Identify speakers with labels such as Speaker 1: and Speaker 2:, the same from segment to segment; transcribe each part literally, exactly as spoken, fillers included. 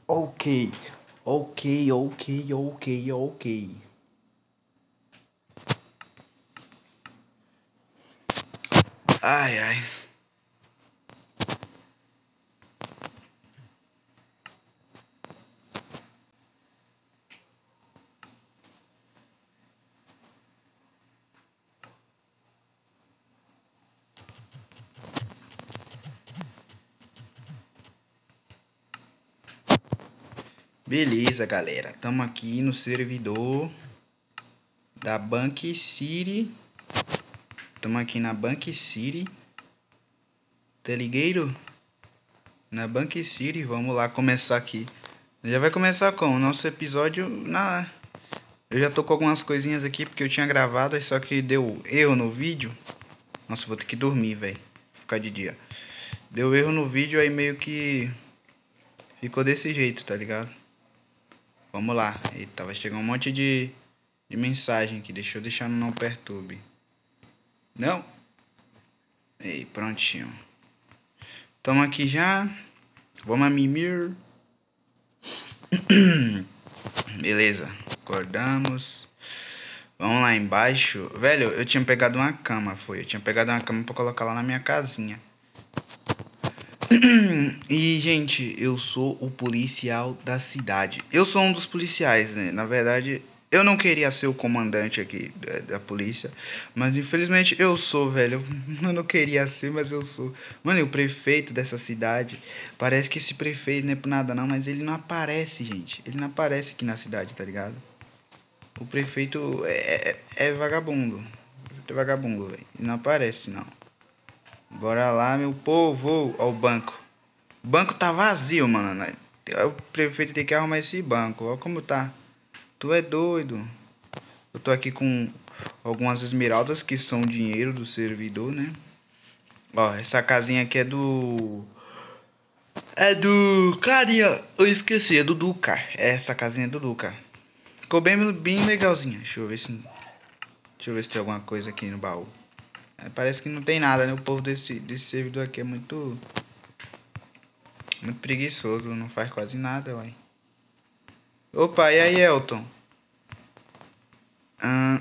Speaker 1: Ok, ok, ok, ok, ok. Ai, ai. Beleza, galera. Tamo aqui no servidor da Bank City. Tamo aqui na Bank City. Tá ligado? Na Bank City. Vamos lá começar aqui. Já vai começar com o nosso episódio na... Eu já tô com algumas coisinhas aqui porque eu tinha gravado, só que deu erro no vídeo. Nossa, vou ter que dormir, velho. Ficar de dia. Deu erro no vídeo, aí meio que ficou desse jeito, tá ligado? Vamos lá. Eita, vai chegar um monte de, de mensagem aqui. Deixa eu deixar no não perturbe. Não? Ei, prontinho. Tamo aqui já. Vamos a mimir. Beleza. Acordamos. Vamos lá embaixo. Velho, eu tinha pegado uma cama, foi. Eu tinha pegado uma cama pra colocar lá na minha casinha. E, gente, eu sou o policial da cidade. Eu sou um dos policiais, né? Na verdade, eu não queria ser o comandante aqui da, da polícia. Mas infelizmente eu sou, velho. Eu não queria ser, mas eu sou. Mano, e o prefeito dessa cidade. Parece que esse prefeito não é por nada não, mas ele não aparece, gente. Ele não aparece aqui na cidade, tá ligado? O prefeito é, é, é vagabundo. O prefeito é vagabundo, velho. Ele não aparece, não. Bora lá, meu povo. Ó o banco. O banco tá vazio, mano, né? O prefeito tem que arrumar esse banco. Olha como tá. Tu é doido. Eu tô aqui com algumas esmeraldas que são dinheiro do servidor, né? Ó, essa casinha aqui é do... É do... Carinha, eu esqueci, é do Duca. Essa casinha é do Duca. Ficou bem, bem legalzinha. Deixa eu ver se... Deixa eu ver se tem alguma coisa aqui no baú. É, parece que não tem nada, né? O povo desse, desse servidor aqui é muito... Muito preguiçoso, não faz quase nada, uai. Opa, e aí, Elton? Ah,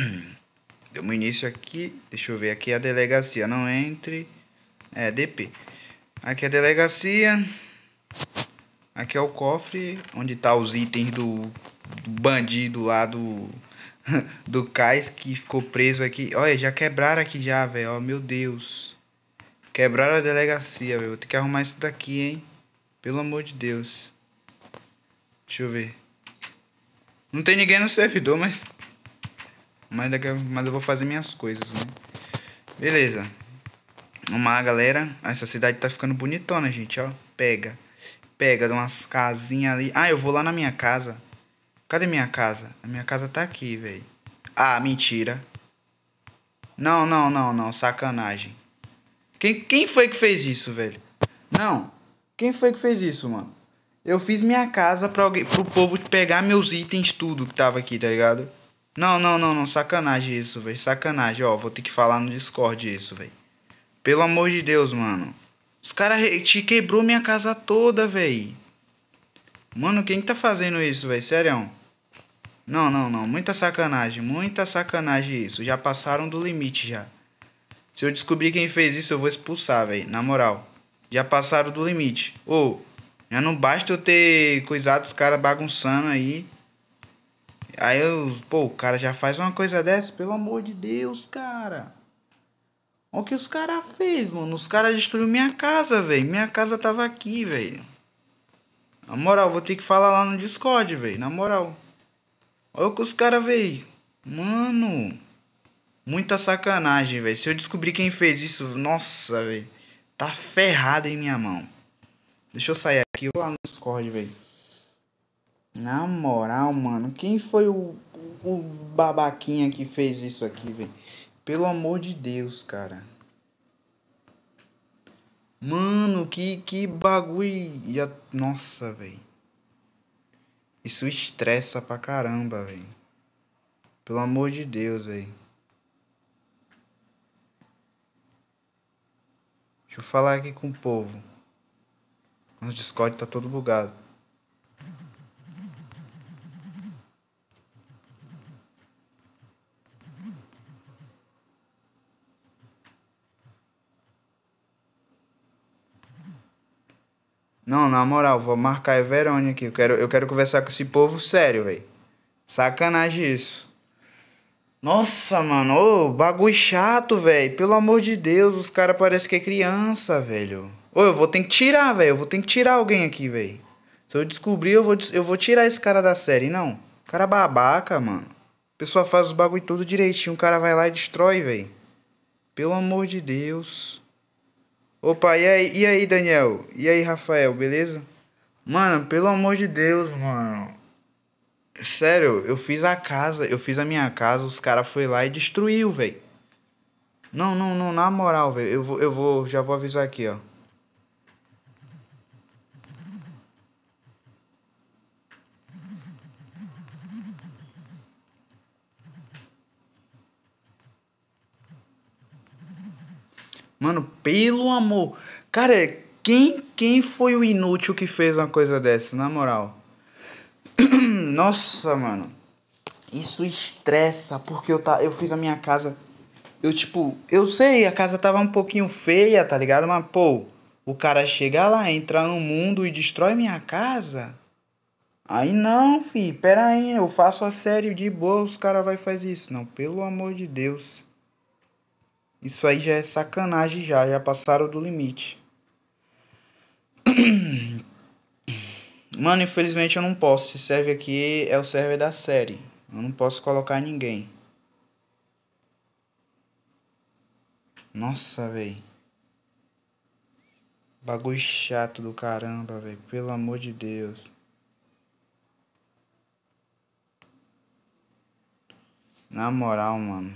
Speaker 1: deu início aqui. Deixa eu ver. Aqui é a delegacia. Não entre. É, D P. Aqui é a delegacia. Aqui é o cofre. Onde tá os itens do, do bandido lá do. Do cais que ficou preso aqui. Olha, já quebraram aqui já, velho. Ó, meu Deus. Quebraram a delegacia, velho. Vou ter que arrumar isso daqui, hein. Pelo amor de Deus. Deixa eu ver. Não tem ninguém no servidor, mas. Mas, daqui, a- mas eu vou fazer minhas coisas, né? Beleza. Vamos lá, galera. Essa cidade tá ficando bonitona, gente, ó. Pega. Pega de umas casinhas ali. Ah, eu vou lá na minha casa. Cadê minha casa? A minha casa tá aqui, velho. Ah, mentira. Não, não, não, não. Sacanagem. Quem, quem foi que fez isso, velho? Não. Quem foi que fez isso, mano? Eu fiz minha casa pra alguém, pro povo pegar meus itens, tudo que tava aqui, tá ligado? Não, não, não, não. Sacanagem isso, velho. Sacanagem. Ó, vou ter que falar no Discord isso, velho. Pelo amor de Deus, mano. Os caras te quebrou minha casa toda, véi. Mano, quem que tá fazendo isso, véi? Sério? Não, não, não. Muita sacanagem. Muita sacanagem isso. Já passaram do limite já. Se eu descobrir quem fez isso, eu vou expulsar, véi. Na moral. Já passaram do limite. Ô, já não basta eu ter coisado os caras bagunçando aí. Aí eu, pô, o cara já faz uma coisa dessa? Pelo amor de Deus, cara. Olha o que os caras fez, mano. Os caras destruíram minha casa, velho. Minha casa tava aqui, velho. Na moral, vou ter que falar lá no Discord, velho. Na moral. Olha o que os caras, velho. Mano. Muita sacanagem, velho. Se eu descobrir quem fez isso, nossa, velho. Tá ferrado em minha mão. Deixa eu sair aqui. Eu vou lá no Discord, velho. Na moral, mano. Quem foi o, o babaquinha que fez isso aqui, velho? Pelo amor de Deus, cara. Mano, que, que bagulho. Nossa, velho. Isso estressa pra caramba, velho. Pelo amor de Deus, velho. Deixa eu falar aqui com o povo. Nosso Discord tá todo bugado. Não, na moral, vou marcar a Verônica aqui. Eu quero, eu quero conversar com esse povo sério, velho. Sacanagem isso. Nossa, mano, ô, bagulho chato, velho. Pelo amor de Deus, os caras parecem que é criança, velho. Ô, eu vou ter que tirar, velho. Eu vou ter que tirar alguém aqui, velho. Se eu descobrir, eu vou, des- eu vou tirar esse cara da série, não. Cara babaca, mano. A pessoa faz os bagulho tudo direitinho, o cara vai lá e destrói, velho. Pelo amor de Deus. Opa, e aí, e aí, Daniel? E aí, Rafael, beleza? Mano, pelo amor de Deus, mano. Sério, eu fiz a casa, eu fiz a minha casa, os caras foi lá e destruiu, velho. Não, não, não, na moral, velho. Eu vou, eu vou, já vou avisar aqui, ó. Mano, pelo amor. Cara, quem, quem foi o inútil que fez uma coisa dessa, na moral? Nossa, mano. Isso estressa, porque eu, tá, eu fiz a minha casa. Eu, tipo, eu sei, a casa tava um pouquinho feia, tá ligado? Mas, pô, o cara chega lá, entra no mundo e destrói minha casa. Aí não, fi, pera aí, eu faço a série de boa, os caras vai fazer isso. Não, pelo amor de Deus. Isso aí já é sacanagem já, já passaram do limite. Mano, infelizmente eu não posso. Esse server aqui é o server da série. Eu não posso colocar ninguém. Nossa, velho. Bagulho chato do caramba, velho. Pelo amor de Deus. Na moral, mano.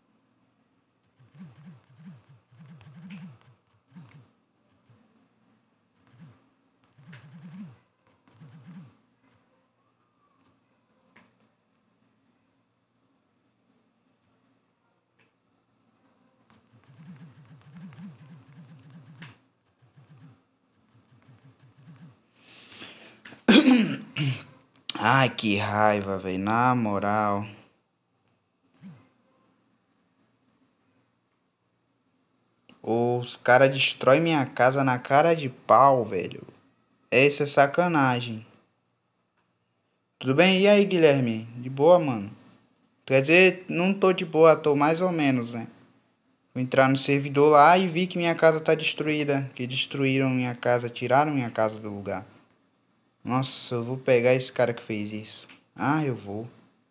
Speaker 1: Ai, que raiva, velho. Na moral. Os caras destroem minha casa na cara de pau, velho. Essa é sacanagem. Tudo bem? E aí, Guilherme? De boa, mano? Quer dizer, não tô de boa, tô mais ou menos, né? Vou entrar no servidor lá e vi que minha casa tá destruída. Que destruíram minha casa, tiraram minha casa do lugar. Nossa, eu vou pegar esse cara que fez isso. Ah, eu vou.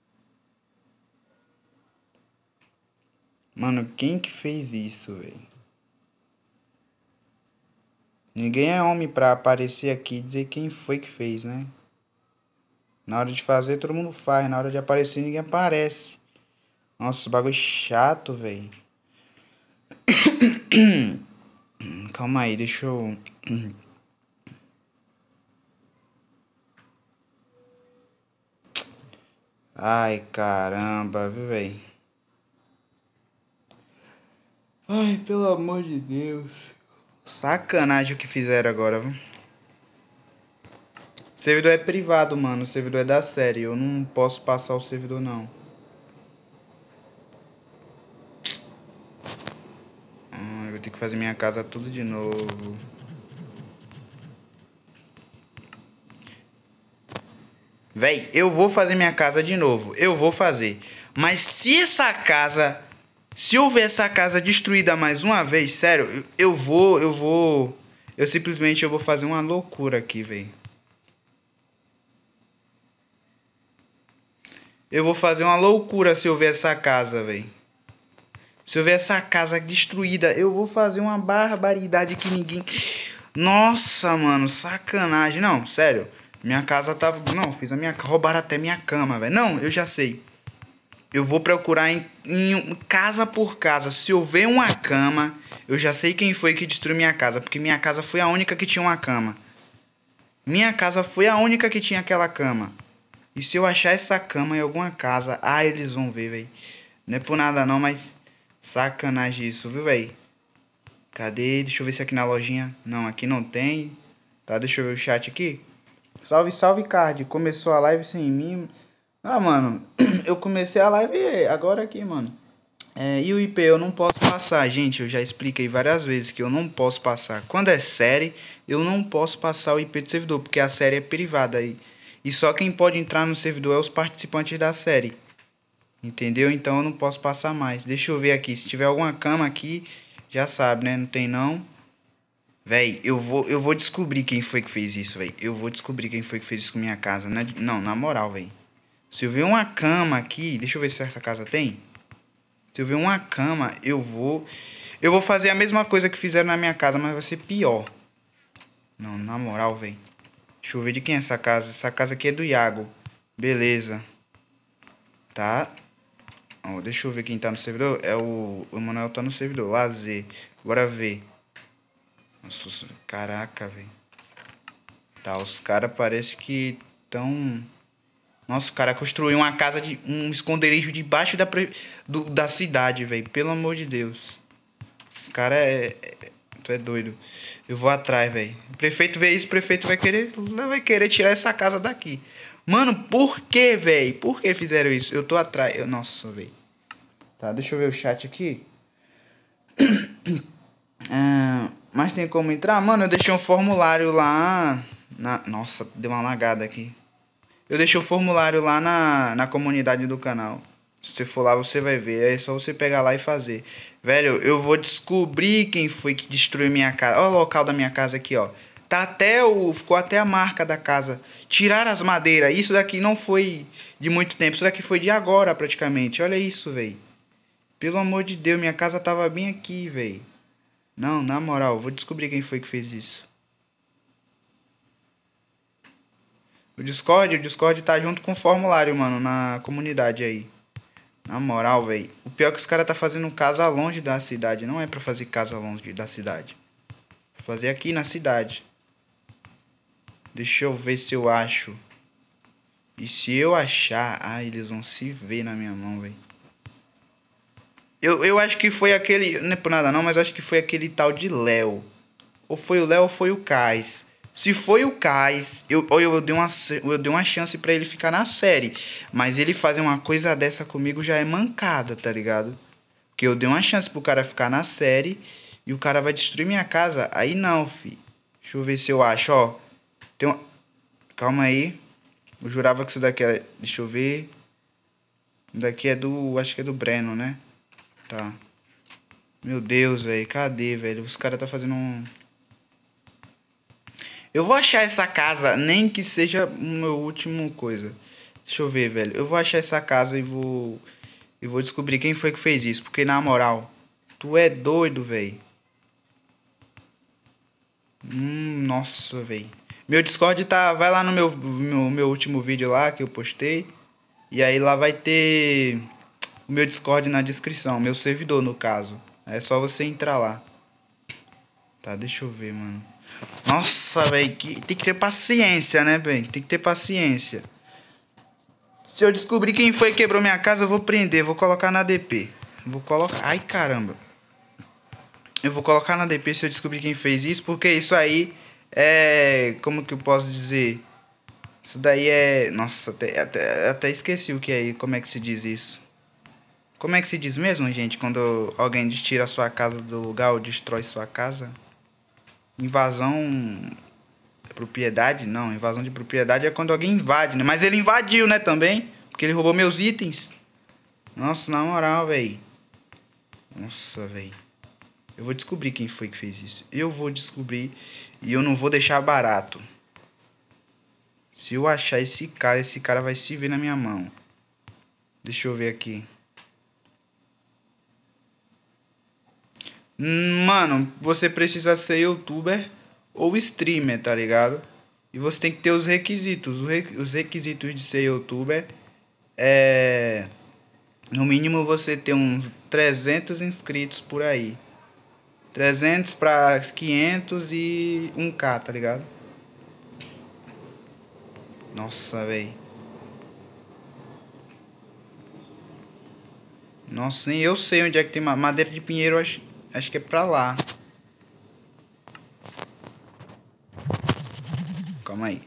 Speaker 1: Mano, quem que fez isso, velho? Ninguém é homem pra aparecer aqui e dizer quem foi que fez, né? Na hora de fazer, todo mundo faz. Na hora de aparecer, ninguém aparece. Nossa, bagulho chato, velho. Calma aí, deixa eu. Ai, caramba, viu, velho? Ai, pelo amor de Deus. Sacanagem o que fizeram agora, viu? O servidor é privado, mano. O servidor é da série. Eu não posso passar o servidor, não. Ah, eu vou ter que fazer minha casa tudo de novo. Véi, eu vou fazer minha casa de novo. Eu vou fazer. Mas se essa casa. Se houver essa casa destruída mais uma vez, sério, eu, eu vou. Eu vou. Eu simplesmente eu vou fazer uma loucura aqui, véi. Eu vou fazer uma loucura se eu ver essa casa, véi. Se eu ver essa casa destruída, eu vou fazer uma barbaridade que ninguém. Nossa, mano, sacanagem. Não, sério. Minha casa tava. Não, fiz a minha. Roubaram até minha cama, velho. Não, eu já sei. Eu vou procurar em, em casa por casa. Se eu ver uma cama, eu já sei quem foi que destruiu minha casa. Porque minha casa foi a única que tinha uma cama. Minha casa foi a única que tinha aquela cama. E se eu achar essa cama em alguma casa, ah, eles vão ver, velho. Não é por nada não, mas sacanagem isso, viu, velho? Cadê? Deixa eu ver se aqui na lojinha. Não, aqui não tem. Tá, deixa eu ver o chat aqui. Salve, salve, Card. Começou a live sem mim. Ah, mano, eu comecei a live agora aqui, mano. É, e o I P eu não posso passar, gente. Eu já expliquei várias vezes que eu não posso passar. Quando é série, eu não posso passar o I P do servidor, porque a série é privada aí. E só quem pode entrar no servidor é os participantes da série. Entendeu? Então eu não posso passar mais. Deixa eu ver aqui. Se tiver alguma cama aqui, já sabe, né? Não tem não. Véi, eu vou, eu vou descobrir quem foi que fez isso, véi. Eu vou descobrir quem foi que fez isso com minha casa. Né? Não, na moral, véi. Se eu ver uma cama aqui, deixa eu ver se essa casa tem. Se eu ver uma cama, eu vou. Eu vou fazer a mesma coisa que fizeram na minha casa, mas vai ser pior. Não, na moral, velho. Deixa eu ver de quem é essa casa. Essa casa aqui é do Iago. Beleza. Tá. Ó, deixa eu ver quem tá no servidor. É o. O Manuel tá no servidor. Lazer. Bora ver. Nossa, caraca, velho. Tá, os caras parece que tão. Nossa, o cara construiu uma casa de. Um esconderijo debaixo da, pre... do, da cidade, velho. Pelo amor de Deus. Os caras é, é. Tu é doido. Eu vou atrás, velho. O prefeito vê isso, o prefeito vai querer. Vai querer tirar essa casa daqui. Mano, por que, velho? Por que fizeram isso? Eu tô atrás. Eu, nossa, velho. Tá, deixa eu ver o chat aqui. Ah, mas tem como entrar? Mano, eu deixei um formulário lá. Na... Nossa, deu uma lagada aqui. Eu deixei o formulário lá na, na comunidade do canal. Se você for lá, você vai ver. É só você pegar lá e fazer. Velho, eu vou descobrir quem foi que destruiu minha casa. Olha o local da minha casa aqui, ó. Tá até o... Ficou até a marca da casa. Tiraram as madeiras. Isso daqui não foi de muito tempo. Isso daqui foi de agora, praticamente. Olha isso, velho. Pelo amor de Deus, minha casa tava bem aqui, velho. Não, na moral, vou descobrir quem foi que fez isso. O Discord, o Discord tá junto com o formulário, mano, na comunidade aí. Na moral, velho. O pior é que os caras tá fazendo casa longe da cidade. Não é pra fazer casa longe da cidade. Vou fazer aqui na cidade. Deixa eu ver se eu acho. E se eu achar... Ah, eles vão se ver na minha mão, velho. Eu, eu acho que foi aquele... Não é por nada não, mas eu acho que foi aquele tal de Léo. Ou foi o Léo ou foi o Kais. Se foi o Kais, eu, eu, eu, dei uma, eu dei uma chance pra ele ficar na série. Mas ele fazer uma coisa dessa comigo já é mancada, tá ligado? Porque eu dei uma chance pro cara ficar na série e o cara vai destruir minha casa. Aí não, fi. Deixa eu ver se eu acho, ó. Tem uma... Calma aí. Eu jurava que isso daqui é... Deixa eu ver. Isso daqui é do... Acho que é do Breno, né? Tá. Meu Deus, velho. Cadê, velho? Os caras tá fazendo um... Eu vou achar essa casa, nem que seja o meu último coisa. Deixa eu ver, velho. Eu vou achar essa casa e vou... E vou descobrir quem foi que fez isso. Porque, na moral, tu é doido, velho. Hum, nossa, velho. Meu Discord tá... Vai lá no meu, meu, meu último vídeo lá que eu postei. E aí lá vai ter o meu Discord na descrição. Meu servidor, no caso. É só você entrar lá. Tá, deixa eu ver, mano. Nossa, velho, que... tem que ter paciência, né, velho? Tem que ter paciência. Se eu descobrir quem foi que quebrou minha casa, eu vou prender. Vou colocar na D P. Vou colocar... Ai, caramba. Eu vou colocar na D P se eu descobrir quem fez isso. Porque isso aí é... Como que eu posso dizer? Isso daí é... Nossa, até, até, até esqueci o que é. Como é que se diz isso? Como é que se diz mesmo, gente? Quando alguém tira a sua casa do lugar ou destrói sua casa? Invasão... Propriedade? Não, invasão de propriedade é quando alguém invade, né? Mas ele invadiu, né, também. Porque ele roubou meus itens. Nossa, na moral, velho. Nossa, velho. Eu vou descobrir quem foi que fez isso. Eu vou descobrir. E eu não vou deixar barato. Se eu achar esse cara, esse cara vai se ver na minha mão. Deixa eu ver aqui. Mano, você precisa ser youtuber ou streamer, tá ligado? E você tem que ter os requisitos. Os requisitos de ser youtuber é... No mínimo você ter uns trezentos inscritos por aí. trezentos pra quinhentos e um k, tá ligado? Nossa, velho. Nossa, nem eu sei onde é que tem madeira de pinheiro. Acho, acho que é pra lá. Calma aí.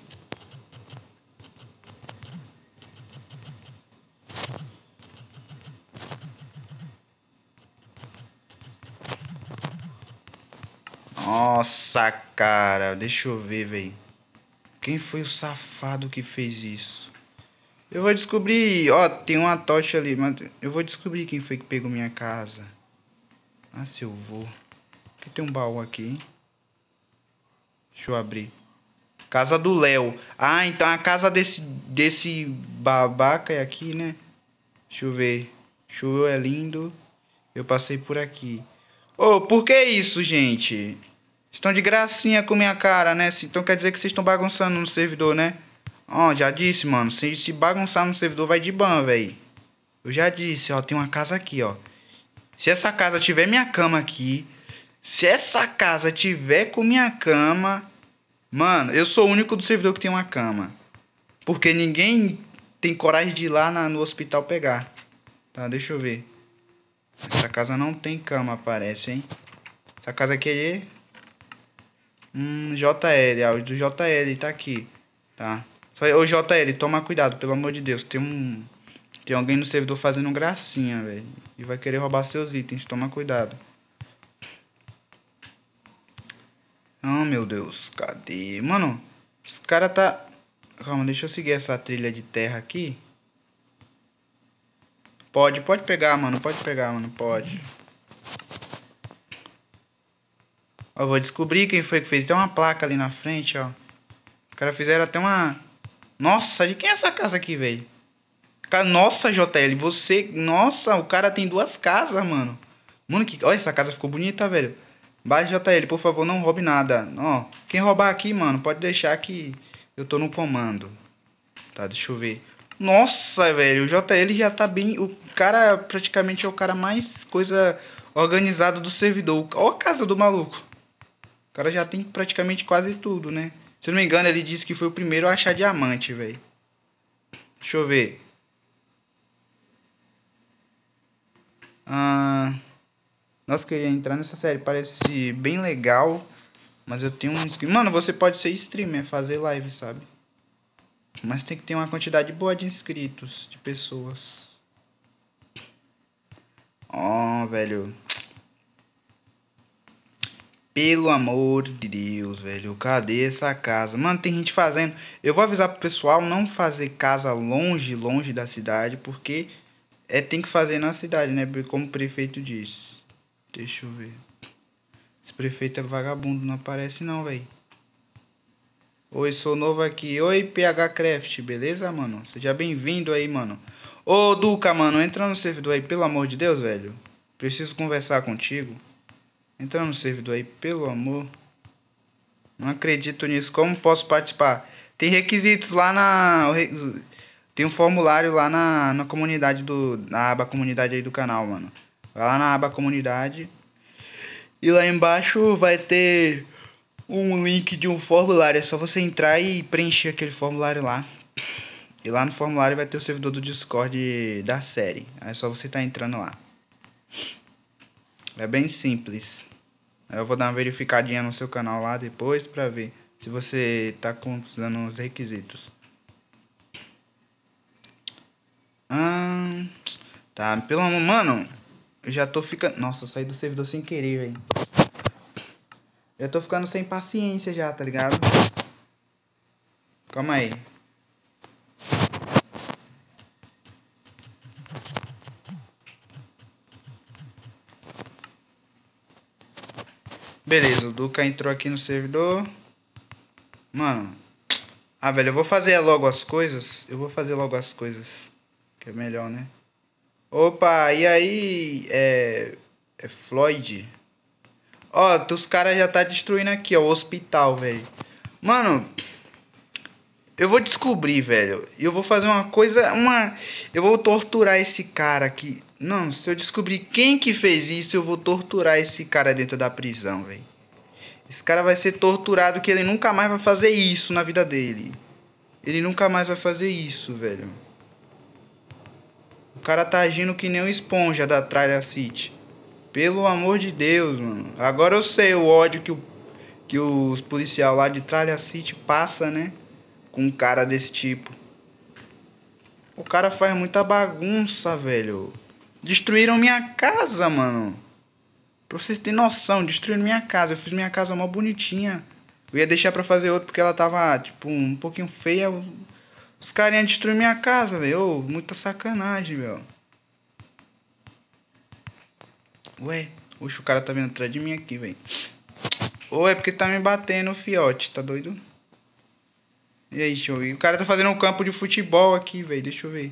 Speaker 1: Nossa, cara. Deixa eu ver, velho. Quem foi o safado que fez isso? Eu vou descobrir. Ó, tem uma tocha ali, mas eu vou descobrir quem foi que pegou minha casa. Ah, se eu vou. Aqui tem um baú aqui, hein? Deixa eu abrir. Casa do Léo. Ah, então a casa desse, desse babaca é aqui, né? Deixa eu ver. Show é lindo. Eu passei por aqui. Ô, por que isso, gente? Estão de gracinha com minha cara, né? Então quer dizer que vocês estão bagunçando no servidor, né? Ó, já disse, mano. Se, se bagunçar no servidor, vai de ban, velho. Eu já disse, ó. Tem uma casa aqui, ó. Se essa casa tiver minha cama aqui. Se essa casa tiver com minha cama. Mano, eu sou o único do servidor que tem uma cama. Porque ninguém tem coragem de ir lá na, no hospital pegar. Tá, deixa eu ver. Essa casa não tem cama, parece, hein? Essa casa aqui é... Hum, J L, ah, o do J L tá aqui, tá? Só, ô J L, toma cuidado, pelo amor de Deus. Tem um... Tem alguém no servidor fazendo gracinha, velho. E vai querer roubar seus itens, toma cuidado. Oh, meu Deus, cadê? Mano, os cara tá... Calma, deixa eu seguir essa trilha de terra aqui. Pode, pode pegar, mano, pode pegar, mano, pode. Ó, eu vou descobrir quem foi que fez. Tem uma placa ali na frente, ó. Os caras fizeram até uma... Nossa, de quem é essa casa aqui, velho? Nossa, J L, você... Nossa, o cara tem duas casas, mano. Mano, que... Olha, essa casa ficou bonita, velho. Baixa, J L, por favor, não roube nada. Ó, quem roubar aqui, mano, pode deixar que eu tô no comando. Tá, deixa eu ver. Nossa, velho, o J L já tá bem... O cara praticamente é o cara mais coisa organizado do servidor. Olha a casa do maluco. O cara já tem praticamente quase tudo, né? Se eu não me engano, ele disse que foi o primeiro a achar diamante, velho. Deixa eu ver. Ah, nossa, queria entrar nessa série. Parece bem legal. Mas eu tenho um... Mano, você pode ser streamer, fazer live, sabe? Mas tem que ter uma quantidade boa de inscritos, de pessoas. Ó, oh, velho. Pelo amor de Deus, velho. Cadê essa casa? Mano, tem gente fazendo... Eu vou avisar pro pessoal não fazer casa longe, longe da cidade. Porque é, tem que fazer na cidade, né? Como o prefeito disse. Deixa eu ver. Esse prefeito é vagabundo, não aparece não, velho. Oi, sou novo aqui. Oi, P H Craft, beleza, mano? Seja bem-vindo aí, mano. Ô, Duca, mano, entra no servidor aí, pelo amor de Deus, velho. Preciso conversar contigo. Entra no servidor aí, pelo amor. Não acredito nisso. Como posso participar? Tem requisitos lá na... Tem um formulário lá na, na comunidade do... Na aba comunidade aí do canal, mano. Vai lá na aba comunidade. E lá embaixo vai ter um link de um formulário. É só você entrar e preencher aquele formulário lá. E lá no formulário vai ter o servidor do Discord da série. É só você estar tá entrando lá. É bem simples. Eu vou dar uma verificadinha no seu canal lá depois pra ver se você tá usando os requisitos. Ah, tá, pelo amor, mano, eu já tô ficando... Nossa, eu saí do servidor sem querer, velho. Eu tô ficando sem paciência já, tá ligado? Calma aí. Beleza, o Duca entrou aqui no servidor. Mano. Ah, velho, eu vou fazer logo as coisas. Eu vou fazer logo as coisas. Que é melhor, né? Opa, e aí? É... É Floyd? Ó, os caras já tá destruindo aqui, ó, o hospital, velho. Mano... Eu vou descobrir, velho. E eu vou fazer uma coisa, uma... Eu vou torturar esse cara aqui. Não, se eu descobrir quem que fez isso, eu vou torturar esse cara dentro da prisão, velho. Esse cara vai ser torturado que ele nunca mais vai fazer isso na vida dele. Ele nunca mais vai fazer isso, velho. O cara tá agindo que nem um esponja da Tralha City. Pelo amor de Deus, mano. Agora eu sei o ódio que, o, que os policiais lá de Tralha City passa, né? Com um cara desse tipo. O cara faz muita bagunça, velho. Destruíram minha casa, mano. Pra vocês terem noção, destruindo minha casa. Eu fiz minha casa mó bonitinha. Eu ia deixar pra fazer outra porque ela tava, tipo, um pouquinho feia. Os caras iam destruir minha casa, velho. Muita sacanagem, velho. Ué, oxe, o cara tá vindo atrás de mim aqui, velho. Ou é porque tá me batendo o fiote, tá doido? E aí, deixa eu ver. O cara tá fazendo um campo de futebol aqui, velho. Deixa eu ver.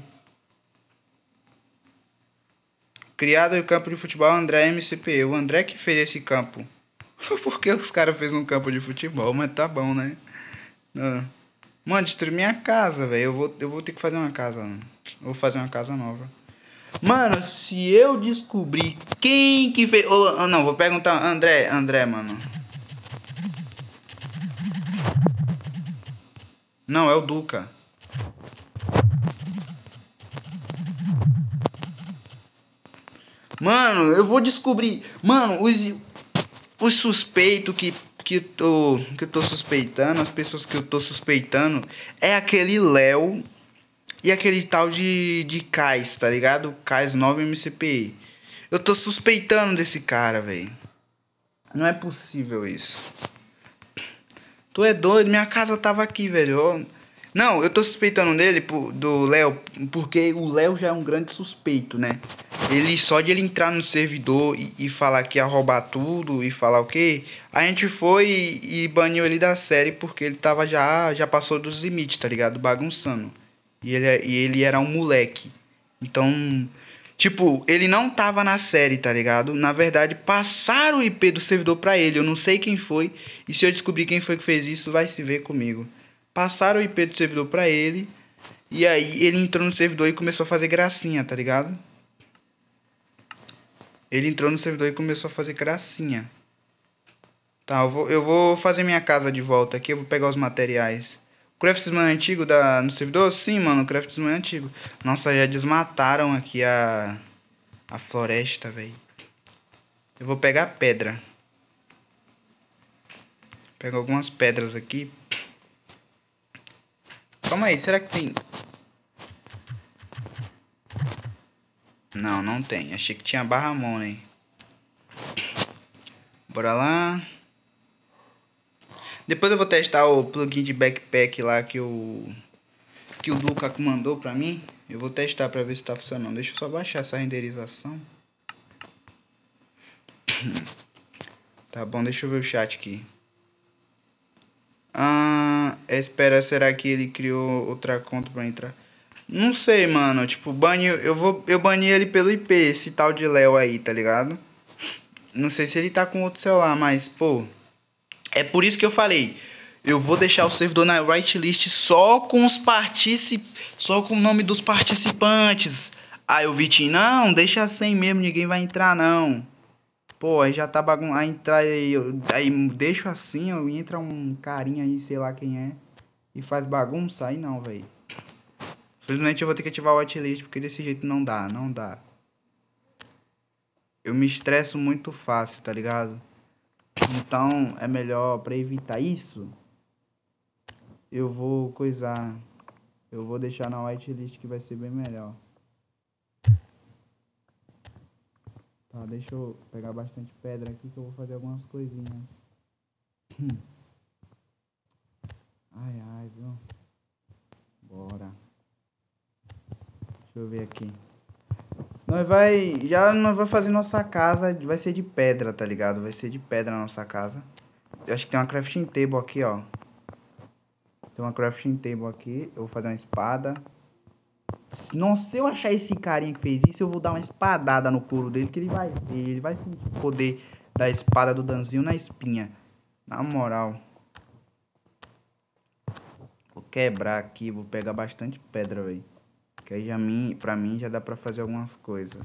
Speaker 1: Criado o campo de futebol André M C P. O André que fez esse campo. Por que os caras fez um campo de futebol? Mas tá bom, né? Ah. Mano, destruiu minha casa, velho. Eu vou, eu vou ter que fazer uma casa. Mano. Eu vou fazer uma casa nova. Mano, se eu descobrir quem que fez... Oh, não, vou perguntar... André, André, mano. Não, é o Duca. Mano, eu vou descobrir. Mano, os, os suspeitos que, que, eu tô, que eu tô suspeitando, as pessoas que eu tô suspeitando, é aquele Léo e aquele tal de, de Kais, tá ligado? Kais nove M C P I. Eu tô suspeitando desse cara, velho. Não é possível isso. Tu é doido? Minha casa tava aqui, velho. Eu... Não, eu tô suspeitando dele, do Léo, porque o Léo já é um grande suspeito, né? Ele, só de ele entrar no servidor e, e falar que ia roubar tudo e falar o quê? A gente foi e, e baniu ele da série porque ele tava já, já passou dos limites, tá ligado? Bagunçando. E ele, e ele era um moleque. Então, tipo, ele não tava na série, tá ligado? Na verdade, passaram o I P do servidor pra ele. Eu não sei quem foi. E se eu descobrir quem foi que fez isso, vai se ver comigo. Passaram o I P do servidor pra ele. E aí ele entrou no servidor e começou a fazer gracinha, tá ligado? Ele entrou no servidor e começou a fazer gracinha. Tá, eu vou, eu vou fazer minha casa de volta aqui. Eu vou pegar os materiais. O Craftsman é antigo da, no servidor? Sim, mano, o Craftsman é antigo. Nossa, já desmataram aqui a, a floresta, velho. Eu vou pegar pedra. Pega algumas pedras aqui. Calma aí, será que tem... Não, não tem. Achei que tinha barra money. Bora lá. Depois eu vou testar o plugin de backpack lá que o... Que o Duca mandou pra mim. Eu vou testar pra ver se tá funcionando. Deixa eu só baixar essa renderização. Tá bom, deixa eu ver o chat aqui. Ah, espera, será que ele criou outra conta pra entrar? Não sei, mano. Tipo, bane, eu vou, eu bani ele pelo I P, esse tal de Léo aí, tá ligado? Não sei se ele tá com outro celular, mas, pô... É por isso que eu falei. Eu vou deixar o servidor na whitelist só com os particip... Só com o nome dos participantes. Aí o Vitinho, não, deixa assim mesmo, ninguém vai entrar, não. Pô, aí já tá bagun... Aí entra aí, eu... aí deixo assim, ó, entra um carinha aí, sei lá quem é. E faz bagunça, aí não, velho. Simplesmente eu vou ter que ativar o whitelist, porque desse jeito não dá, não dá. Eu me estresso muito fácil, tá ligado? Então, é melhor, pra evitar isso, eu vou coisar. Eu vou deixar na whitelist que vai ser bem melhor. Tá, deixa eu pegar bastante pedra aqui que eu vou fazer algumas coisinhas. Ai, ai, viu? Bora. Deixa eu ver aqui. Nós vai... Já nós vai fazer nossa casa, vai ser de pedra, tá ligado? Vai ser de pedra a nossa casa. Eu acho que tem uma crafting table aqui, ó. Tem uma crafting table aqui. Eu vou fazer uma espada. Nossa, se eu achar esse carinha que fez isso, eu vou dar uma espadada no couro dele, que ele vai ver. Ele vai sentir o poder da espada do Danzinho na espinha. Na moral. Vou quebrar aqui, vou pegar bastante pedra, velho. Que aí já mim, pra mim já dá pra fazer algumas coisas.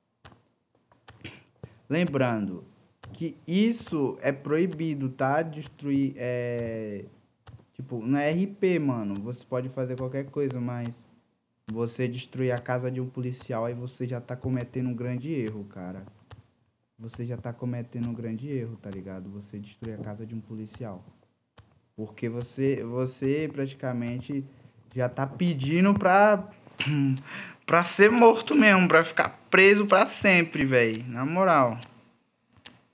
Speaker 1: Lembrando que isso é proibido, tá? Destruir, é... Tipo, não é R P, mano. Você pode fazer qualquer coisa, mas... Você destruir a casa de um policial, aí você já tá cometendo um grande erro, cara. Você já tá cometendo um grande erro, tá ligado? Você destruir a casa de um policial. Porque você, você praticamente já tá pedindo pra... pra ser morto mesmo, pra ficar preso pra sempre, velho. Na moral.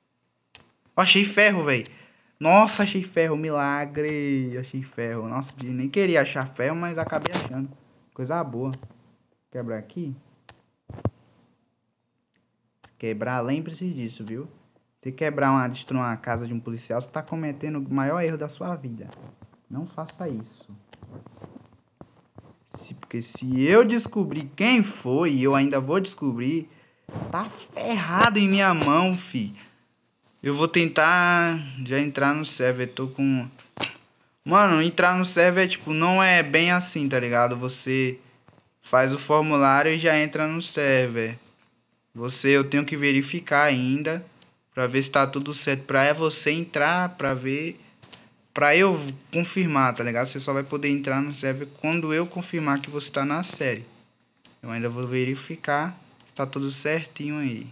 Speaker 1: Ó, achei ferro, velho. Nossa, achei ferro, milagre. Achei ferro. Nossa, nem queria achar ferro, mas acabei achando. Coisa boa. Quebrar aqui. Quebrar, lembre-se disso, viu? Se quebrar uma, destruir uma casa de um policial, você tá cometendo o maior erro da sua vida. Não faça isso. Se, porque se eu descobrir quem foi, e eu ainda vou descobrir, tá ferrado em minha mão, fi. Eu vou tentar já entrar no server. Tô com... Mano, entrar no server, tipo, não é bem assim, tá ligado? Você faz o formulário e já entra no server. Você, eu tenho que verificar ainda pra ver se tá tudo certo. Pra é você entrar, pra ver... Pra eu confirmar, tá ligado? Você só vai poder entrar no server quando eu confirmar que você tá na série. Eu ainda vou verificar se tá tudo certinho aí.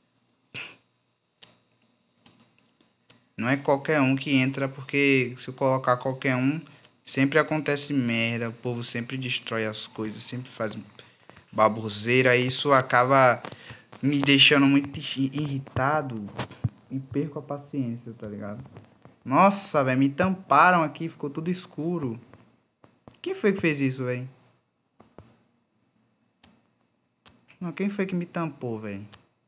Speaker 1: Não é qualquer um que entra, porque se eu colocar qualquer um, sempre acontece merda. O povo sempre destrói as coisas, sempre faz baboseira. E isso acaba me deixando muito irritado e perco a paciência, tá ligado? Nossa, velho, me tamparam aqui, ficou tudo escuro. Quem foi que fez isso, velho? Não, quem foi que me tampou, velho?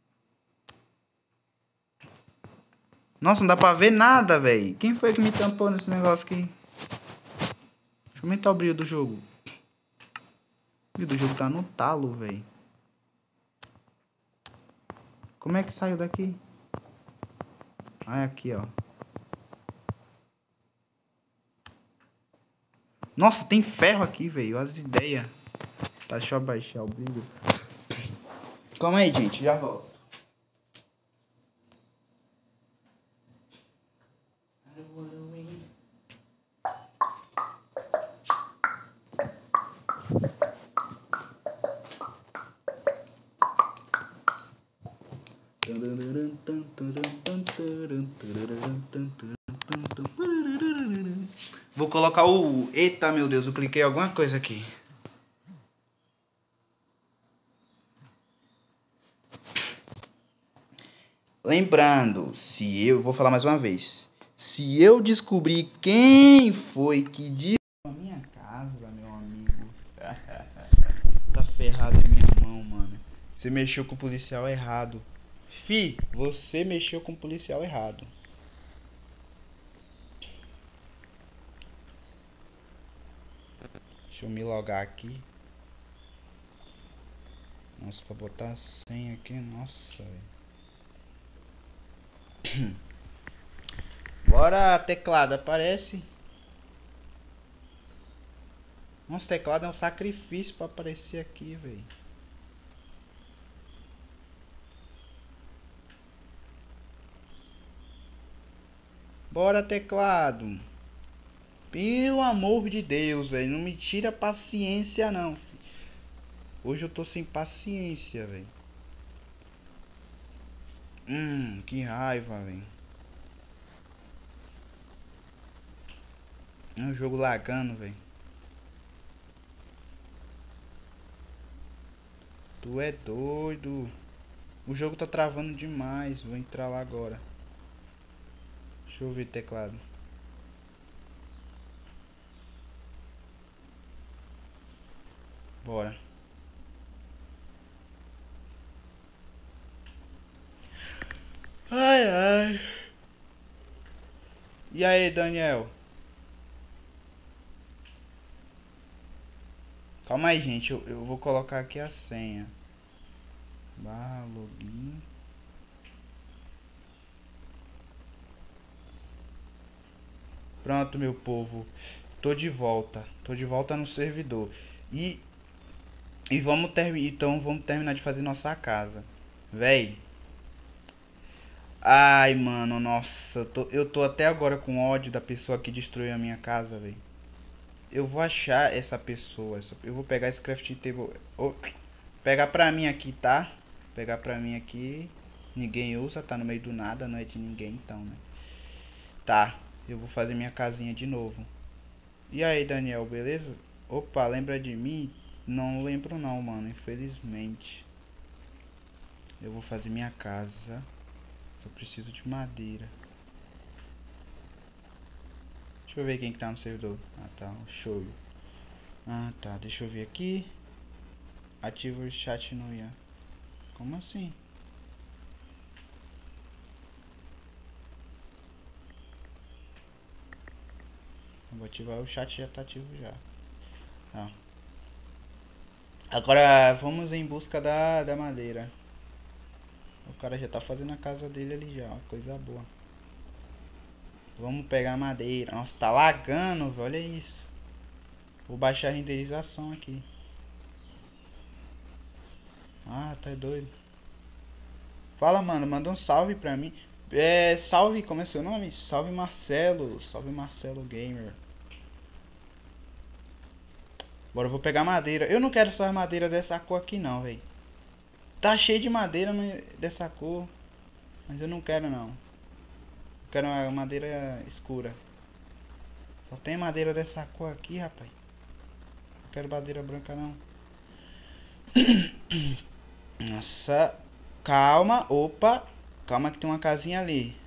Speaker 1: Nossa, não dá pra ver nada, velho. Quem foi que me tampou nesse negócio aqui? Deixa eu aumentar o brilho do jogo. O brilho do jogo tá no talo, velho. Como é que saiu daqui? Ah, é aqui, ó. Nossa, tem ferro aqui, velho. As ideias. Tá, deixa eu abaixar o brilho. Calma aí, gente. Já volto. Vou colocar o... Eita, meu Deus, eu cliquei alguma coisa aqui. Lembrando, se eu... Vou falar mais uma vez. Se eu descobrir quem foi que disse... A minha casa, meu amigo. Tá ferrado em minha mão, mano. Você mexeu com o policial errado. Fi, você mexeu com o policial errado. Deixa eu me logar aqui. Nossa, pra botar a senha aqui, nossa, velho. Bora, teclado, aparece. Nossa, teclado é um sacrifício pra aparecer aqui, velho. Bora, teclado. Pelo amor de Deus, velho. Não me tira a paciência, não. Filho. Hoje eu tô sem paciência, velho. Hum, que raiva, velho. É um jogo lagando, velho. Tu é doido. O jogo tá travando demais. Vou entrar lá agora. Deixa eu ver teclado. Bora. Ai, ai. E aí, Daniel? Calma aí, gente. Eu, eu vou colocar aqui a senha. Barra login. Pronto, meu povo. Tô de volta. Tô de volta no servidor. E e vamos terminar, então vamos terminar de fazer nossa casa. Véi. Ai, mano, nossa, eu tô, eu tô até agora com ódio da pessoa que destruiu a minha casa, véi. Eu vou achar essa pessoa, essa, eu vou pegar esse crafting table, oh, pegar pra mim aqui, tá? Pegar pra mim aqui. Ninguém usa, tá no meio do nada, não é de ninguém então, né? Tá, eu vou fazer minha casinha de novo. E aí, Daniel, beleza? Opa, lembra de mim? Não lembro não, mano, infelizmente. Eu vou fazer minha casa. Só preciso de madeira. Deixa eu ver quem que tá no servidor. Ah, tá. O show. Ah, tá. Deixa eu ver aqui. Ativa o chat no I A. Como assim? Eu vou ativar o chat, já tá ativo já. Tá. Agora vamos em busca da, da madeira. O cara já tá fazendo a casa dele ali já, ó, coisa boa. Vamos pegar madeira. Nossa, tá lagando, velho, olha isso. Vou baixar a renderização aqui. Ah, tá doido. Fala, mano, manda um salve pra mim. É, salve, como é seu nome? Salve Marcelo, salve Marcelo Gamer. Bora, eu vou pegar madeira. Eu não quero essas madeiras dessa cor aqui não, velho. Tá cheio de madeira dessa cor, mas eu não quero não. Eu quero uma madeira escura. Só tem madeira dessa cor aqui, rapaz. Não quero madeira branca não. Nossa, calma, opa. Calma que tem uma casinha ali.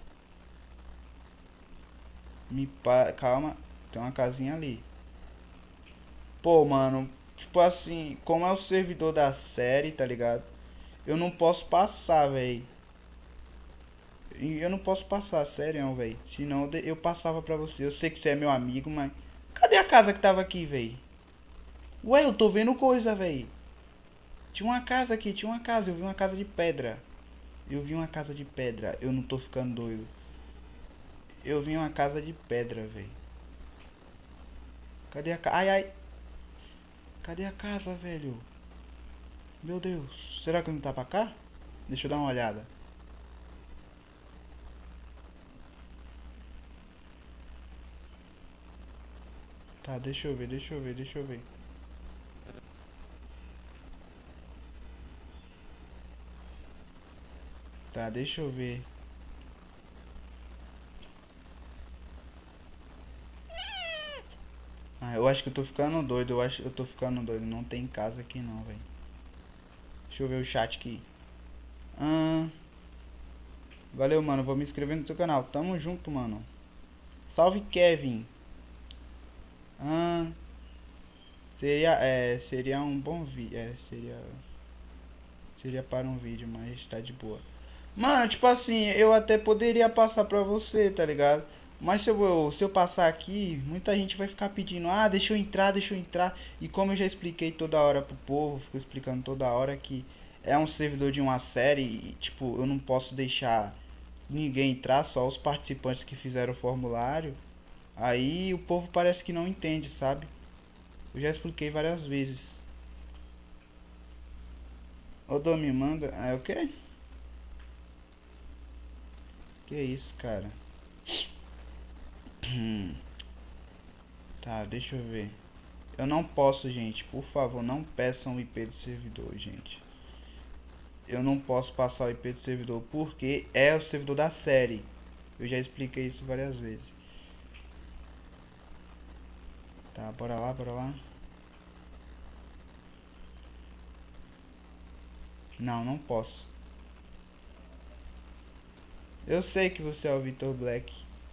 Speaker 1: Me pa... Calma, tem uma casinha ali. Pô, mano, tipo assim, como é o servidor da série, tá ligado? Eu não posso passar, velho. Eu não posso passar, sério, velho. Senão eu passava pra você. Eu sei que você é meu amigo, mas... Cadê a casa que tava aqui, velho? Ué, eu tô vendo coisa, velho. Tinha uma casa aqui, tinha uma casa. Eu vi uma casa de pedra. Eu vi uma casa de pedra. Eu não tô ficando doido. Eu vi uma casa de pedra, velho. Cadê a casa? Ai, ai. Cadê a casa, velho? Meu Deus. Será que não tá pra cá? Deixa eu dar uma olhada. Tá, deixa eu ver, deixa eu ver, deixa eu ver. Tá, deixa eu ver. Ah, eu acho que eu tô ficando doido, eu acho que eu tô ficando doido. Não tem casa aqui não, velho. Deixa eu ver o chat aqui. Ah, valeu, mano. Vou me inscrever no seu canal. Tamo junto, mano. Salve, Kevin. Ah, seria, é, seria um bom vídeo. É, seria, seria para um vídeo, mas tá de boa. Mano, tipo assim, eu até poderia passar pra você, tá ligado? Mas se eu, se eu passar aqui, muita gente vai ficar pedindo, ah, deixa eu entrar, deixa eu entrar. E como eu já expliquei toda hora pro povo, fico explicando toda hora que é um servidor de uma série e, tipo, eu não posso deixar ninguém entrar, só os participantes que fizeram o formulário. Aí o povo parece que não entende, sabe? Eu já expliquei várias vezes. Ô, Dô, me manda. É o quê? Que isso, cara? Tá, deixa eu ver. Eu não posso, gente. Por favor, não peçam o I P do servidor, gente. Eu não posso passar o I P do servidor porque é o servidor da série. Eu já expliquei isso várias vezes. Tá, bora lá, bora lá. Não, não posso. Eu sei que você é o Vitor Black.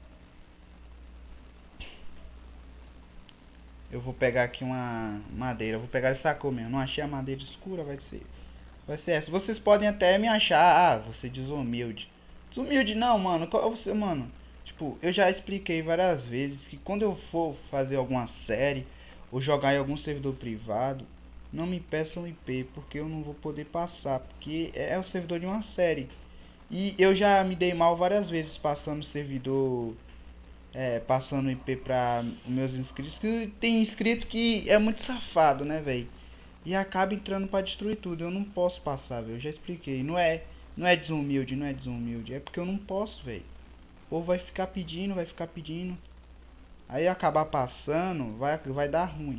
Speaker 1: Eu vou pegar aqui uma madeira. Eu vou pegar essa cor mesmo. Não achei a madeira escura, vai ser. Vai ser essa. Vocês podem até me achar. Ah, você desumilde. Desumilde não, mano. Qual é você, mano? Tipo, eu já expliquei várias vezes que quando eu for fazer alguma série ou jogar em algum servidor privado, não me peçam I P, porque eu não vou poder passar, porque é o servidor de uma série. E eu já me dei mal várias vezes passando servidor, é, passando I P para meus inscritos, que tem inscrito que é muito safado, né, velho? E acaba entrando pra destruir tudo. Eu não posso passar, velho. Eu já expliquei. Não é, não é desumilde, não é desumilde. É porque eu não posso, velho. Ou vai ficar pedindo, vai ficar pedindo. Aí acabar passando, vai, vai dar ruim.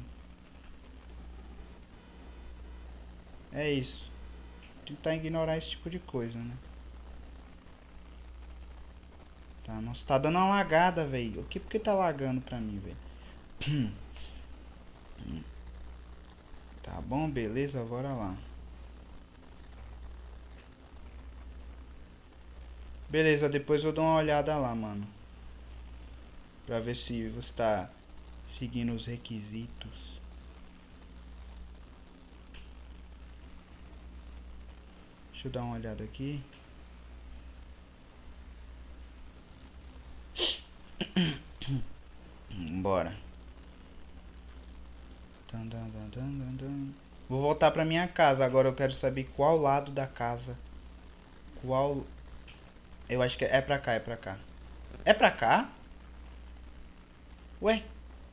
Speaker 1: É isso. Tentar ignorar esse tipo de coisa, né? Tá, nossa, tá dando uma lagada, velho. O que porque tá lagando pra mim, velho? Tá bom, beleza, bora lá. Beleza, depois eu dou uma olhada lá, mano. Pra ver se você tá seguindo os requisitos. Deixa eu dar uma olhada aqui. Bora. Vou voltar pra minha casa. Agora eu quero saber qual lado da casa. Qual... Eu acho que é pra cá, é pra cá. É pra cá? Ué?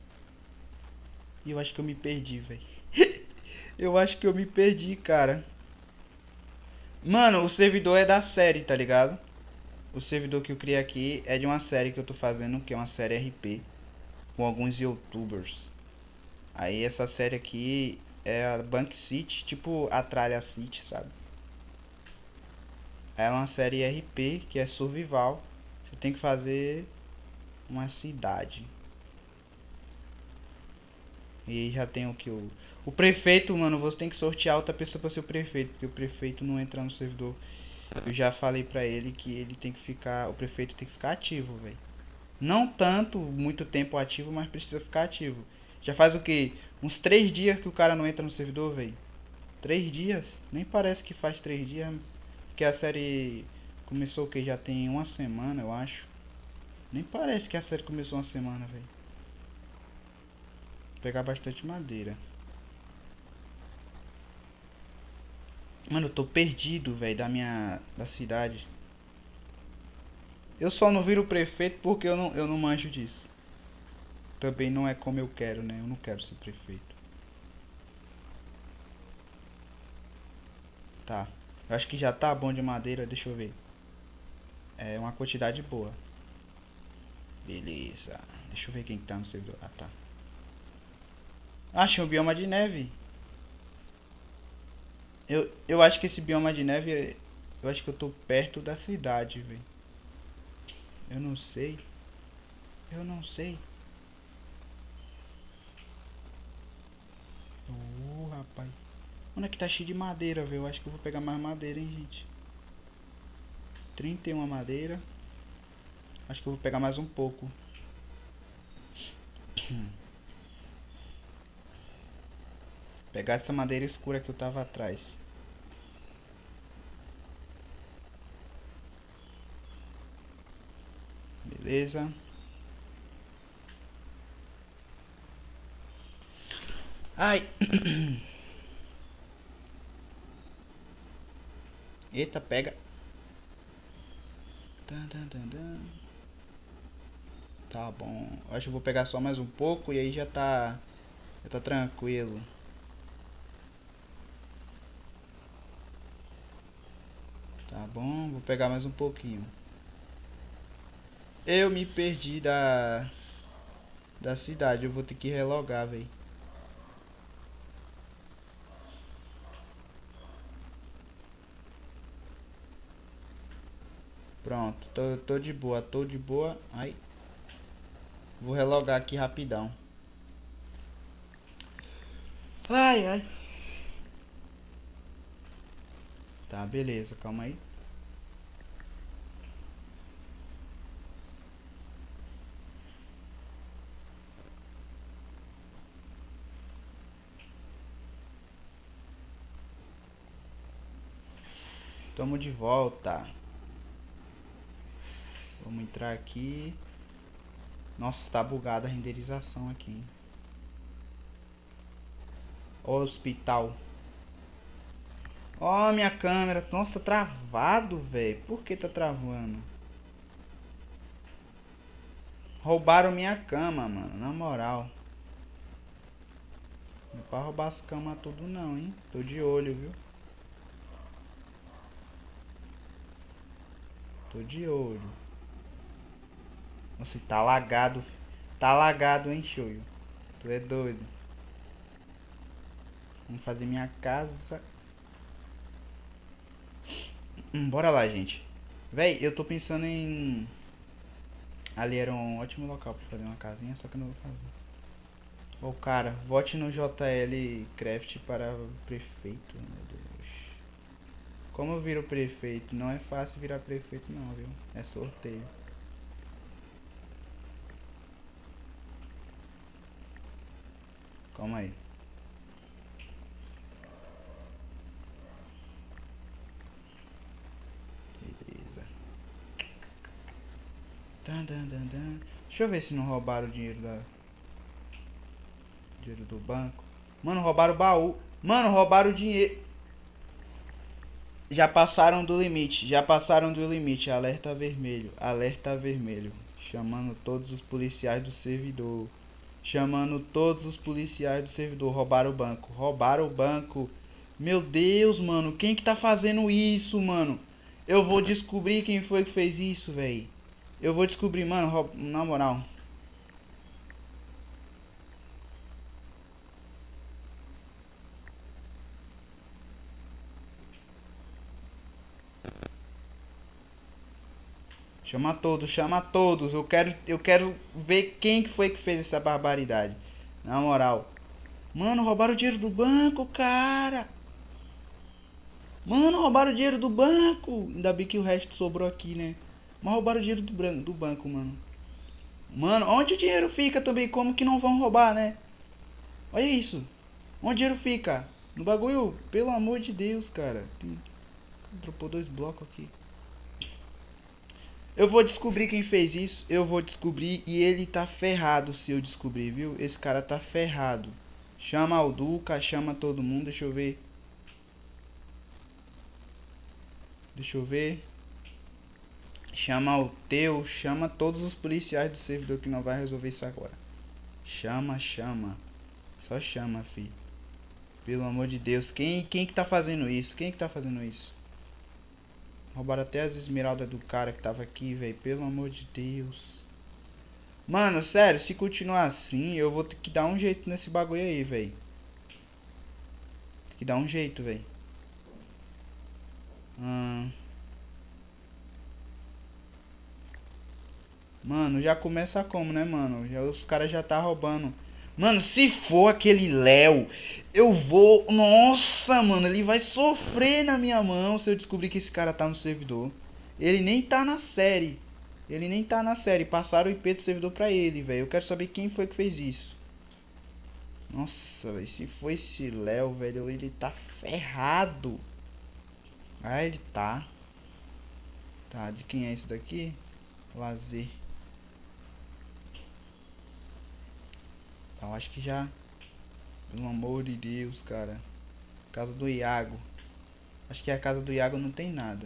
Speaker 1: E eu acho que eu me perdi, velho. Eu acho que eu me perdi, cara. Mano, o servidor é da série, tá ligado? O servidor que eu criei aqui é de uma série que eu tô fazendo, que é uma série R P. Com alguns youtubers. Aí essa série aqui é a Bank City, tipo a Tralha City, sabe? É uma série R P que é survival. Você tem que fazer uma cidade. E já tem o que o o prefeito, mano, você tem que sortear outra pessoa pra ser o prefeito, porque o prefeito não entra no servidor. Eu já falei pra ele que ele tem que ficar, o prefeito tem que ficar ativo, velho. Não tanto, muito tempo ativo, mas precisa ficar ativo. Já faz o que? Uns três dias que o cara não entra no servidor, velho. Três dias? Nem parece que faz três dias. Porque a série começou o que? Já tem uma semana, eu acho. Nem parece que a série começou uma semana, velho. Vou pegar bastante madeira. Mano, eu tô perdido, velho, da minha... da cidade. Eu só não viro prefeito porque eu não, eu não manjo disso. Também não é como eu quero, né? Eu não quero ser prefeito. Tá. Eu acho que já tá bom de madeira, deixa eu ver. É uma quantidade boa. Beleza. Deixa eu ver quem que tá no servidor. Ah, tá. Achei um bioma de neve. Eu, eu acho que esse bioma de neve... Eu acho que eu tô perto da cidade, velho. Eu não sei. Eu não sei. Uh, rapaz. Mano, aqui tá cheio de madeira, velho. Eu acho que eu vou pegar mais madeira, hein, gente. trinta e uma madeira. Acho que eu vou pegar mais um pouco. Pegar essa madeira escura que eu tava atrás. Beleza. Ai. Eita, pega. Tá bom. Acho que eu vou pegar só mais um pouco e aí já tá... Já tá tranquilo. Tá bom, vou pegar mais um pouquinho. Eu me perdi da... Da cidade, eu vou ter que relogar, velho. Pronto, tô, tô de boa, tô de boa. Ai. Vou relogar aqui rapidão. Ai, ai. Tá, beleza, calma aí. Tamo de volta. Vamos entrar aqui. Nossa, tá bugada a renderização aqui, hein? Hospital. Ó, oh, minha câmera. Nossa, tá travado, velho. Por que tá travando? Roubaram minha cama, mano. Na moral. Não é pra roubar as camas tudo não, hein? Tô de olho, viu? Tô de olho. Nossa, tá lagado. Tá lagado, hein, Shoyu? Tu é doido. Vamos fazer minha casa. Hum, bora lá, gente. Véi, eu tô pensando em... Ali era um ótimo local pra fazer uma casinha, só que eu não vou fazer. Ô, oh, cara, vote no J L Craft para prefeito, meu Deus. Como eu viro prefeito? Não é fácil virar prefeito não, viu? É sorteio. Calma aí. Beleza. Dan, dan, dan, dan. Deixa eu ver se não roubaram o dinheiro da... Dinheiro do banco. Mano, roubaram o baú. Mano, roubaram o dinheiro. Já passaram do limite. Já passaram do limite. Alerta vermelho. Alerta vermelho. Chamando todos os policiais do servidor. Chamando todos os policiais do servidor. Roubaram o banco. Roubaram o banco. Meu Deus, mano. Quem que tá fazendo isso, mano? Eu vou descobrir quem foi que fez isso, velho. Eu vou descobrir, mano. Roub... Na moral. Chama todos, chama todos. Eu quero, eu quero ver quem que foi que fez essa barbaridade. Na moral. Mano, roubaram o dinheiro do banco, cara. Mano, roubaram o dinheiro do banco. Ainda bem que o resto sobrou aqui, né? Mas roubaram o dinheiro do, branco, do banco, mano. Mano, onde o dinheiro fica também? Como que não vão roubar, né? Olha isso. Onde o dinheiro fica? No bagulho? Pelo amor de Deus, cara. Tem... Dropou dois blocos aqui. Eu vou descobrir quem fez isso. Eu vou descobrir. E ele tá ferrado se eu descobrir, viu? Esse cara tá ferrado. Chama o Duca, chama todo mundo. Deixa eu ver. Deixa eu ver. Chama o teu. Chama todos os policiais do servidor que não vai resolver isso agora. Chama, chama. Só chama, filho. Pelo amor de Deus. Quem, quem que tá fazendo isso? Quem que tá fazendo isso? Roubaram até as esmeraldas do cara que tava aqui, velho. Pelo amor de Deus. Mano, sério, se continuar assim, eu vou ter que dar um jeito nesse bagulho aí, velho. Tem que dar um jeito, velho. Hum. Mano, já começa como, né, mano? Já, os caras já tá roubando. Mano, se for aquele Léo, eu vou... Nossa, mano, ele vai sofrer na minha mão se eu descobrir que esse cara tá no servidor. Ele nem tá na série. Ele nem tá na série. Passaram o I P do servidor pra ele, velho. Eu quero saber quem foi que fez isso. Nossa, velho. Se for esse Léo, velho, ele tá ferrado. Ah, ele tá. Tá, de quem é isso daqui? Lazer. Então, acho que já... Pelo amor de Deus, cara. Casa do Iago. Acho que a casa do Iago não tem nada.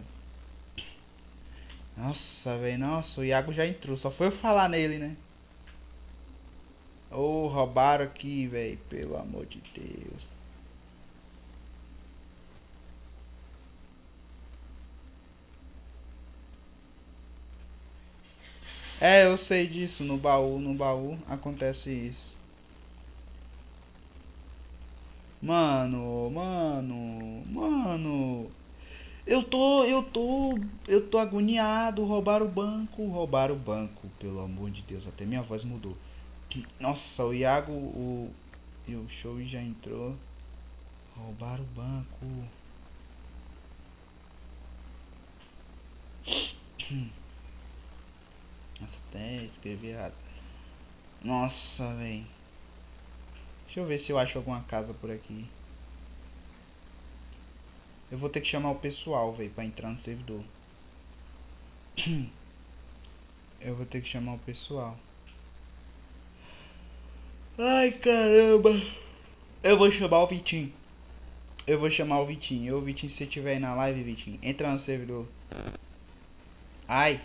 Speaker 1: Nossa, velho. Nossa, o Iago já entrou. Só foi eu falar nele, né? Oh, roubaram aqui, velho. Pelo amor de Deus. É, eu sei disso. No baú, no baú acontece isso. Mano, mano, mano. Eu tô, eu tô, eu tô agoniado. Roubaram o banco, roubaram o banco. Pelo amor de Deus, até minha voz mudou. Nossa, o Iago, o, e o show já entrou. Roubaram o banco. Nossa, até escrevi errado. Nossa, velho. Deixa eu ver se eu acho alguma casa por aqui. Eu vou ter que chamar o pessoal, velho, pra entrar no servidor. Eu vou ter que chamar o pessoal. Ai, caramba. Eu vou chamar o Vitinho. Eu vou chamar o Vitinho. Eu, Vitinho, se você estiver aí na live, Vitinho, entra no servidor. Ai.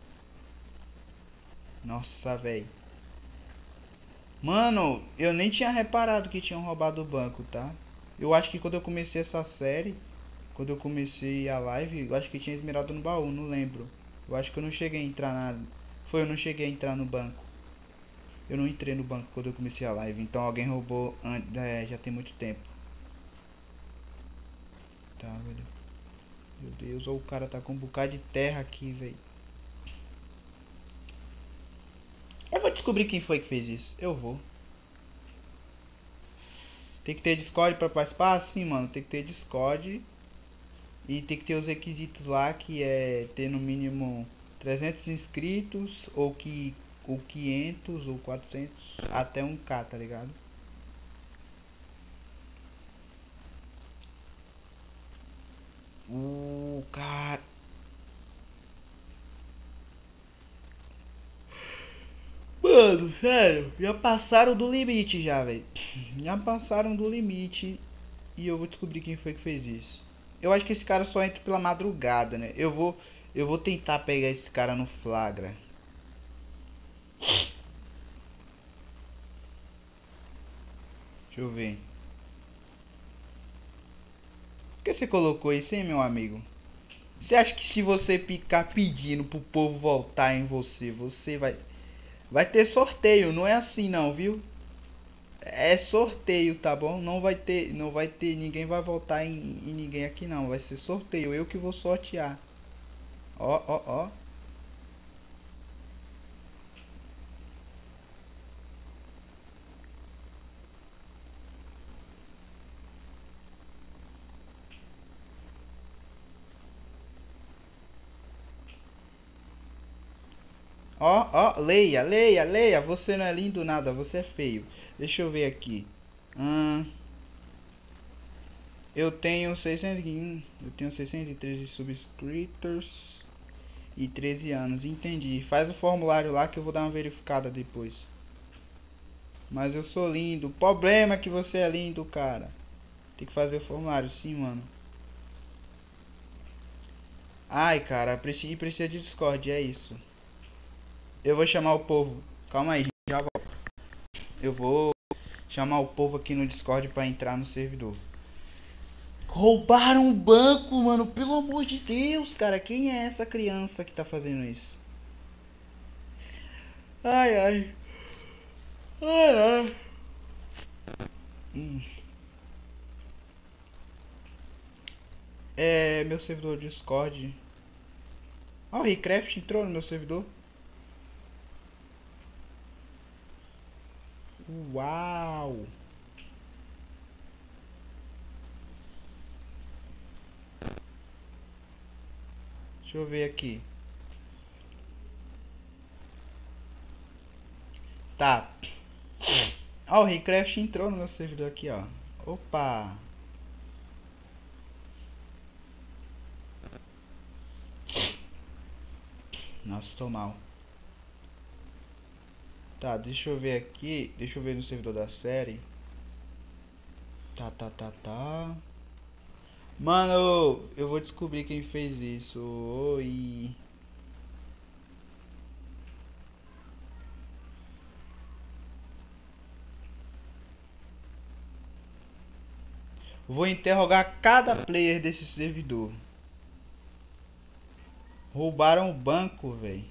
Speaker 1: Nossa, velho. Mano, eu nem tinha reparado que tinham roubado o banco, tá? Eu acho que quando eu comecei essa série, quando eu comecei a live, eu acho que tinha esmeralda no baú, não lembro. Eu acho que eu não cheguei a entrar na... Foi, eu não cheguei a entrar no banco. Eu não entrei no banco quando eu comecei a live, então alguém roubou antes, é, já tem muito tempo. Tá, velho. Meu Deus, ó, o cara tá com um bocado de terra aqui, velho. Eu vou descobrir quem foi que fez isso. Eu vou. Tem que ter Discord pra participar? Sim, mano. Tem que ter Discord. E tem que ter os requisitos lá, que é ter no mínimo trezentos inscritos, ou que ou quinhentos, ou quatrocentos, até um K, tá ligado? O cara. Mano, sério, já passaram do limite já, velho. Já passaram do limite e eu vou descobrir quem foi que fez isso. Eu acho que esse cara só entra pela madrugada, né? Eu vou, eu vou tentar pegar esse cara no flagra. Deixa eu ver. Por que você colocou isso, hein, meu amigo? Você acha que se você ficar pedindo pro povo voltar em você, você vai vai ter sorteio? Não é assim não, viu? É sorteio, tá bom? Não vai ter, não vai ter, ninguém vai votar em, em ninguém aqui não. Vai ser sorteio, eu que vou sortear. Ó, ó, ó. Ó, ó, leia, leia, leia. Você não é lindo nada, você é feio. Deixa eu ver aqui. Hum, eu tenho seiscentos e um, eu tenho seiscentos e treze subscritos e treze anos. Entendi. Faz o formulário lá que eu vou dar uma verificada depois. Mas eu sou lindo. O problema é que você é lindo, cara. Tem que fazer o formulário, sim, mano. Ai, cara, precisa, precisa de Discord, é isso. Eu vou chamar o povo. Calma aí, já volto. Eu vou chamar o povo aqui no Discord pra entrar no servidor. Roubaram o banco, mano. Pelo amor de Deus, cara. Quem é essa criança que tá fazendo isso? Ai, ai. Ai, ai. Hum. É, meu servidor Discord. Ah, o Recraft entrou no meu servidor. Uau. Deixa eu ver aqui. Tá. Ó, o Recraft entrou no meu servidor aqui, ó. Opa. Nossa, tô mal. Tá, deixa eu ver aqui. Deixa eu ver no servidor da série. Tá, tá, tá, tá. Mano, eu vou descobrir quem fez isso. Oi. Vou interrogar cada player desse servidor. Roubaram o banco, velho.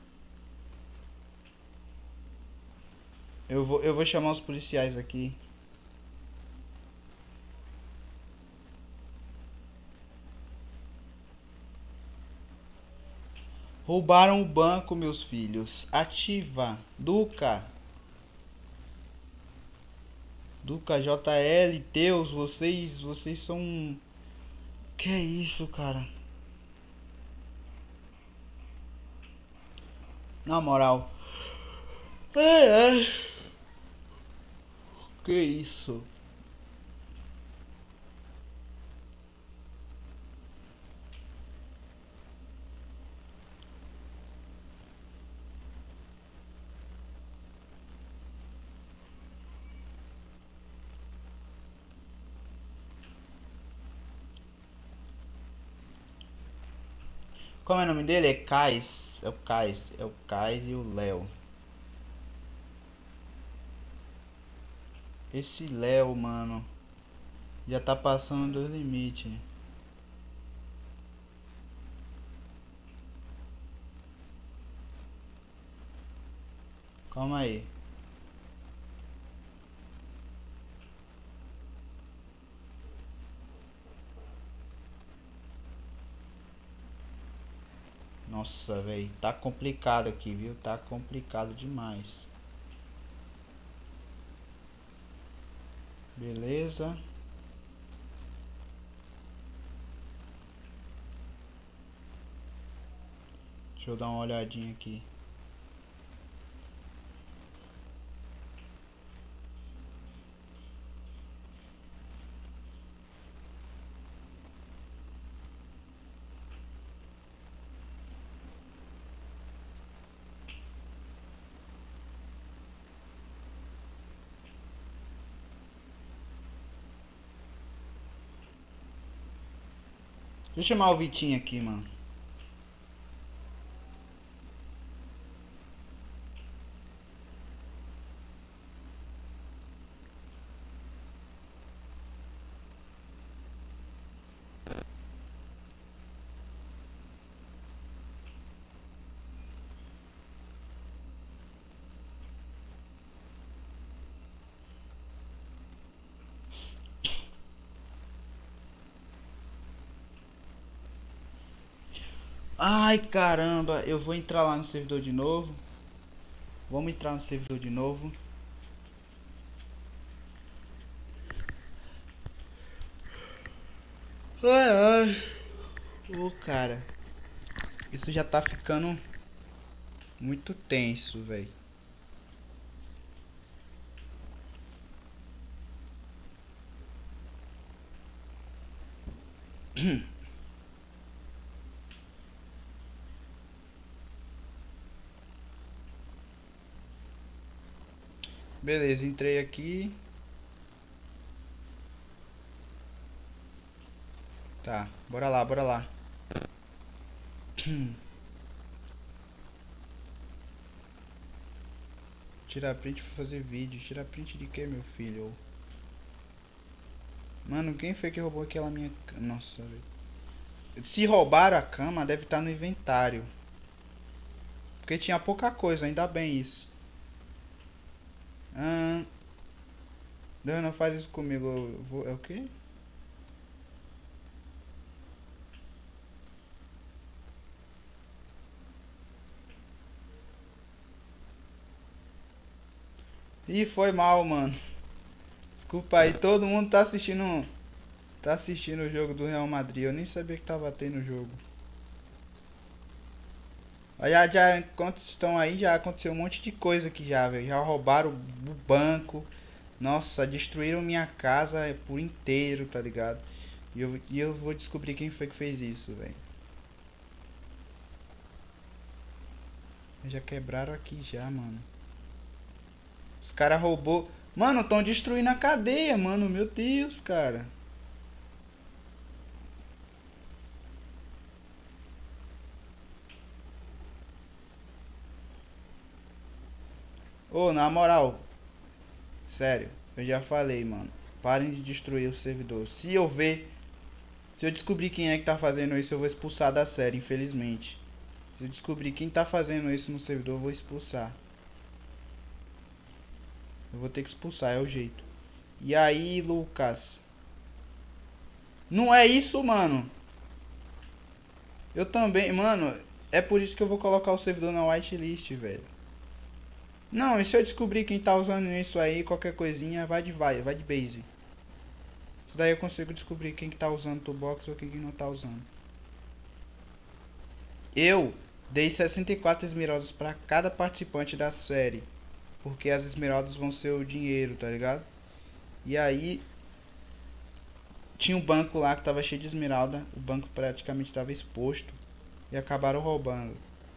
Speaker 1: Eu vou, eu vou chamar os policiais aqui. Roubaram o banco, meus filhos. Ativa. Duca. Duca, J L, Deus, vocês, vocês são... Que é isso, cara? Na moral. Ai, ai. Que isso? Como é o nome dele? É Kais. É o Kais. É o Kais e o Léo. Esse Léo, mano, já tá passando dos limites. Calma aí. Nossa, velho, tá complicado aqui, viu? Tá complicado demais. Beleza. Deixa eu dar uma olhadinha aqui. eu chamar o Vitinho aqui, mano. Ai, caramba, eu vou entrar lá no servidor de novo. Vamos entrar no servidor de novo. Ai, ai. Ô, cara, isso já tá ficando muito tenso, velho. Beleza, entrei aqui. Tá, bora lá, bora lá. Tirar print pra fazer vídeo. Tirar print de que, meu filho? Mano, quem foi que roubou aquela minha... Nossa, velho. Se roubaram a cama, deve estar no inventário. Porque tinha pouca coisa, ainda bem isso. Ah, Deus, não faz isso comigo. Eu vou... É o quê? Ih, foi mal, mano. Desculpa aí, todo mundo tá assistindo... Tá assistindo o jogo do Real Madrid. Eu nem sabia que tava tendo o jogo. Já, já, enquanto estão aí, já aconteceu um monte de coisa aqui já, velho. Já roubaram o banco. Nossa, destruíram minha casa por inteiro, tá ligado? E eu, e eu vou descobrir quem foi que fez isso, velho. Já quebraram aqui já, mano. Os caras roubou. Mano, estão destruindo a cadeia, mano. Meu Deus, cara. Ô, na moral. Sério, eu já falei, mano. Parem de destruir o servidor. Se eu ver... Se eu descobrir quem é que tá fazendo isso, eu vou expulsar da série, infelizmente. Se eu descobrir quem tá fazendo isso no servidor, eu vou expulsar. Eu vou ter que expulsar, é o jeito. E aí, Lucas? Não é isso, mano. Eu também, mano. É por isso que eu vou colocar o servidor na whitelist, velho. Não, e se eu descobrir quem tá usando isso aí, qualquer coisinha, vai de vai, vai de base. Isso daí eu consigo descobrir quem que tá usando o toolbox ou quem que não tá usando. Eu dei sessenta e quatro esmeraldas pra cada participante da série. Porque as esmeraldas vão ser o dinheiro, tá ligado? E aí tinha um banco lá que tava cheio de esmeralda. O banco praticamente tava exposto. E acabaram roubando.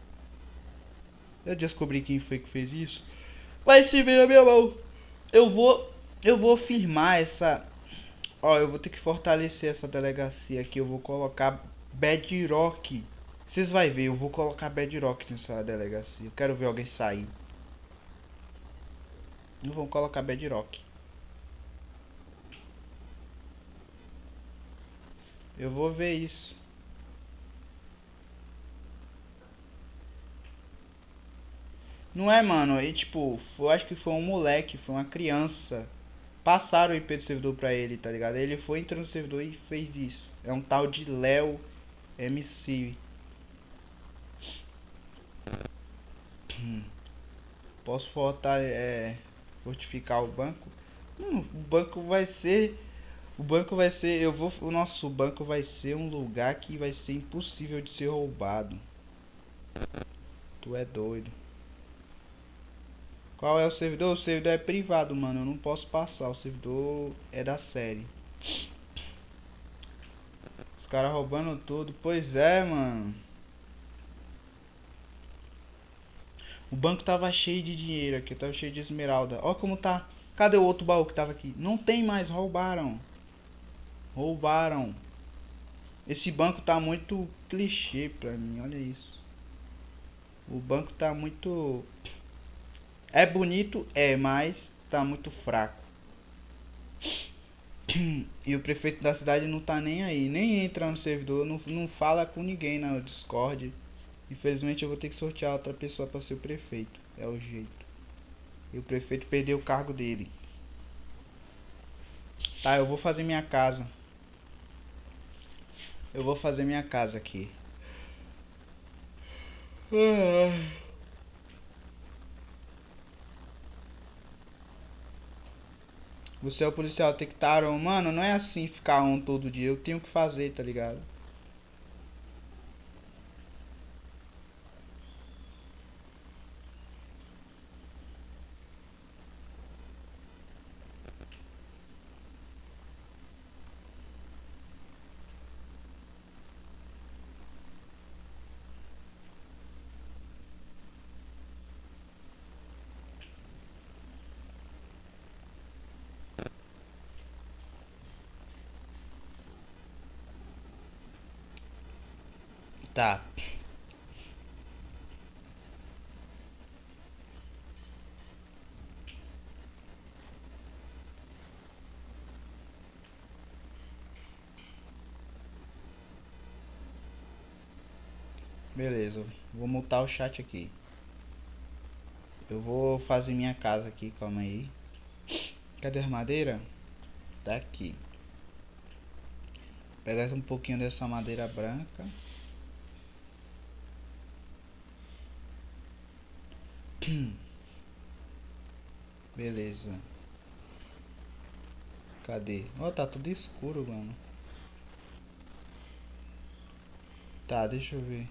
Speaker 1: Eu descobri quem foi que fez isso. Vai se ver na minha mão. Eu vou. Eu vou firmar essa. Ó, eu vou ter que fortalecer essa delegacia aqui. Eu vou colocar Bedrock. Vocês vão ver, eu vou colocar Bedrock nessa delegacia. Eu quero ver alguém sair. Não vou colocar Bedrock. Eu vou ver isso. Não é, mano? E tipo, eu acho que foi um moleque, foi uma criança. Passaram o I P do servidor pra ele, tá ligado? Ele foi, entrou no servidor e fez isso. É um tal de Léo M C. Posso fortar, é, fortificar o banco? Hum, o banco vai ser... O banco vai ser... Eu vou... O nosso banco vai ser um lugar que vai ser impossível de ser roubado. Tu é doido. Qual é o servidor? O servidor é privado, mano. Eu não posso passar. O servidor é da série. Os caras roubando tudo. Pois é, mano. O banco tava cheio de dinheiro aqui. Tava cheio de esmeralda. Ó como tá. Cadê o outro baú que tava aqui? Não tem mais. Roubaram. Roubaram. Esse banco tá muito clichê pra mim, olha isso. O banco tá muito... É bonito, é, mas tá muito fraco. E o prefeito da cidade não tá nem aí, nem entra no servidor, não, não fala com ninguém na Discord. Infelizmente eu vou ter que sortear outra pessoa pra ser o prefeito. É o jeito. E o prefeito perdeu o cargo dele. Tá, eu vou fazer minha casa. Eu vou fazer minha casa aqui. Você é o policial, tem que estar on. Mano, não é assim ficar on todo dia. Eu tenho que fazer, tá ligado? Tá. Beleza. Vou mutar o chat aqui. Eu vou fazer minha casa aqui, calma aí. Cadê a madeira? Tá aqui. Pegar um pouquinho dessa madeira branca. Beleza. Cadê? Ó, oh, tá tudo escuro, mano. Tá, deixa eu ver.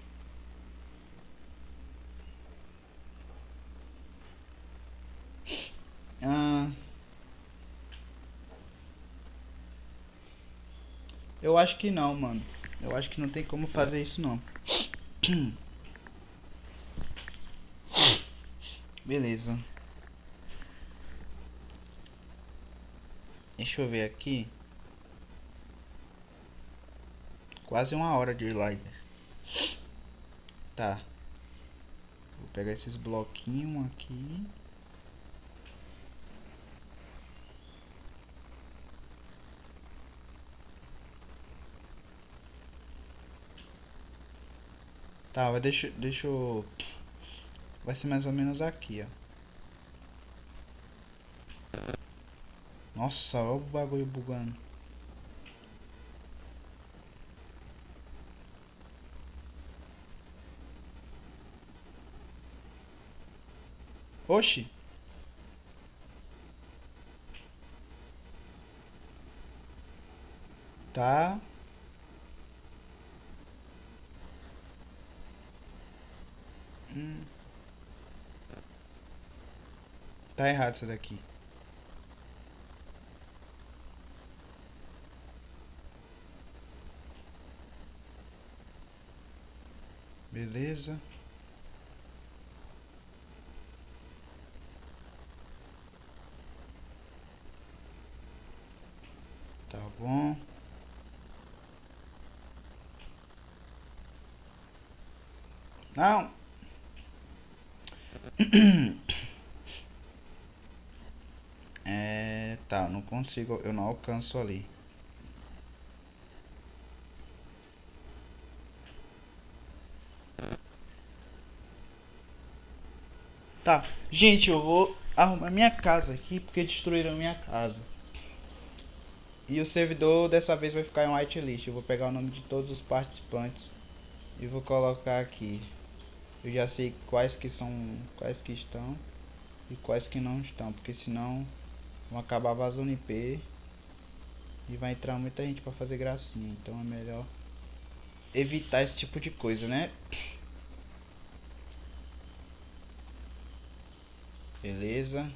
Speaker 1: Ah, eu acho que não, mano. Eu acho que não tem como fazer isso, não. Beleza. Deixa eu ver aqui. Quase uma hora de live. Tá. Vou pegar esses bloquinhos aqui. Tá, vai deixa, deixa eu... Vai ser mais ou menos aqui, ó. Nossa, olha o bagulho bugando. Oxi. Tá. Hum. Tá errado isso daqui. Beleza. Tá bom. Não. É, tá, não consigo, eu não alcanço ali. Tá, gente, eu vou arrumar minha casa aqui porque destruíram minha casa. E o servidor dessa vez vai ficar em whitelist. Eu vou pegar o nome de todos os participantes e vou colocar aqui. Eu já sei quais que são, quais que estão e quais que não estão, porque senão vão acabar vazando I P e vai entrar muita gente pra fazer gracinha. Então é melhor evitar esse tipo de coisa, né? Beleza.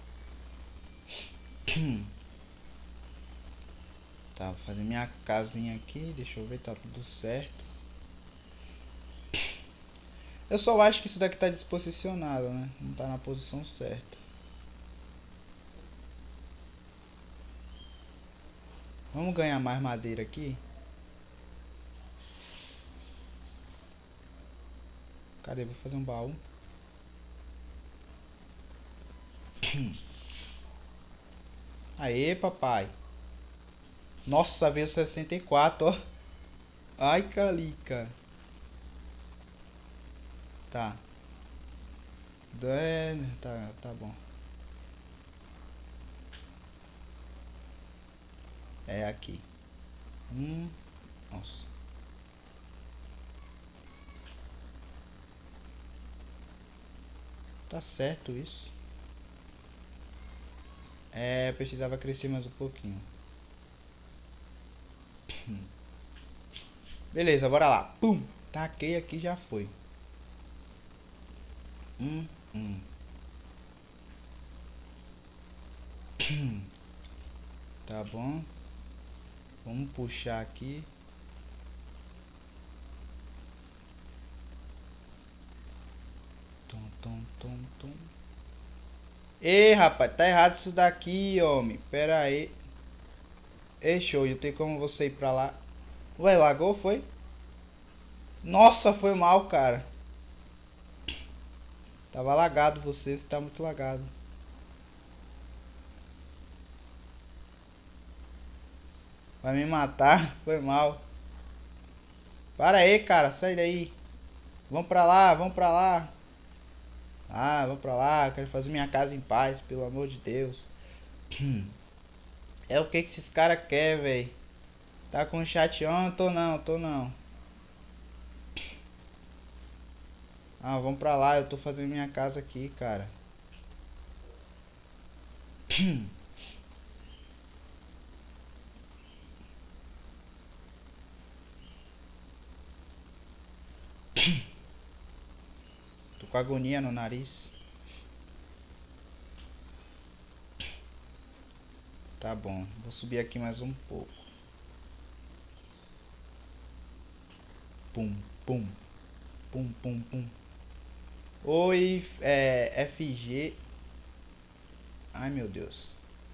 Speaker 1: Tá, vou fazer minha casinha aqui. Deixa eu ver, tá tudo certo. Eu só acho que isso daqui tá desposicionado, né? Não tá na posição certa. Vamos ganhar mais madeira aqui. Cadê? Vou fazer um baú. Aê, papai. Nossa, veio sessenta e quatro, ó. Ai, calica. Tá. É, tá, tá bom. É aqui. Hum. Nossa. Tá certo isso. É, precisava crescer mais um pouquinho. Beleza, bora lá. Pum. Taquei aqui, já foi. Hum, hum. Tá bom. Vamos puxar aqui. Tum, tum, tum, tum. Ei, rapaz, tá errado isso daqui, homem. Pera aí. Ei, show, eu tenho como você ir pra lá. Ué, lagou, foi? Nossa, foi mal, cara. Tava lagado você, você tá muito lagado. Vai me matar? Foi mal. Para aí, cara, sai daí. Vamos pra lá, vamos pra lá. Ah, vamos pra lá, eu quero fazer minha casa em paz, pelo amor de Deus. É o que que esses caras querem, velho? Tá com chateão? Tô não, tô não. Ah, vamos pra lá, eu tô fazendo minha casa aqui, cara. Tô com agonia no nariz. Tá bom, vou subir aqui mais um pouco. Pum, pum. Pum, pum, pum. Oi, é, F G. Ai, meu Deus.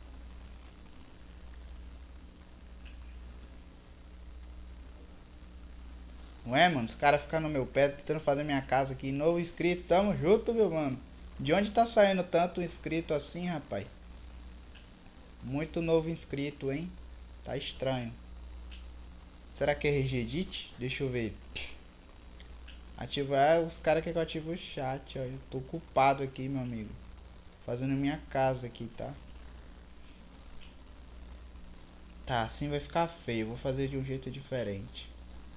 Speaker 1: Não é, mano? Os caras ficam no meu pé tentando fazer minha casa aqui. Novo inscrito, tamo junto, meu mano. De onde tá saindo tanto inscrito assim, rapaz? Muito novo inscrito, hein? Tá estranho. Será que é Regedit? Deixa eu ver. Ativar os caras que eu ativo o chat, ó. Eu tô ocupado aqui, meu amigo. Fazendo minha casa aqui, tá? Tá, assim vai ficar feio. Vou fazer de um jeito diferente.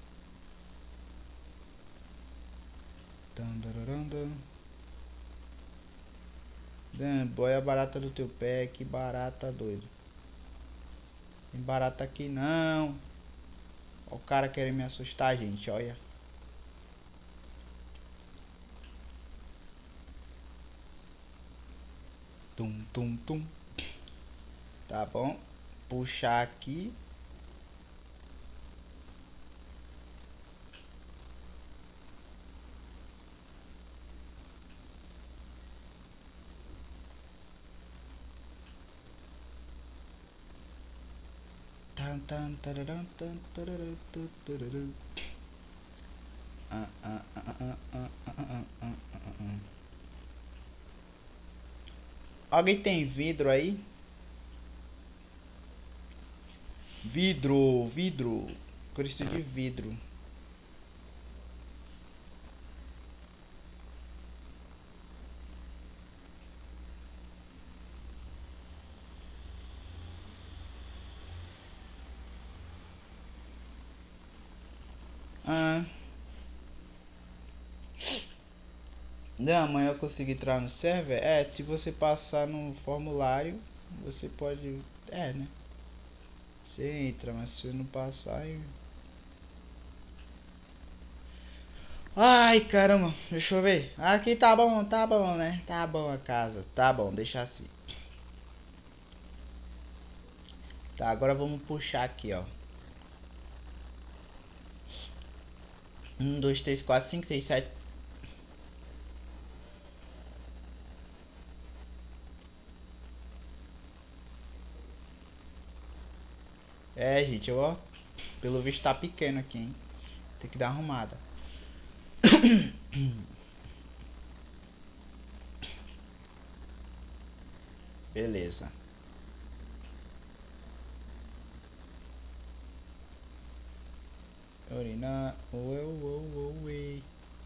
Speaker 1: Dan, boia barata do teu pé, que barata doido. Tem barata aqui não. Ó, o cara querendo me assustar, gente, olha. Tum, tum, tum. Tá bom. Puxar aqui. Tan, tan, tararam, tan, tararam, tu, tararam. Ah, ah, ah, ah, ah, ah, ah, ah, ah, ah, ah. Alguém tem vidro aí? Vidro, vidro. Cristo de vidro. Ah. Não, amanhã eu consegui entrar no server? É, se você passar no formulário, você pode... É, né? Você entra, mas se você não passar... Aí... Ai, caramba, deixa eu ver. Aqui tá bom, tá bom, né? Tá bom a casa. Tá bom, deixa assim. Tá, agora vamos puxar aqui, ó. Um, dois, três, quatro, cinco, seis, sete. É, gente, ó. Pelo visto tá pequeno aqui, hein? Tem que dar arrumada. Beleza. Orinar. Ué, ué, ué, ué.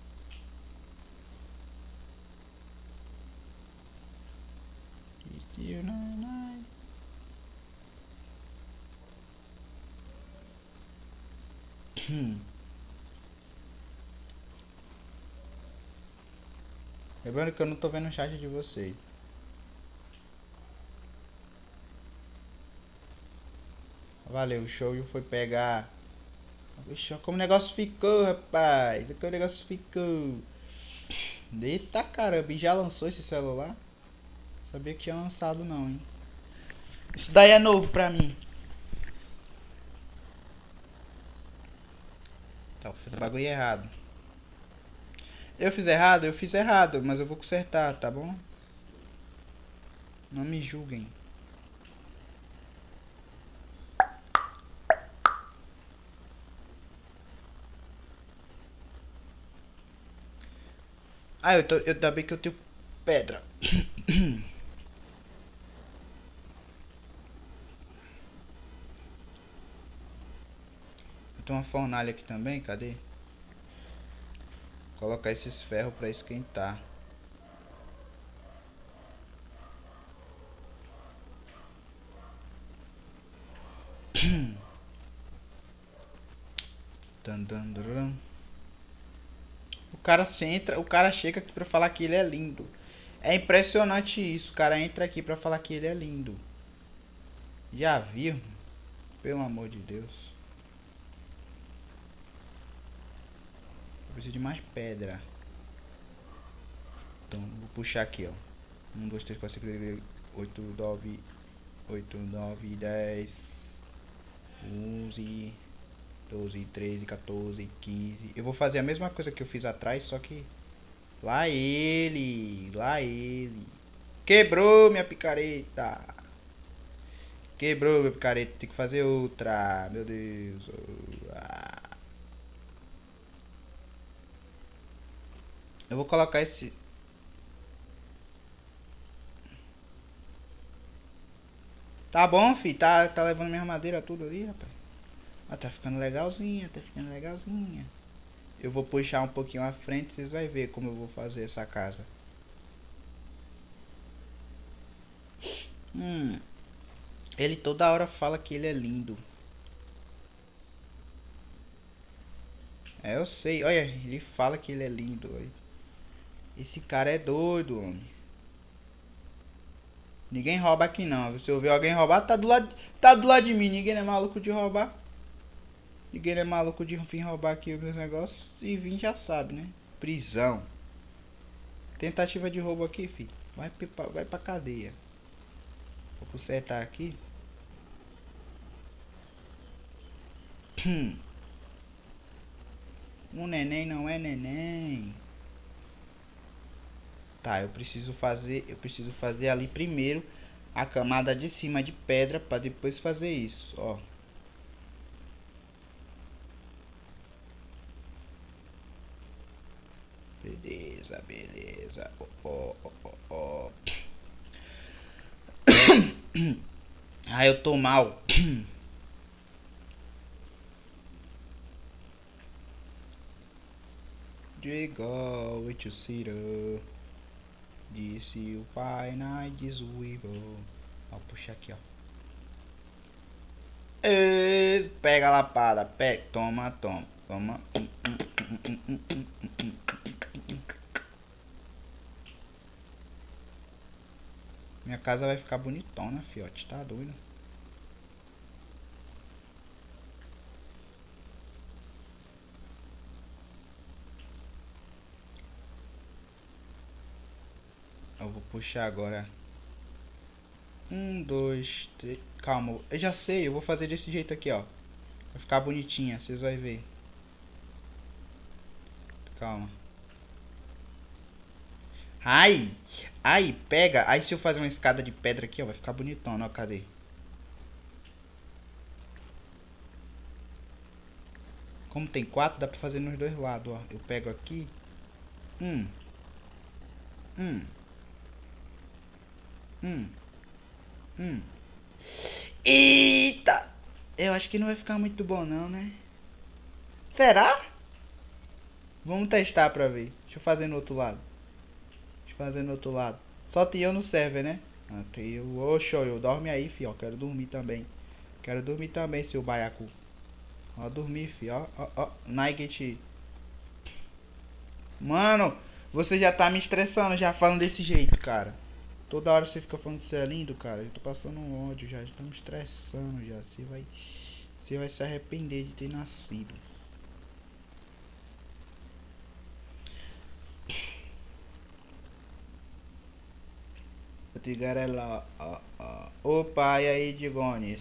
Speaker 1: Lembrando que eu não tô vendo o chat de vocês. Valeu, o show foi pegar. Puxa, como o negócio ficou, rapaz. Como o negócio ficou. Eita caramba, e já lançou esse celular? Sabia que tinha lançado não, hein? Isso daí é novo pra mim. Tá, eu fiz o bagulho errado. Eu fiz errado? Eu fiz errado, mas eu vou consertar, tá bom? Não me julguem. Ah, eu tô. Eu ainda bem que eu tenho pedra. Eu tenho uma fornalha aqui também, cadê? Vou colocar esses ferros pra esquentar. O cara se entra, o cara chega aqui pra falar que ele é lindo. É impressionante isso. O cara entra aqui pra falar que ele é lindo. Já viu? Pelo amor de Deus. Eu preciso de mais pedra. Então, vou puxar aqui, ó. um, dois, três, quatro, cinco, seis, oito, nove, oito, nove, dez, onze, doze, treze, quatorze, quinze. Eu vou fazer a mesma coisa que eu fiz atrás, só que... Lá ele, lá ele. Quebrou minha picareta. Quebrou minha picareta, tem que fazer outra. Meu Deus. Ah. Eu vou colocar esse... Tá bom, fi, tá, tá levando minha madeira tudo ali, rapaz. Ah, tá ficando legalzinha, tá ficando legalzinha. Eu vou puxar um pouquinho à frente, vocês vão ver como eu vou fazer essa casa. Hum. Ele toda hora fala que ele é lindo. É, eu sei. Olha, ele fala que ele é lindo. Olha. Esse cara é doido, homem. Ninguém rouba aqui não. Se eu ver alguém roubar, tá do lado, tá do lado de mim. Ninguém é maluco de roubar. Ninguém é maluco de vir roubar aqui os meus negócios. E vir já sabe, né? Prisão. Tentativa de roubo aqui, filho. Vai, vai pra cadeia. Vou consertar aqui. Um neném não é neném. Tá, eu preciso fazer, eu preciso fazer ali primeiro a camada de cima de pedra para depois fazer isso, ó. Beleza, beleza. Ó, ó, ó, ó. Ah, eu tô mal. Digo, it you see the disse o pai na desviou. Ó, puxa aqui, ó. E, pega a lapada, pega, toma, toma, toma. Minha casa vai ficar bonitona, fiote, tá doido? Eu vou puxar agora. Um, dois, três. Calma, eu já sei, eu vou fazer desse jeito aqui, ó. Vai ficar bonitinha, vocês vão ver. Calma. Ai! Ai, pega. Aí se eu fazer uma escada de pedra aqui, ó, vai ficar bonitona, ó, cadê? Como tem quatro, dá pra fazer nos dois lados, ó. Eu pego aqui. Hum. Hum. Hum. Hum. Eita! Eu acho que não vai ficar muito bom não, né? Será? Vamos testar pra ver. Deixa eu fazer no outro lado. Deixa eu fazer no outro lado. Só tem eu no server, né? Ah, tem eu. Ô, show, eu dorme aí, fi, ó. Quero dormir também. Quero dormir também, seu baiacu. Ó, dormir, fi, ó. Ó, ó. Nike. Mano, você já tá me estressando já falando desse jeito, cara. Toda hora você fica falando que você é lindo, cara. Eu tô passando um ódio já. Já tô me estressando já. Você vai. Você vai se arrepender de ter nascido. Tigarela, ó, ó. Opa, e aí, Digones?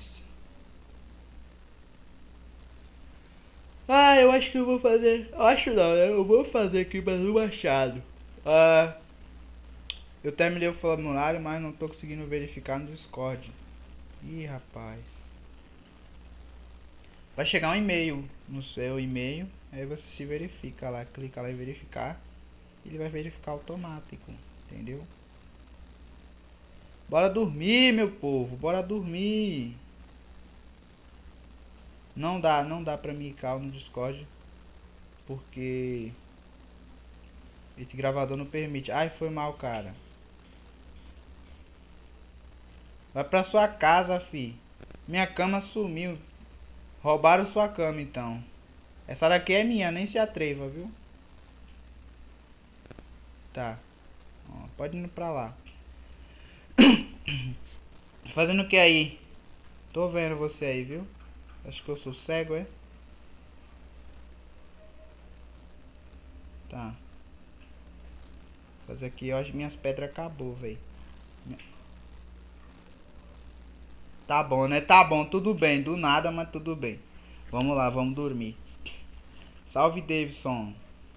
Speaker 1: Ah, eu acho que eu vou fazer. Acho não, né? Eu vou fazer aqui mais um machado. Ah, eu terminei o formulário, mas não tô conseguindo verificar no Discord. Ih, rapaz. Vai chegar um e-mail no seu e-mail. Aí você se verifica lá, clica lá em verificar. Ele vai verificar automático, entendeu? Bora dormir, meu povo, bora dormir. Não dá, não dá pra mim cal no Discord. Porque esse gravador não permite. Ai, foi mal, cara. Vai pra sua casa, fi. Minha cama sumiu. Roubaram sua cama, então. Essa daqui é minha, nem se atreva, viu? Tá. Ó, pode ir pra lá. Fazendo o que aí? Tô vendo você aí, viu? Acho que eu sou cego, é? Tá. Fazer aqui, ó, as minhas pedras acabou, velho. Tá bom, né? Tá bom, tudo bem. Do nada, mas tudo bem. Vamos lá, vamos dormir. Salve, Davidson.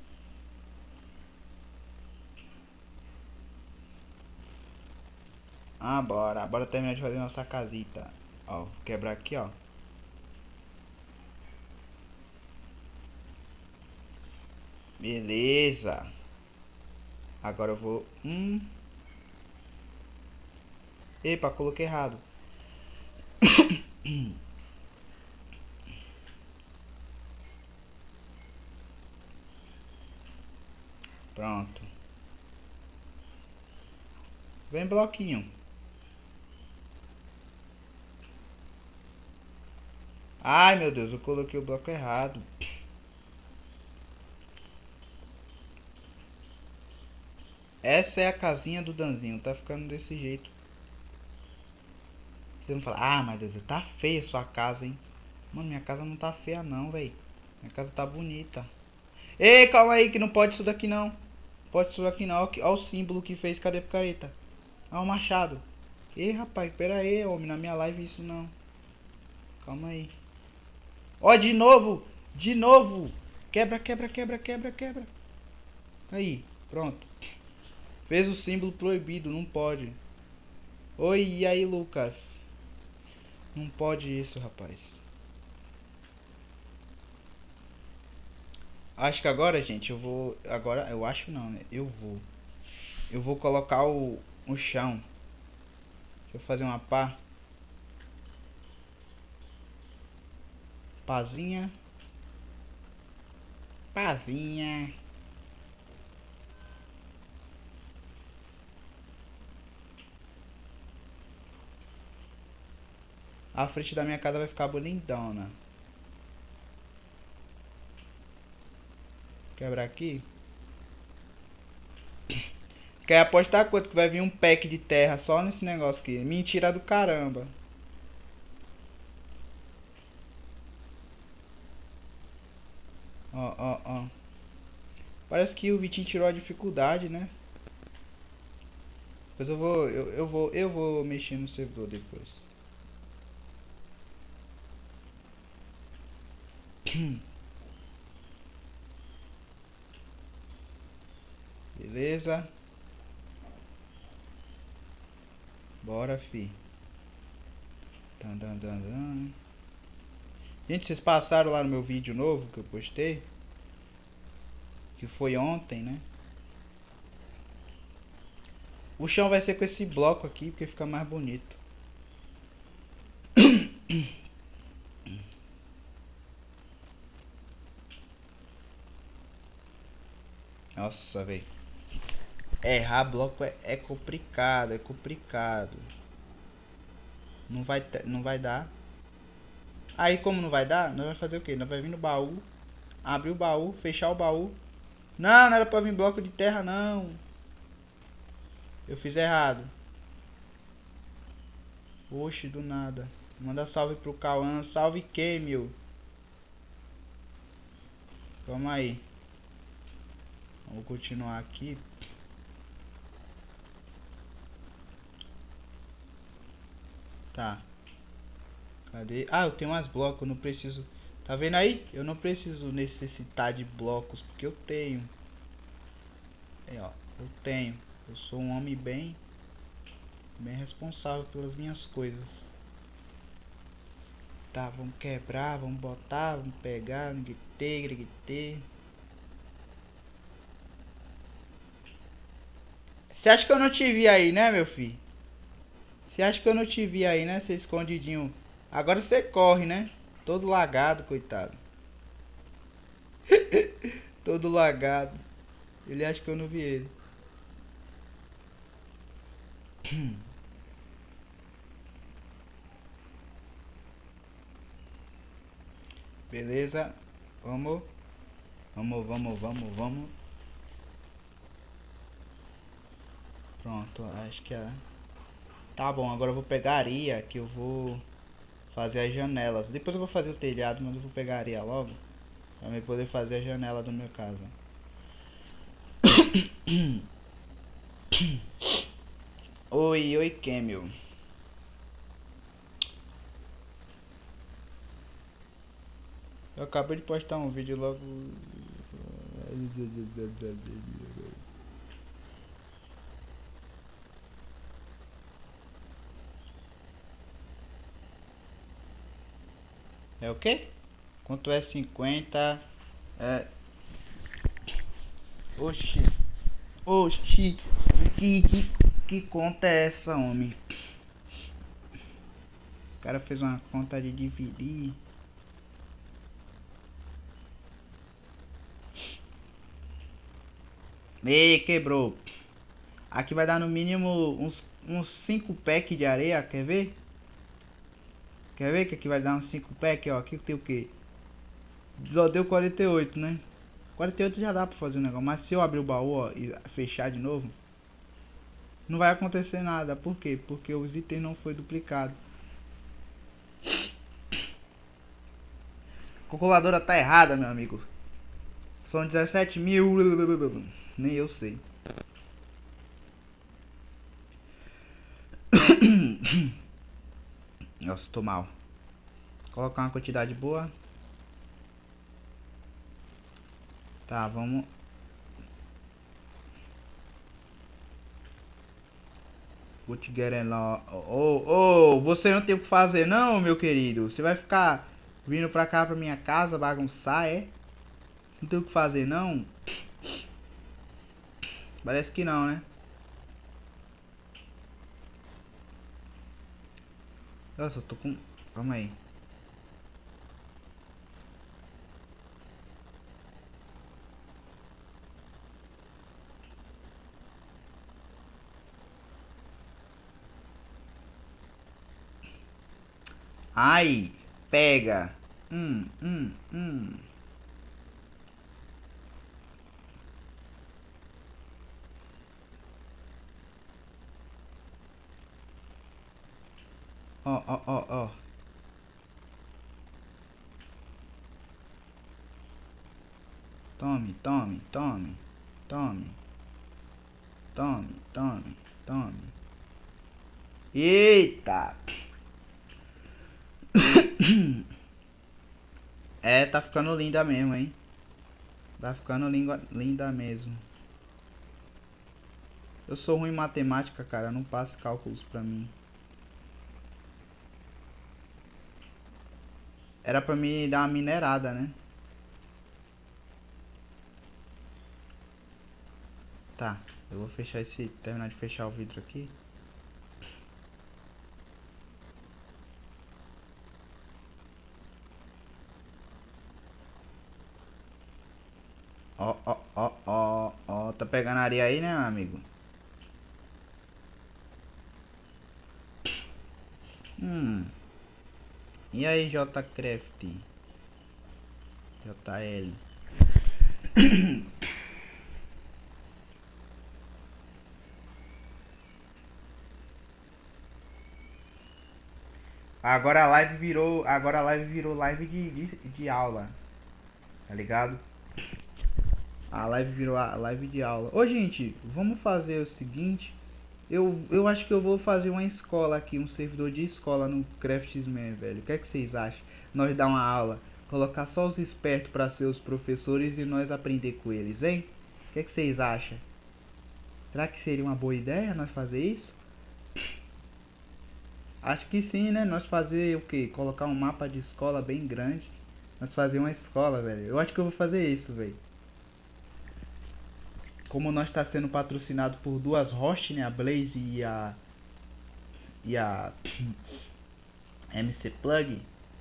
Speaker 1: Ah, bora. Bora terminar de fazer nossa casita. Ó, vou quebrar aqui, ó. Beleza. Agora eu vou... Hum. Epa, coloquei errado. Pronto. Vem bloquinho. Ai, meu Deus, eu coloquei o bloco errado. Essa é a casinha do Danzinho. Tá ficando desse jeito. Você não fala, ah, mas Deus, tá feia sua casa, hein? Mano, minha casa não tá feia não, velho. Minha casa tá bonita. Ei, calma aí, que não pode isso daqui não. Pode isso daqui não. Olha o símbolo que fez. Cadê a picareta? Ah, o machado. Ei, rapaz, pera aí, homem. Na minha live isso não. Calma aí. Ó, de novo. De novo. Quebra, quebra, quebra, quebra, quebra. Aí, pronto. Fez o símbolo proibido, não pode. Oi, e aí, Lucas? Não pode isso, rapaz. Acho que agora, gente, eu vou... Agora, eu acho não, né? Eu vou. Eu vou colocar o, o chão. Deixa eu fazer uma pá. Pazinha. Pazinha. A frente da minha casa vai ficar bonitona. Quebrar aqui. Quer apostar quanto que vai vir um pack de terra só nesse negócio aqui? Mentira do caramba. Ó, ó, ó. Parece que o Vitinho tirou a dificuldade, né? Depois eu vou, eu, eu vou, eu vou mexer no servidor depois. Beleza. Bora, fi. Dan, dan, dan, dan. Gente, vocês passaram lá no meu vídeo novo que eu postei? Que foi ontem, né? O chão vai ser com esse bloco aqui, porque fica mais bonito. Nossa, velho. Errar bloco é, é complicado, é complicado. Não vai, ter- não vai dar. Aí como não vai dar, nós vamos fazer o quê? Nós vamos vir no baú, abrir o baú, fechar o baú. Não, não era pra vir bloco de terra não. Eu fiz errado. Oxe, do nada. Manda salve pro Cauã. Salve que, meu? Calma aí. Vamos continuar aqui. Tá. Cadê? Ah, eu tenho umas blocos, eu não preciso. Tá vendo aí? Eu não preciso necessitar de blocos, porque eu tenho. Aí, ó. Eu tenho. Eu sou um homem bem... Bem responsável pelas minhas coisas. Tá, vamos quebrar, vamos botar, vamos pegar, grite, grite. Você acha que eu não te vi aí, né, meu filho? Você acha que eu não te vi aí, né, seu escondidinho? Agora você corre, né? Todo lagado, coitado. Todo lagado. Ele acha que eu não vi ele. Beleza. Vamos. Vamos, vamos, vamos, vamos. Pronto, acho que é. Tá bom, agora eu vou pegar areia que eu vou fazer as janelas. Depois eu vou fazer o telhado, mas eu vou pegar areia logo. Pra eu poder fazer a janela do meu casa. Oi, oi, Camel. Eu acabei de postar um vídeo logo. É o quê? Quanto é cinquenta? É. Oxi. Oxi. Que, que, que conta é essa, homem? O cara fez uma conta de dividir. Ei, quebrou. Aqui vai dar no mínimo uns uns cinco packs de areia, quer ver? Quer ver que aqui vai dar uns cinco packs, ó. Aqui tem o que? Só deu quarenta e oito, né? quarenta e oito já dá pra fazer o negócio. Mas se eu abrir o baú, ó, e fechar de novo, não vai acontecer nada. Por quê? Porque os itens não foi duplicado. A calculadora tá errada, meu amigo. São dezessete mil. Nem eu sei. Nossa, tô mal. Colocar uma quantidade boa. Tá, vamos. Vou te getting lá. Ô, ô, você não tem o que fazer não, meu querido. Você vai ficar vindo pra cá, pra minha casa, bagunçar, é? Você não tem o que fazer não? Parece que não, né? Nossa, eu tô com... Calma aí. Ai, pega. Hum, hum, hum. Ó, ó, ó, ó. Tome, tome, tome. Tome. Tome, tome, tome. Eita. É, tá ficando linda mesmo, hein? Tá ficando língua, linda mesmo. Eu sou ruim em matemática, cara. Não passo cálculos pra mim. Era pra me dar uma minerada, né? Tá, eu vou fechar esse... Terminar de fechar o vidro aqui. Ó, ó, ó, ó, ó. Tá pegando areia aí, né, amigo? Hum. E aí, J-Craft? J L. Agora a live virou. Agora a live virou live de, de, de aula. Tá ligado? A live virou a live de aula. Ô, gente, vamos fazer o seguinte. Eu, eu acho que eu vou fazer uma escola aqui, um servidor de escola no Craftsman, velho. O que é que vocês acham? Nós dar uma aula, colocar só os espertos para ser os professores e nós aprender com eles, hein? O que é que vocês acham? Será que seria uma boa ideia nós fazer isso? Acho que sim, né? Nós fazer o que? Colocar um mapa de escola bem grande. Nós fazer uma escola, velho. Eu acho que eu vou fazer isso, velho. Como nós está sendo patrocinado por duas hosts, né? A Blaze e a e a M C Plug.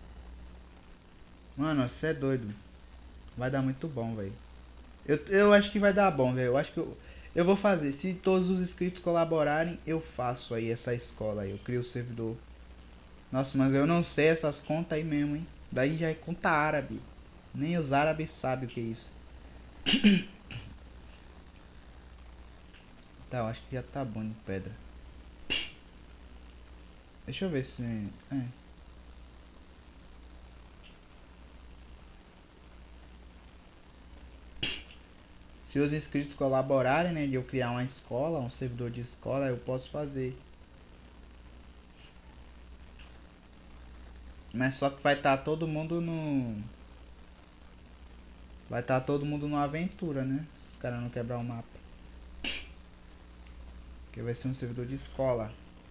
Speaker 1: Mano, você é doido. Vai dar muito bom, velho. Eu, eu acho que vai dar bom, velho. Eu acho que eu, eu vou fazer. Se todos os inscritos colaborarem, eu faço aí essa escola aí. Eu crio o servidor. Nossa, mas eu não sei essas contas aí mesmo, hein. Daí já é conta árabe. Nem os árabes sabem o que é isso. Tá, eu acho que já tá bom de pedra. Deixa eu ver se... É. Se os inscritos colaborarem, né, de eu criar uma escola, um servidor de escola, eu posso fazer. Mas só que vai estar tá todo mundo no... Vai estar tá todo mundo numa aventura, né? Se os caras não quebrar o mapa. Que vai ser um servidor de escola.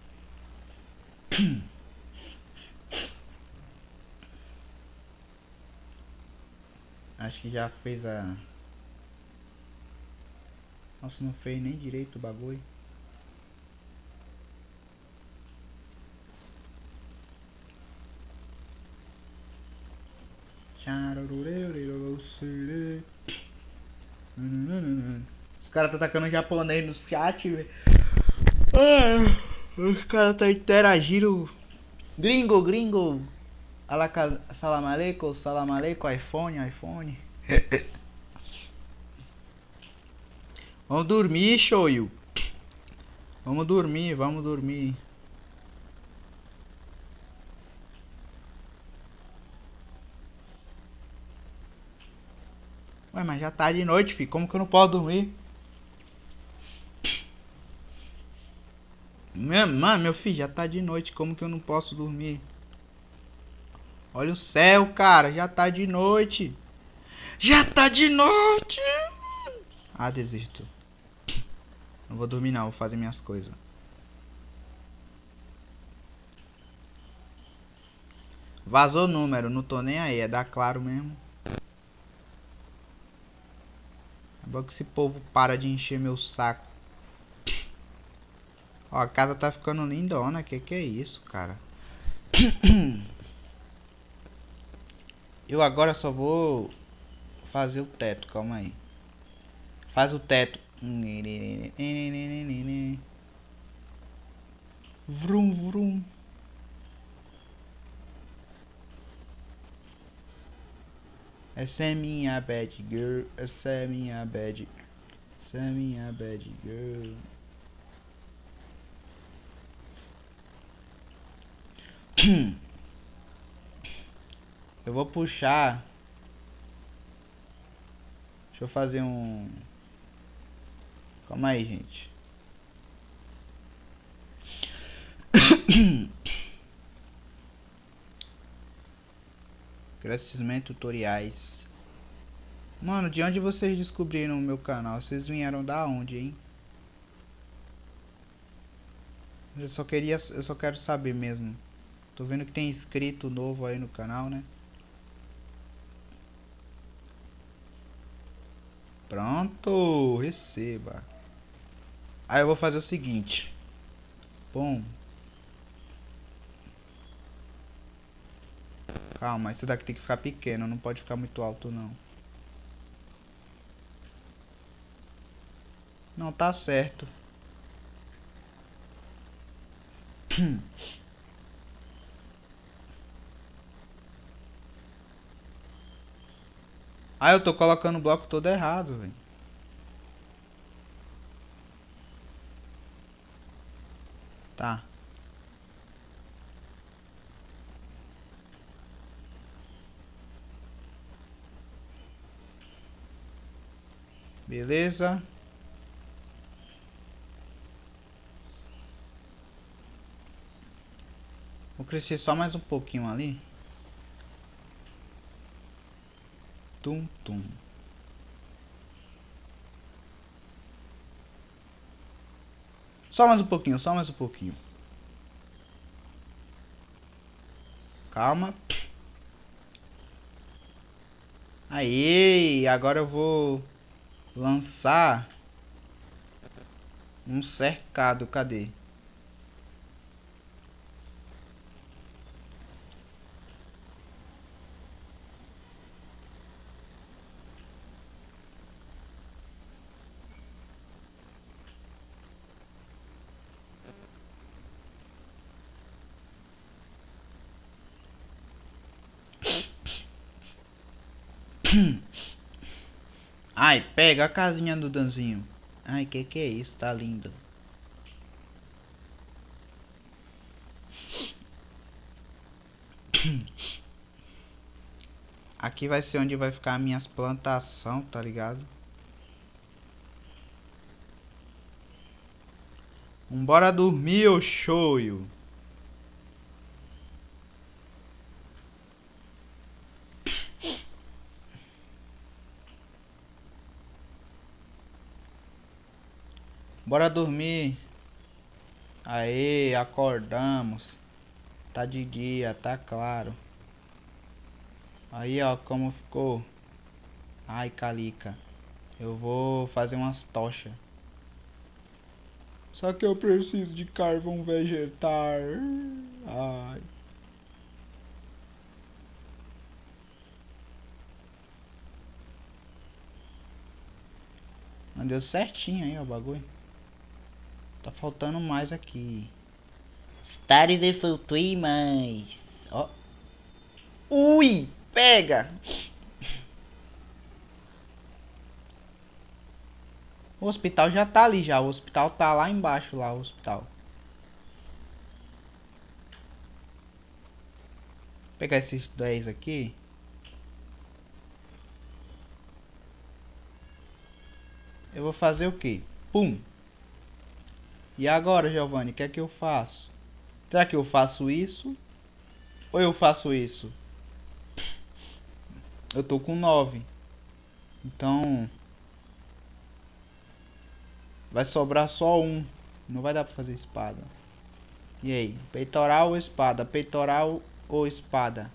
Speaker 1: Acho que já fez a... Nossa, não fez nem direito o bagulho. Os caras tá atacando japonês no chat, velho. Os caras tá interagindo. Gringo, gringo. Alaka, salam aleikum, salam aleikum, iPhone, iPhone. Vamos dormir, Shoyu. Vamos dormir, vamos dormir. Ué, mas já tá de noite, filho. Como que eu não posso dormir? Mano, meu filho, já tá de noite. Como que eu não posso dormir? Olha o céu, cara. Já tá de noite. Já tá de noite. Ah, desisto. Não vou dormir não, vou fazer minhas coisas. Vazou o número, não tô nem aí. É da Claro mesmo. É bom que esse povo para de encher meu saco. Ó, a casa tá ficando lindona. Que que é isso, cara? Eu agora só vou fazer o teto, calma aí. Faz o teto. Vrum, vrum. Essa é minha bad girl. Essa é minha bad. Essa é minha bad girl. Eu vou puxar. Deixa eu fazer um... Calma aí, gente. Craftsman tutoriais. Mano, de onde vocês descobriram o meu canal? Vocês vieram da onde, hein? Eu só queria, eu só quero saber mesmo. Tô vendo que tem inscrito novo aí no canal, né? Pronto, receba. Aí eu vou fazer o seguinte. Bom. Calma, isso daqui tem que ficar pequeno, não pode ficar muito alto não. Não tá certo. Ah, eu tô colocando o bloco todo errado, velho. Tá. Beleza. Vou crescer só mais um pouquinho ali. Tum, tum. Só mais um pouquinho, só mais um pouquinho. Calma. Aí, agora eu vou lançar um cercado. Cadê? Ai, pega a casinha do Danzinho. Ai, que que é isso? Tá lindo. Aqui vai ser onde vai ficar minhas plantações, tá ligado? Vambora dormir, ô choio. Bora dormir. Aê, acordamos. Tá de dia, tá claro. Aí, ó, como ficou. Ai, calica. Eu vou fazer umas tochas. Só que eu preciso de carvão vegetal. Ai. Mas deu certinho aí, ó, o bagulho. Tá faltando mais aqui. Tarde de futui mais. Ó. Ui, pega. O hospital já tá ali já. O hospital tá lá embaixo lá, o hospital. Vou pegar esses dez aqui. Eu vou fazer o quê? Pum. E agora, Giovanni, o que é que eu faço? Será que eu faço isso? Ou eu faço isso? Eu tô com nove. Então vai sobrar só um. Não vai dar pra fazer espada. E aí? Peitoral ou espada? Peitoral ou espada?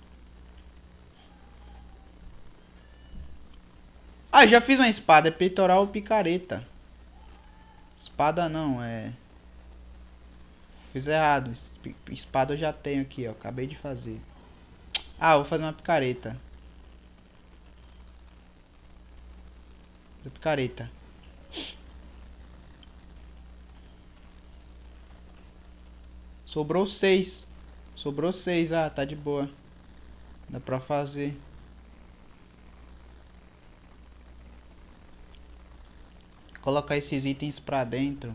Speaker 1: Ah, já fiz uma espada. É peitoral ou picareta? Espada não, é... Fiz errado. Espada eu já tenho aqui, ó. Acabei de fazer. Ah, vou fazer uma picareta. Picareta. Sobrou seis. Sobrou seis. Ah, tá de boa. Dá pra fazer. Colocar esses itens pra dentro.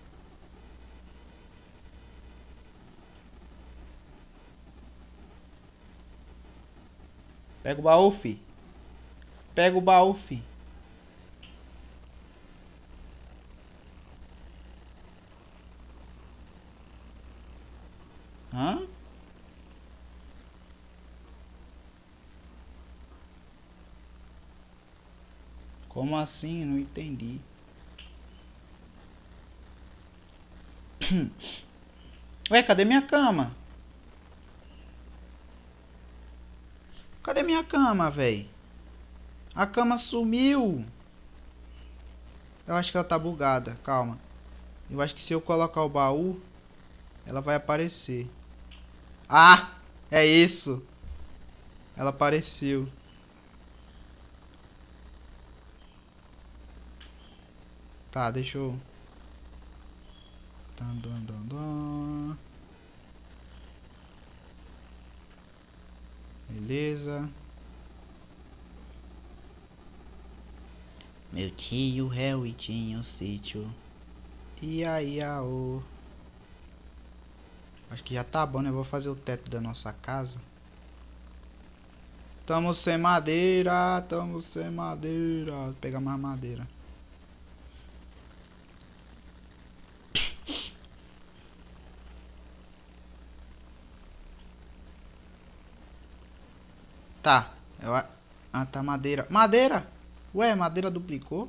Speaker 1: Pega o baú, fi. Pega o baú, fi. Hã? Como assim? Não entendi. Ué, cadê minha cama? Cadê minha cama, véi? A cama sumiu. Eu acho que ela tá bugada. Calma. Eu acho que se eu colocar o baú, ela vai aparecer. Ah! É isso. Ela apareceu. Tá, deixa eu... Dun, dun, dun, dun. Beleza. Meu tio Harry tinha um sítio. Ia, ia, ô. Acho que já tá bom, né? Eu vou fazer o teto da nossa casa. Tamo sem madeira, tamo sem madeira. Vou pegar mais madeira. Tá, eu... Ah, tá madeira. Madeira! Ué, madeira duplicou?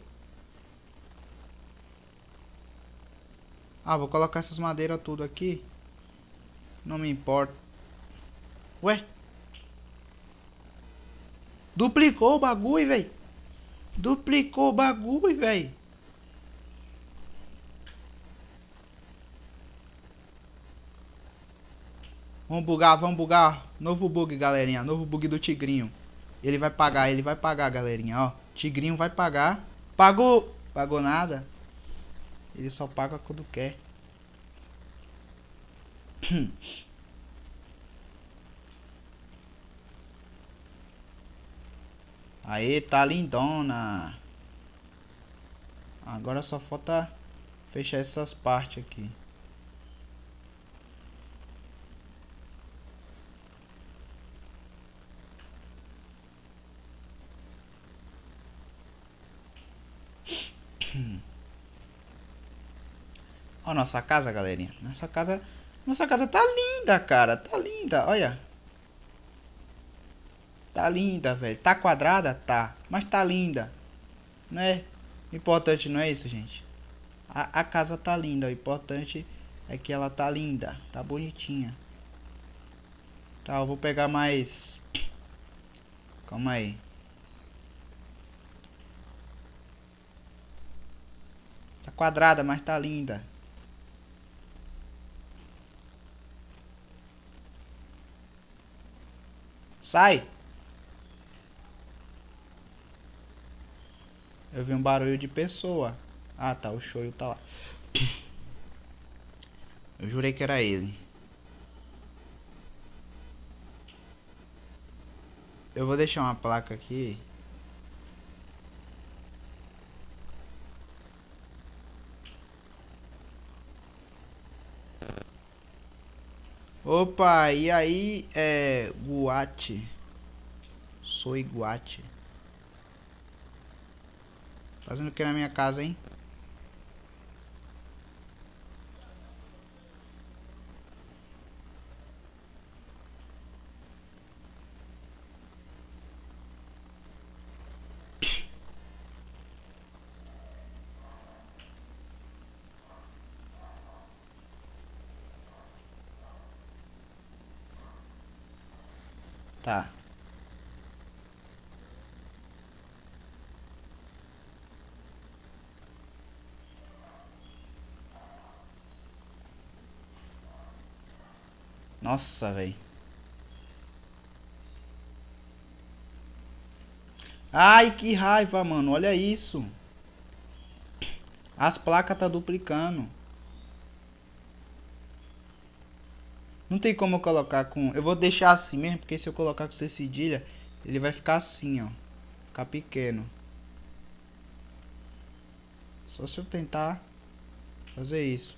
Speaker 1: Ah, vou colocar essas madeiras tudo aqui. Não me importa. Ué? Duplicou o bagulho, velho. Duplicou o bagulho, velho. Vamos bugar, vamos bugar. Novo bug, galerinha. Novo bug do tigrinho. Ele vai pagar, ele vai pagar, galerinha, ó. Tigrinho vai pagar. Pagou! Pagou nada. Ele só paga quando quer. Aê, tá lindona. Agora só falta fechar essas partes aqui. Ó, nossa casa, galerinha. Nossa casa, nossa casa tá linda, cara. Tá linda, olha. Tá linda, velho. Tá quadrada? Tá. Mas tá linda. Né? O importante não é isso, gente. A, a casa tá linda. O importante é que ela tá linda. Tá bonitinha. Tá, eu vou pegar mais... Calma aí. Tá quadrada, mas tá linda. Sai! Eu vi um barulho de pessoa. Ah, tá. O show tá lá. Eu jurei que era ele. Eu vou deixar uma placa aqui. Opa, e aí, é... Guate. Sou Guate. Fazendo o que na minha casa, hein? Tá. Nossa, velho. Ai, que raiva, mano. Olha isso. As placas tá duplicando. Não tem como eu colocar com... Eu vou deixar assim mesmo, porque se eu colocar com C cedilha, ele vai ficar assim, ó. Ficar pequeno. Só se eu tentar fazer isso.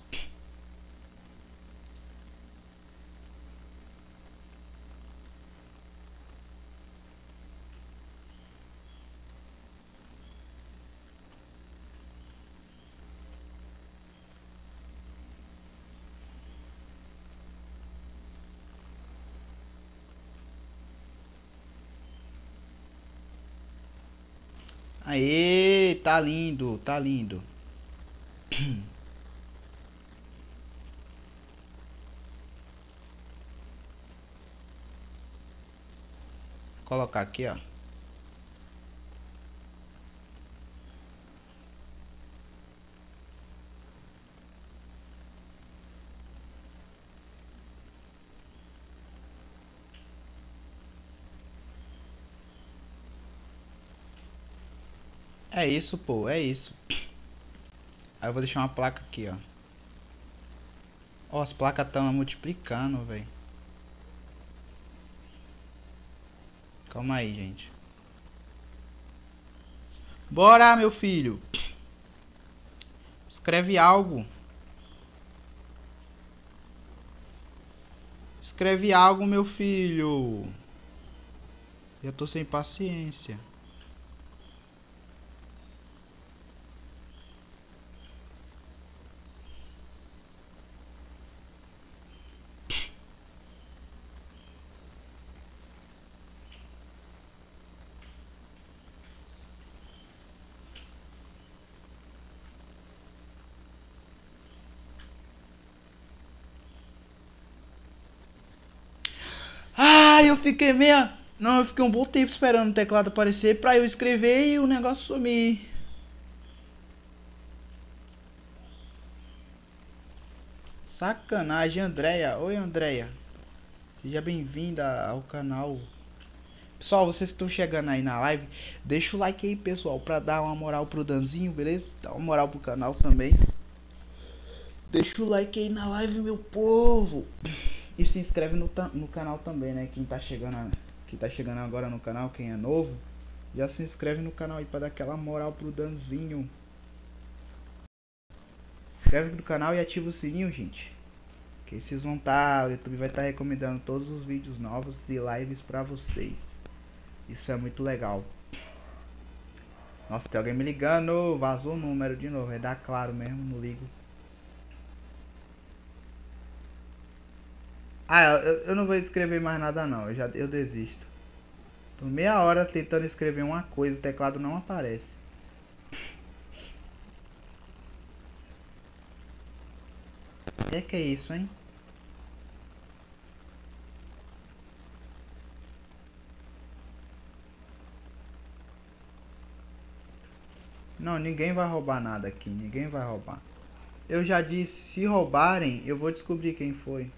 Speaker 1: Aê, tá lindo, tá lindo. Vou colocar aqui, ó. É isso, pô, é isso. Aí eu vou deixar uma placa aqui, ó. Ó, as placas estão multiplicando, velho. Calma aí, gente. Bora, meu filho. Escreve algo. Escreve algo, meu filho. Eu tô sem paciência. Ah, eu fiquei meia... Não, eu fiquei um bom tempo esperando o teclado aparecer pra eu escrever e o negócio sumir. Sacanagem, Andréia. Oi, Andréia. Seja bem-vinda ao canal. Pessoal, vocês que estão chegando aí na live, deixa o like aí, pessoal, pra dar uma moral pro Danzinho, beleza? Dá uma moral pro canal também. Deixa o like aí na live, meu povo. E se inscreve no, no canal também, né? Quem tá chegando a, quem tá chegando agora no canal, quem é novo, já se inscreve no canal aí pra dar aquela moral pro Danzinho. Inscreve no canal e ativa o sininho, gente. Que vocês vão estar, o YouTube vai estar recomendando todos os vídeos novos e lives pra vocês. Isso é muito legal. Nossa, tem alguém me ligando. Vazou o número de novo. É dar claro mesmo, não ligo. Ah, eu, eu não vou escrever mais nada não. Eu já eu desisto. Tô meia hora tentando escrever uma coisa, o teclado não aparece. O que é que é isso, hein? Não, ninguém vai roubar nada aqui. Ninguém vai roubar. Eu já disse, se roubarem, eu vou descobrir quem foi.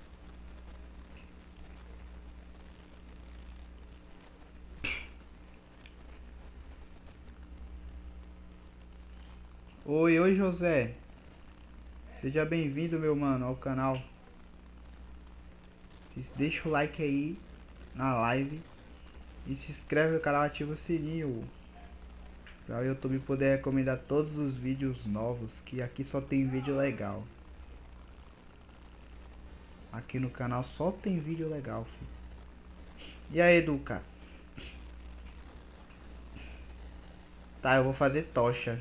Speaker 1: Oi, oi José. Seja bem-vindo, meu mano, ao canal. Deixa o like aí na live. E se inscreve no canal, ativa o sininho. Para o YouTube poder recomendar todos os vídeos novos. Que aqui só tem vídeo legal. Aqui no canal só tem vídeo legal, filho. E aí, Educa? Tá, eu vou fazer tocha.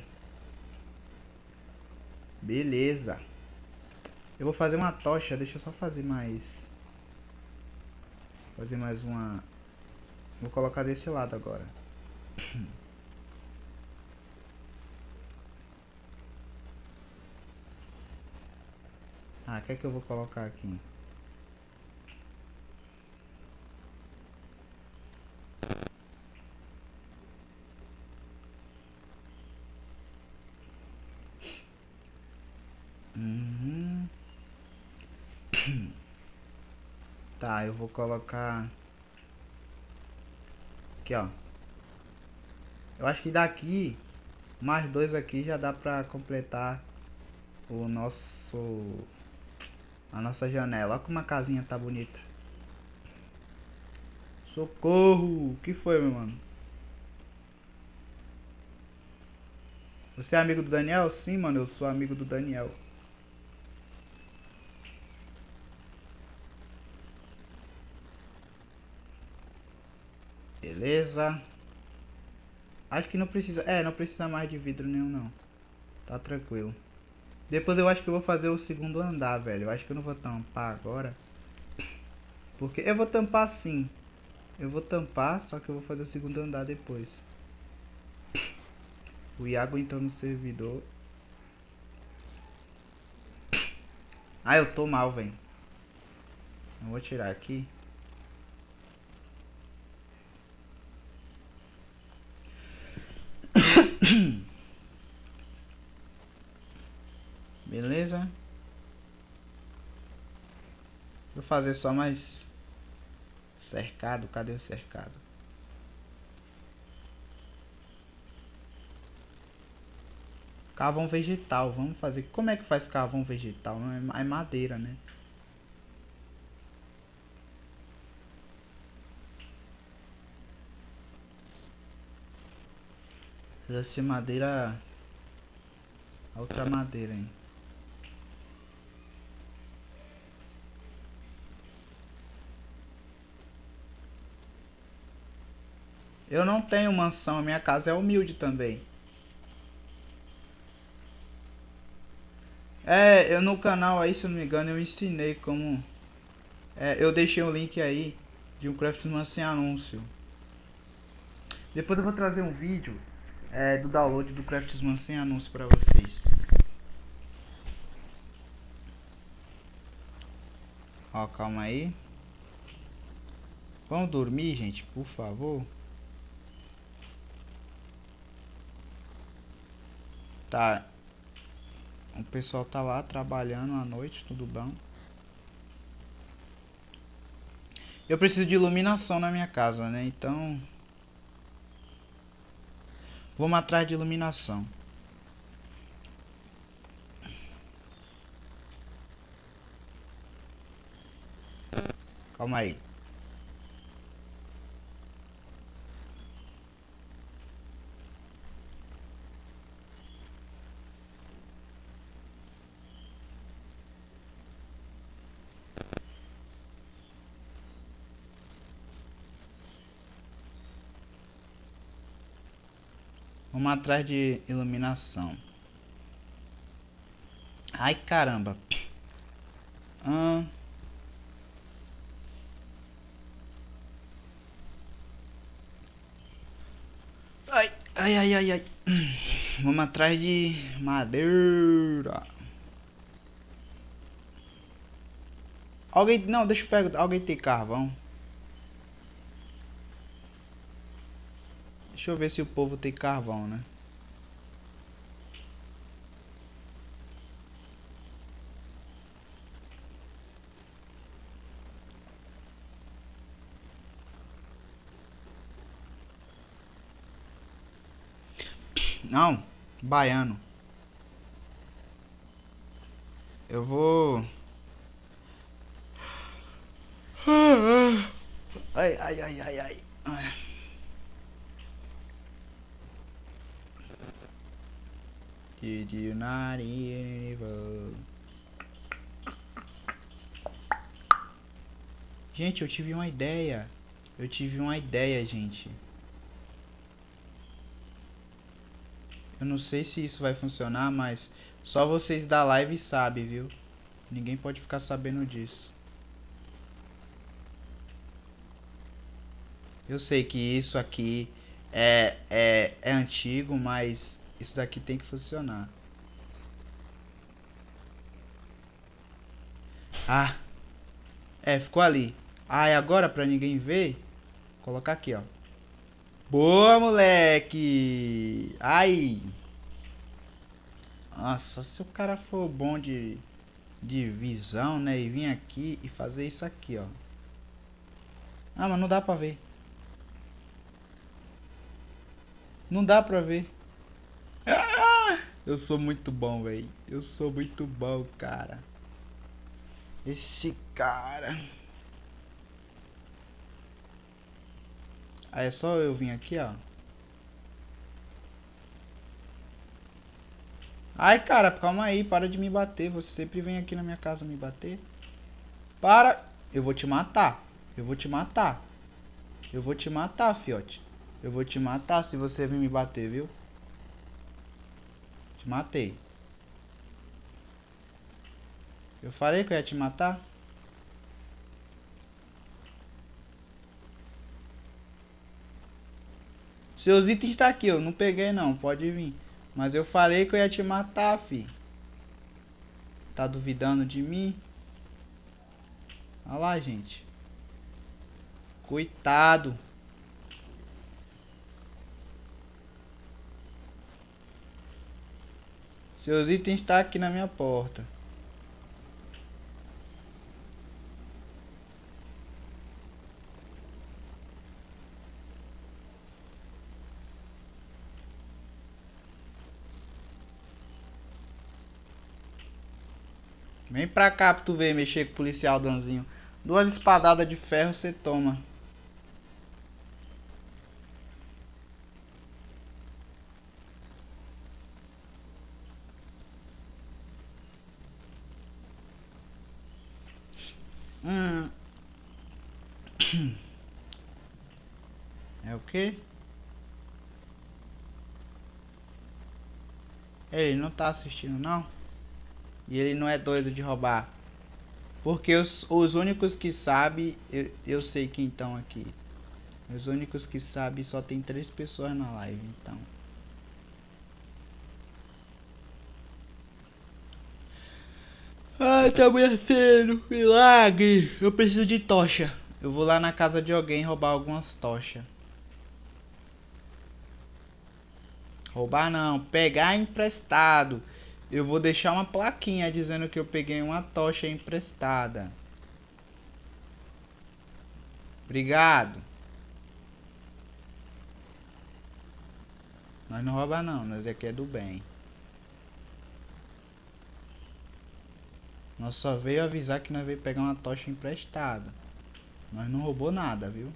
Speaker 1: Beleza. Eu vou fazer uma tocha. Deixa eu só fazer mais. Fazer mais uma. Vou colocar desse lado agora. Ah, o que é que eu vou colocar aqui? Uhum. Tá, eu vou colocar aqui, ó. Eu acho que daqui mais dois aqui já dá pra completar o nosso a nossa janela. Olha como a casinha tá bonita. Socorro! O que foi, meu mano? Você é amigo do Daniel? Sim, mano, eu sou amigo do Daniel. Beleza. Acho que não precisa. É, não precisa mais de vidro nenhum, não. Tá tranquilo. Depois eu acho que eu vou fazer o segundo andar, velho. Eu acho que eu não vou tampar agora. Porque eu vou tampar sim. Eu vou tampar, só que eu vou fazer o segundo andar depois. O Iago entrou no servidor. Ah, eu tô mal, velho. Eu vou tirar aqui. Beleza? Vou fazer só mais cercado. Cadê o cercado? Carvão vegetal, vamos fazer. Como é que faz carvão vegetal? Não é, é madeira, né? Precisa ser madeira. Outra madeira, hein? Eu não tenho mansão, minha casa é humilde também. É, eu no canal aí, se eu não me engano, eu ensinei como... É, eu deixei um link aí de um Craftsman sem anúncio. Depois eu vou trazer um vídeo é, do download do Craftsman sem anúncio pra vocês. Ó, calma aí. Vamos dormir, gente, por favor. Tá. O pessoal tá lá trabalhando à noite, tudo bom? Eu preciso de iluminação na minha casa, né? Então... Vamos atrás de iluminação. Calma aí. Vamos atrás de iluminação. Ai, caramba. Hum. Ai, ai, ai, ai, ai. Vamos atrás de madeira. Alguém... Não, deixa eu pegar... Alguém tem carvão? Deixa eu ver se o povo tem carvão, né? Não, baiano. Eu vou... Ai, ai, ai, ai, ai. Did you not even... Gente, eu tive uma ideia. Eu tive uma ideia, gente. Eu não sei se isso vai funcionar, mas só vocês da live sabem, viu? Ninguém pode ficar sabendo disso. Eu sei que isso aqui é, é, é antigo, mas isso daqui tem que funcionar. Ah, é, ficou ali. Ah, e agora pra ninguém ver, vou colocar aqui, ó. Boa, moleque! Ai! Nossa, se o cara for bom de, de visão, né? E vir aqui e fazer isso aqui, ó. Ah, mas não dá pra ver. Não dá pra ver. Ah, eu sou muito bom, velho. Eu sou muito bom, cara. Esse cara. Aí é só eu vir aqui, ó. Ai, cara, calma aí. Para de me bater. Você sempre vem aqui na minha casa me bater. Para. Eu vou te matar. Eu vou te matar. Eu vou te matar, fiote. Eu vou te matar se você vir me bater, viu? Te matei. Eu falei que eu ia te matar? Seus itens tá aqui, eu não peguei não, pode vir. Mas eu falei que eu ia te matar, fi. Tá duvidando de mim? Olha lá, gente. Coitado. Seus itens tá aqui na minha porta. Vem pra cá pra tu ver mexer com o policial, Danzinho. Duas espadadas de ferro você toma. Hum. É o quê? Ele não tá assistindo não? E ele não é doido de roubar. Porque os, os únicos que sabem, eu, eu sei quem estão aqui. Os únicos que sabem só tem três pessoas na live, então. Ai, tá amanhecendo, milagre. Eu preciso de tocha. Eu vou lá na casa de alguém roubar algumas tochas. Roubar não, pegar emprestado. Eu vou deixar uma plaquinha dizendo que eu peguei uma tocha emprestada. Obrigado. Nós não rouba não, nós aqui é do bem. Nós só veio avisar que nós veio pegar uma tocha emprestada. Nós não roubou nada, viu?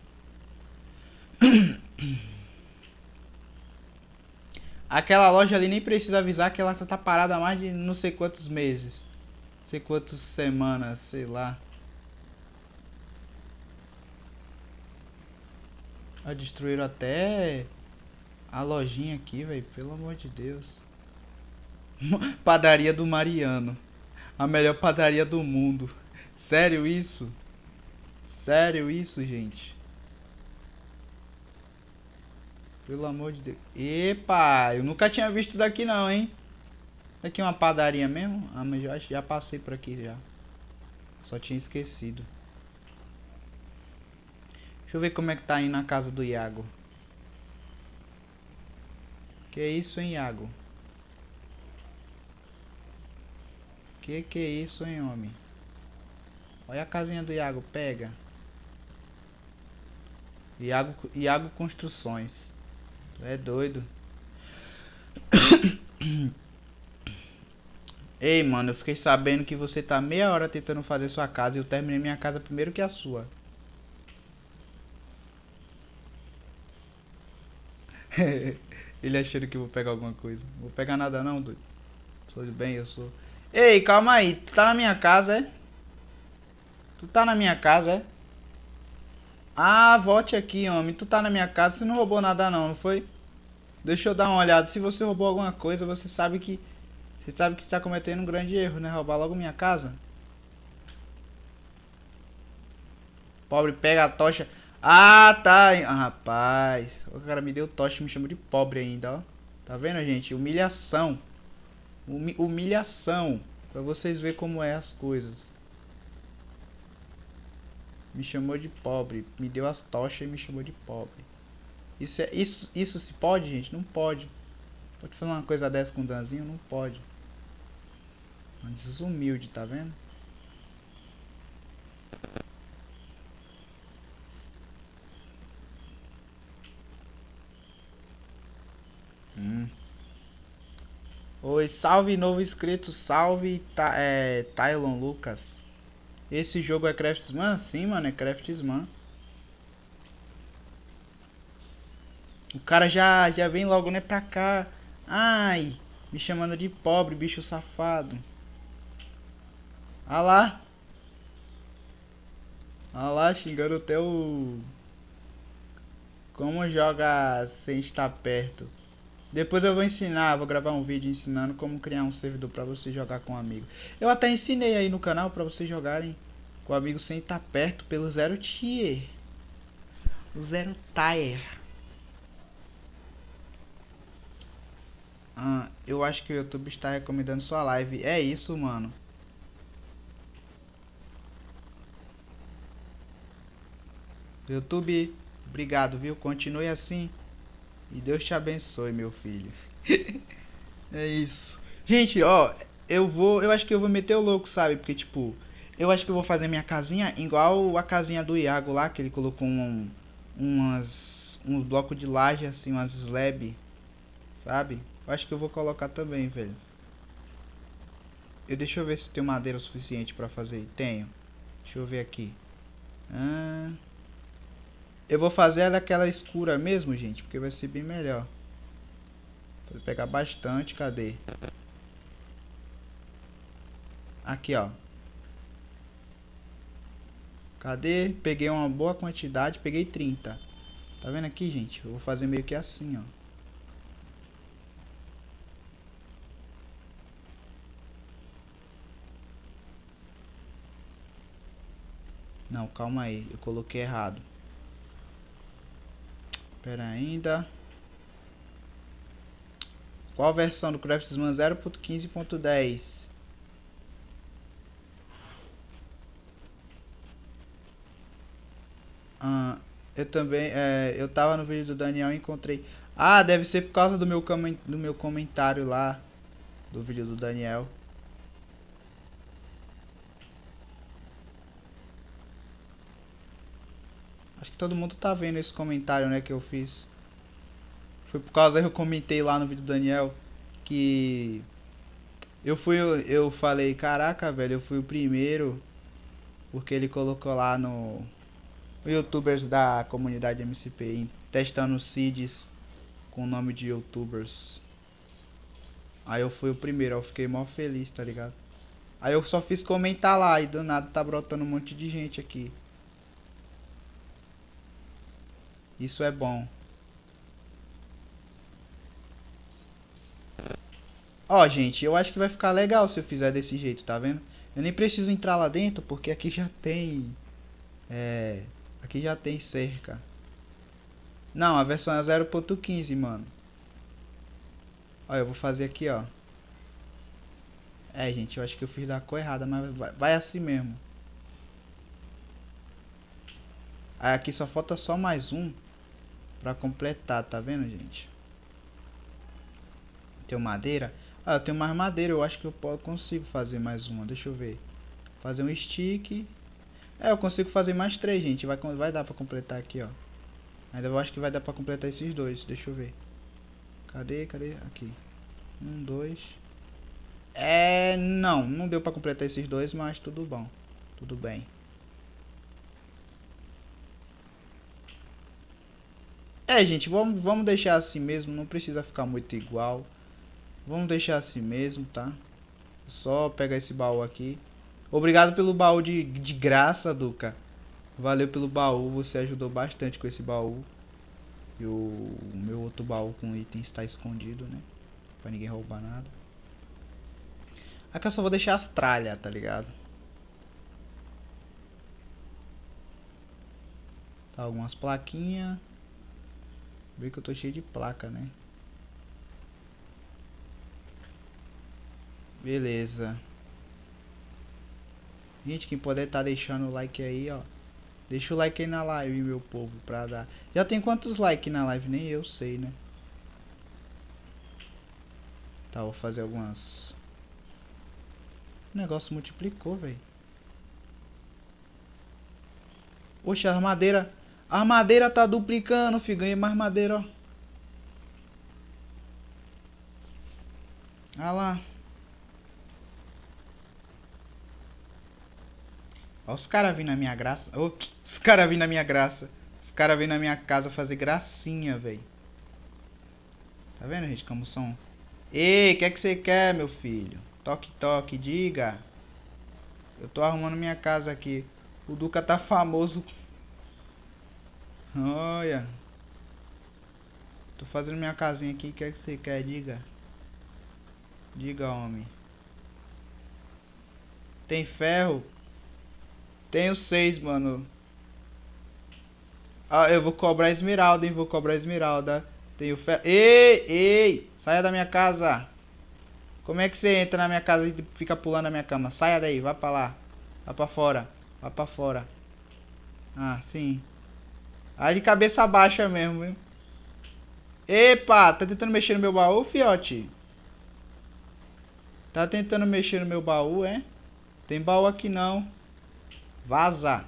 Speaker 1: Aquela loja ali nem precisa avisar que ela tá parada há mais de não sei quantos meses. Não sei quantas semanas, sei lá. Ah, destruíram até a lojinha aqui, velho. Pelo amor de Deus. Padaria do Mariano. A melhor padaria do mundo. Sério isso? Sério isso, gente? Pelo amor de Deus. Epa, eu nunca tinha visto daqui não, hein? Daqui é uma padaria mesmo? Ah, mas já, já passei por aqui já. Só tinha esquecido. Deixa eu ver como é que tá aí na casa do Iago. Que isso, hein, Iago? Que que é isso, hein, homem? Olha a casinha do Iago, pega. Iago, Iago Construções. Tu é doido. Ei, mano, eu fiquei sabendo que você tá meia hora tentando fazer sua casa e eu terminei minha casa primeiro que a sua. Ele achando que eu vou pegar alguma coisa. Não vou pegar nada não, doido. Sou de bem, eu sou. Ei, calma aí. Tu tá na minha casa, é? Tu tá na minha casa, é? Ah, volte aqui, homem. Tu tá na minha casa, você não roubou nada não, não foi? Deixa eu dar uma olhada. Se você roubou alguma coisa, você sabe que... Você sabe que está cometendo um grande erro, né? Roubar logo minha casa. Pobre, pega a tocha. Ah, tá. Ah, rapaz. O cara me deu tocha e me chamou de pobre ainda, ó. Tá vendo, gente? Humilhação. Humi- humilhação. Pra vocês verem como é as coisas. Me chamou de pobre. Me deu as tochas e me chamou de pobre. Isso, é, isso, isso se pode, gente? Não pode. Pode fazer uma coisa dessa com o Danzinho? Não pode. Uma desumilde, tá vendo? Hum. Oi, salve novo inscrito, salve Ta é, Tylon Lucas. Esse jogo é Craftsman? Sim, mano, é Craftsman. O cara já, já vem logo, né, pra cá. Ai, me chamando de pobre, bicho safado. Ah lá. Ah lá, xingando até o... Como joga sem estar perto. Depois eu vou ensinar, vou gravar um vídeo ensinando como criar um servidor pra você jogar com um amigo. Eu até ensinei aí no canal pra vocês jogarem com um amigo sem estar perto pelo zero tier. O zero tier. Ah, eu acho que o YouTube está recomendando sua live. É isso, mano. YouTube, obrigado, viu? Continue assim. E Deus te abençoe, meu filho. É isso. Gente, ó, eu vou, eu acho que eu vou meter o louco, sabe? Porque tipo, eu acho que eu vou fazer minha casinha igual a casinha do Iago lá, que ele colocou um, umas uns blocos de laje assim, umas slab, sabe? Eu acho que eu vou colocar também, velho. eu, deixa eu ver se eu tenho madeira o suficiente pra fazer. Tenho. Deixa eu ver aqui. Ah, eu vou fazer ela daquela escura mesmo, gente, porque vai ser bem melhor. Vou pegar bastante, cadê? Aqui, ó. Cadê? Peguei uma boa quantidade, peguei trinta. Tá vendo aqui, gente? Eu vou fazer meio que assim, ó. Não, calma aí, eu coloquei errado. Pera ainda. Qual a versão do Craftsman zero ponto quinze ponto dez? Ah, eu também, é, eu tava no vídeo do Daniel e encontrei. Ah, deve ser por causa do meu, do meu comentário lá do vídeo do Daniel. Acho que todo mundo tá vendo esse comentário, né, que eu fiz. Foi por causa que eu comentei lá no vídeo do Daniel que eu fui, eu falei, caraca, velho, eu fui o primeiro, porque ele colocou lá no YouTubers da comunidade M C P testando seeds com o nome de YouTubers. Aí eu fui o primeiro, eu fiquei mó feliz, tá ligado? Aí eu só fiz comentar lá e do nada tá brotando um monte de gente aqui. Isso é bom. Ó, gente, eu acho que vai ficar legal se eu fizer desse jeito, tá vendo? Eu nem preciso entrar lá dentro porque aqui já tem... É... Aqui já tem cerca. Não, a versão é zero ponto quinze, mano. Ó, eu vou fazer aqui, ó. É, gente, eu acho que eu fiz da cor errada, mas vai, vai assim mesmo. Aí aqui só falta só mais um pra completar, tá vendo, gente? Tem madeira? Ah, eu tenho mais madeira, eu acho que eu consigo fazer mais uma, deixa eu ver. Fazer um stick. É, eu consigo fazer mais três, gente, vai, vai dar pra completar aqui, ó. Ainda eu acho que vai dar pra completar esses dois, deixa eu ver. Cadê, cadê? Aqui. Um, dois... É, não, não deu pra completar esses dois, mas tudo bom. Tudo bem. É, gente, vamos, vamos deixar assim mesmo, não precisa ficar muito igual. Vamos deixar assim mesmo, tá? Só pegar esse baú aqui. Obrigado pelo baú de, de graça, Duca. Valeu pelo baú, você ajudou bastante com esse baú. E o, o meu outro baú com itens está escondido, né? Pra ninguém roubar nada. Aqui eu só vou deixar as tralhas, tá ligado? Tá, algumas plaquinhas. Vê que eu tô cheio de placa, né? Beleza. Gente, quem puder tá deixando o like aí, ó. Deixa o like aí na live, meu povo, pra dar. Já tem quantos likes na live? Nem eu sei, né? Tá, vou fazer algumas... O negócio multiplicou, velho. Oxe, a madeira... A madeira tá duplicando, filho. Ganhei mais madeira, ó. Olha lá. Ó os caras vindo na minha graça. Oh, os caras vindo na minha graça. Os caras vindo na minha casa fazer gracinha, velho. Tá vendo, gente, como são? Ei, o que é que você quer, meu filho? Toque, toque, diga. Eu tô arrumando minha casa aqui. O Duca tá famoso. Olha. Tô fazendo minha casinha aqui. O que é que você quer? Diga. Diga, homem. Tem ferro? Tenho seis, mano. Ah, eu vou cobrar esmeralda, hein? Vou cobrar esmeralda. Tenho ferro. Ei, ei! Saia da minha casa. Como é que você entra na minha casa e fica pulando na minha cama? Saia daí, vá pra lá. Vá pra fora. Vá pra fora. Ah, sim. Aí de cabeça baixa mesmo, viu? Epa, tá tentando mexer no meu baú, fiote? Tá tentando mexer no meu baú, é? Tem baú aqui não. Vaza.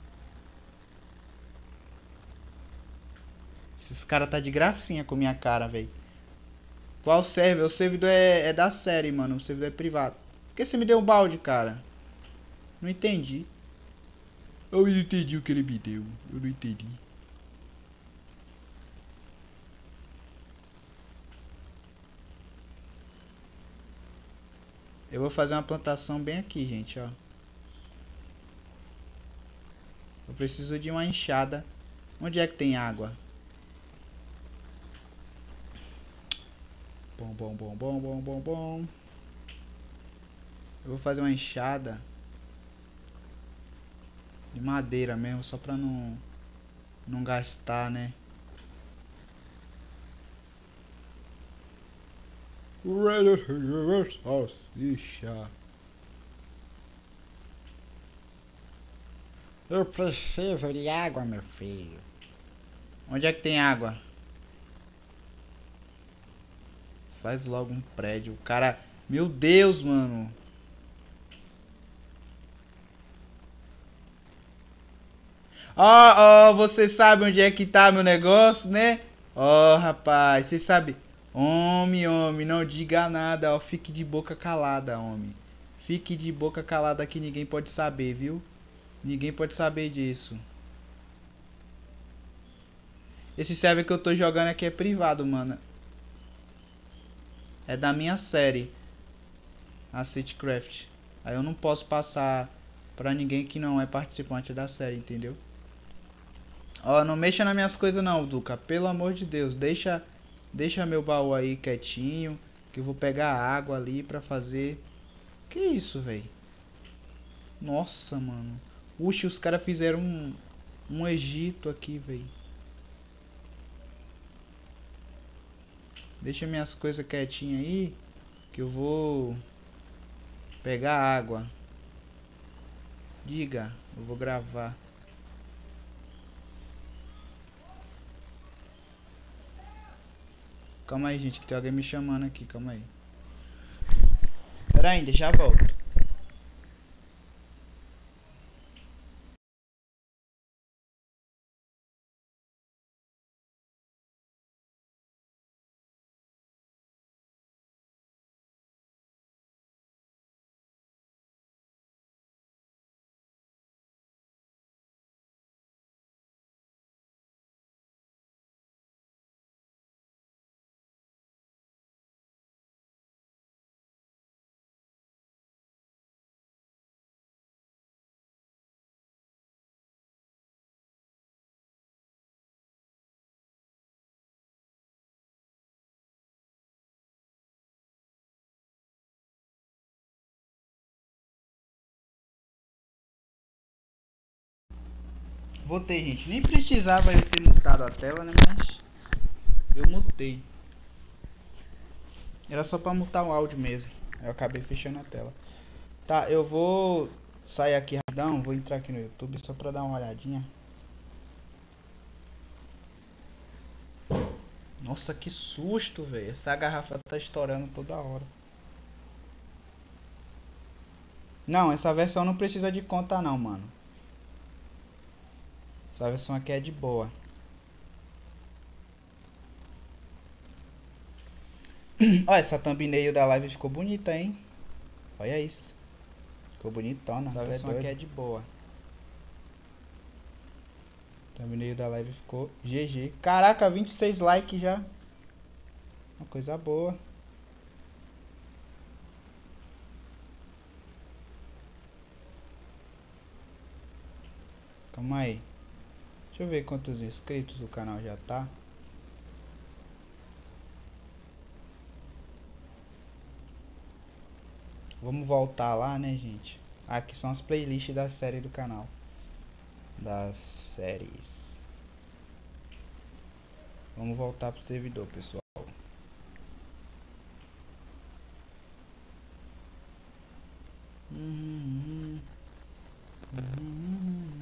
Speaker 1: Esses caras tá de gracinha com minha cara, velho. Qual server? O servidor é, é da série, mano. O servidor é privado. Por que você me deu um balde, cara? Não entendi. Eu não entendi o que ele me deu. Eu não entendi. Eu vou fazer uma plantação bem aqui, gente, ó. Eu preciso de uma enxada. Onde é que tem água? Bom, bom, bom, bom, bom, bom, bom. Eu vou fazer uma enxada de madeira mesmo, só pra não não gastar, né? Salsicha. Eu preciso de água, meu filho. Onde é que tem água? Faz logo um prédio. O cara... Meu Deus, mano. Ó, oh, ó, oh, você sabe onde é que tá meu negócio, né? Ó, oh, rapaz, você sabe... Homem, homem, não diga nada, ó. Fique de boca calada, homem. Fique de boca calada que ninguém pode saber, viu? Ninguém pode saber disso. Esse server que eu tô jogando aqui é privado, mano. É da minha série, a Citycraft. Aí eu não posso passar pra ninguém que não é participante da série, entendeu? Ó, não mexa nas minhas coisas não, Duca. Pelo amor de Deus, deixa, deixa meu baú aí quietinho, que eu vou pegar água ali pra fazer. Que isso, velho? Nossa, mano. Uxe, os caras fizeram um, um Egito aqui, velho. Deixa minhas coisas quietinhas aí, que eu vou pegar água. Diga, eu vou gravar. Calma aí, gente, que tem alguém me chamando aqui, calma aí. Pera aí, já volto. Voltei, gente. Nem precisava eu ter mutado a tela, né? Mas eu mutei. Era só pra mutar o áudio mesmo. Eu acabei fechando a tela. Tá, eu vou sair aqui rapidão. Vou entrar aqui no YouTube só pra dar uma olhadinha. Nossa, que susto, velho. Essa garrafa tá estourando toda hora. Não, essa versão não precisa de conta não, mano. Essa versão aqui é de boa. Olha, essa thumbnail da live ficou bonita, hein? Olha isso. Ficou bonitona. Essa versão aqui é de boa. Thumbnail da live ficou G G. Caraca, vinte e seis likes já. Uma coisa boa. Calma aí. Deixa eu ver quantos inscritos o canal já tá. Vamos voltar lá, né, gente? Aqui são as playlists da série do canal. Das séries. Vamos voltar pro servidor, pessoal. Uhum, uhum.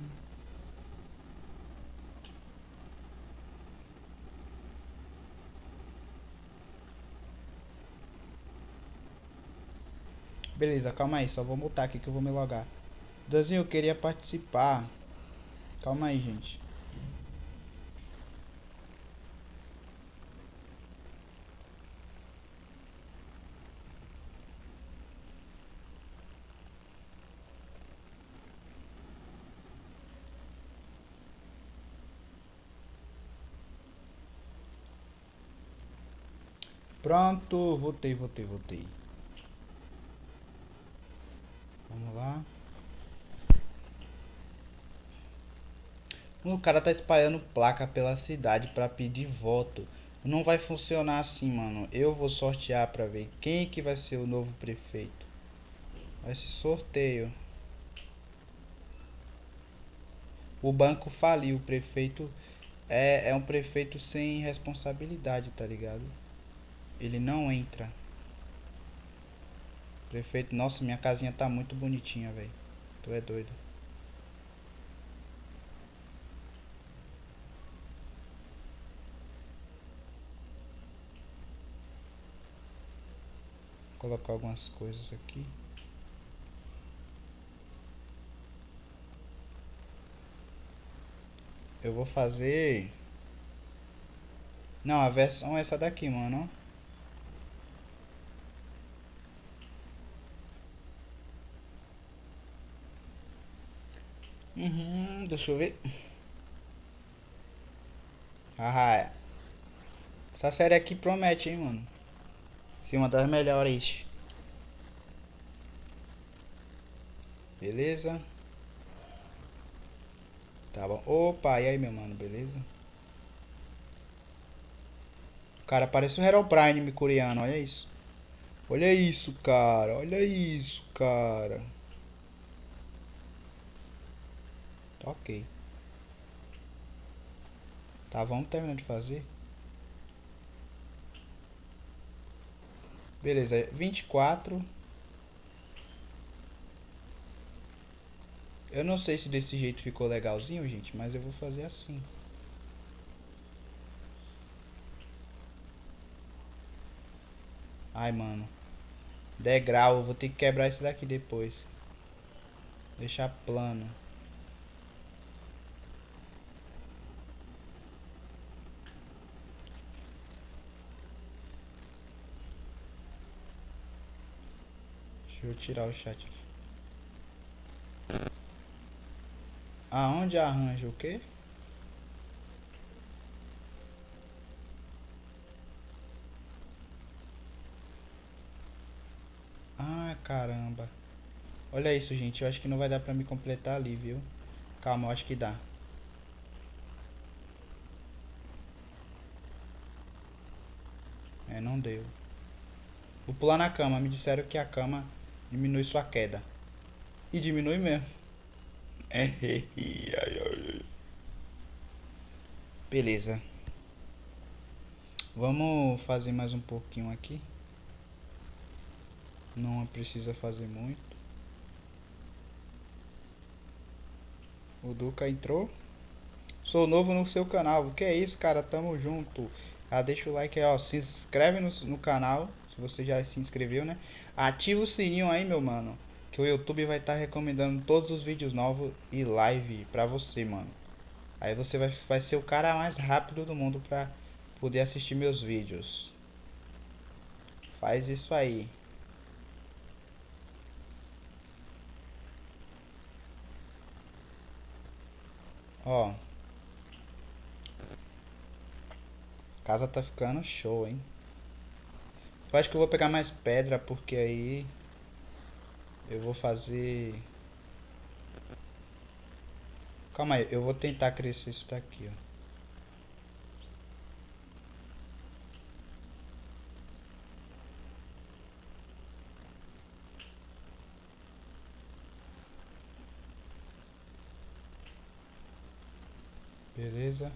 Speaker 1: Beleza, calma aí, só vou mutar aqui que eu vou me logar. Danzinho, eu queria participar. Calma aí, gente. Pronto, voltei, voltei, voltei. Vamos lá. O cara tá espalhando placa pela cidade pra pedir voto. Não vai funcionar assim, mano. Eu vou sortear pra ver quem que vai ser o novo prefeito. Vai ser sorteio. O banco faliu, o prefeito é, é um prefeito sem responsabilidade, tá ligado? Ele não entra. Prefeito, nossa, minha casinha tá muito bonitinha, velho. Tu é doido. Vou colocar algumas coisas aqui. Eu vou fazer... Não, a versão é essa daqui, mano. Uhum, deixa eu ver. Ah, essa série aqui promete, hein, mano. Ser uma das melhores. Beleza. Tá bom. Opa, e aí, meu mano, beleza? O cara parece um Herobrine coreano, olha isso. Olha isso, cara. Olha isso, cara. Tá ok. Tá, vamos terminar de fazer. Beleza, vinte e quatro. Eu não sei se desse jeito ficou legalzinho, gente, mas eu vou fazer assim. Ai, mano. Degrau, eu vou ter que quebrar isso daqui depois. Deixar plano. Deixa eu tirar o chat aqui. Aonde arranja o quê? Ah, caramba. Olha isso, gente. Eu acho que não vai dar pra me completar ali, viu? Calma, eu acho que dá. É, não deu. Vou pular na cama. Me disseram que a cama diminui sua queda. E diminui mesmo. Beleza. Vamos fazer mais um pouquinho aqui. Não precisa fazer muito. O Duca entrou. Sou novo no seu canal. O que é isso, cara? Tamo junto. Ah, deixa o like aí, ó. Se inscreve no, no canal. Se você já se inscreveu, né? Ativa o sininho aí, meu mano. Que o YouTube vai estar tá recomendando todos os vídeos novos e live pra você, mano. Aí você vai, vai ser o cara mais rápido do mundo pra poder assistir meus vídeos. Faz isso aí. Ó. A casa tá ficando show, hein? Eu acho que eu vou pegar mais pedra, porque aí eu vou fazer... Calma aí, eu vou tentar crescer isso daqui, ó. Beleza.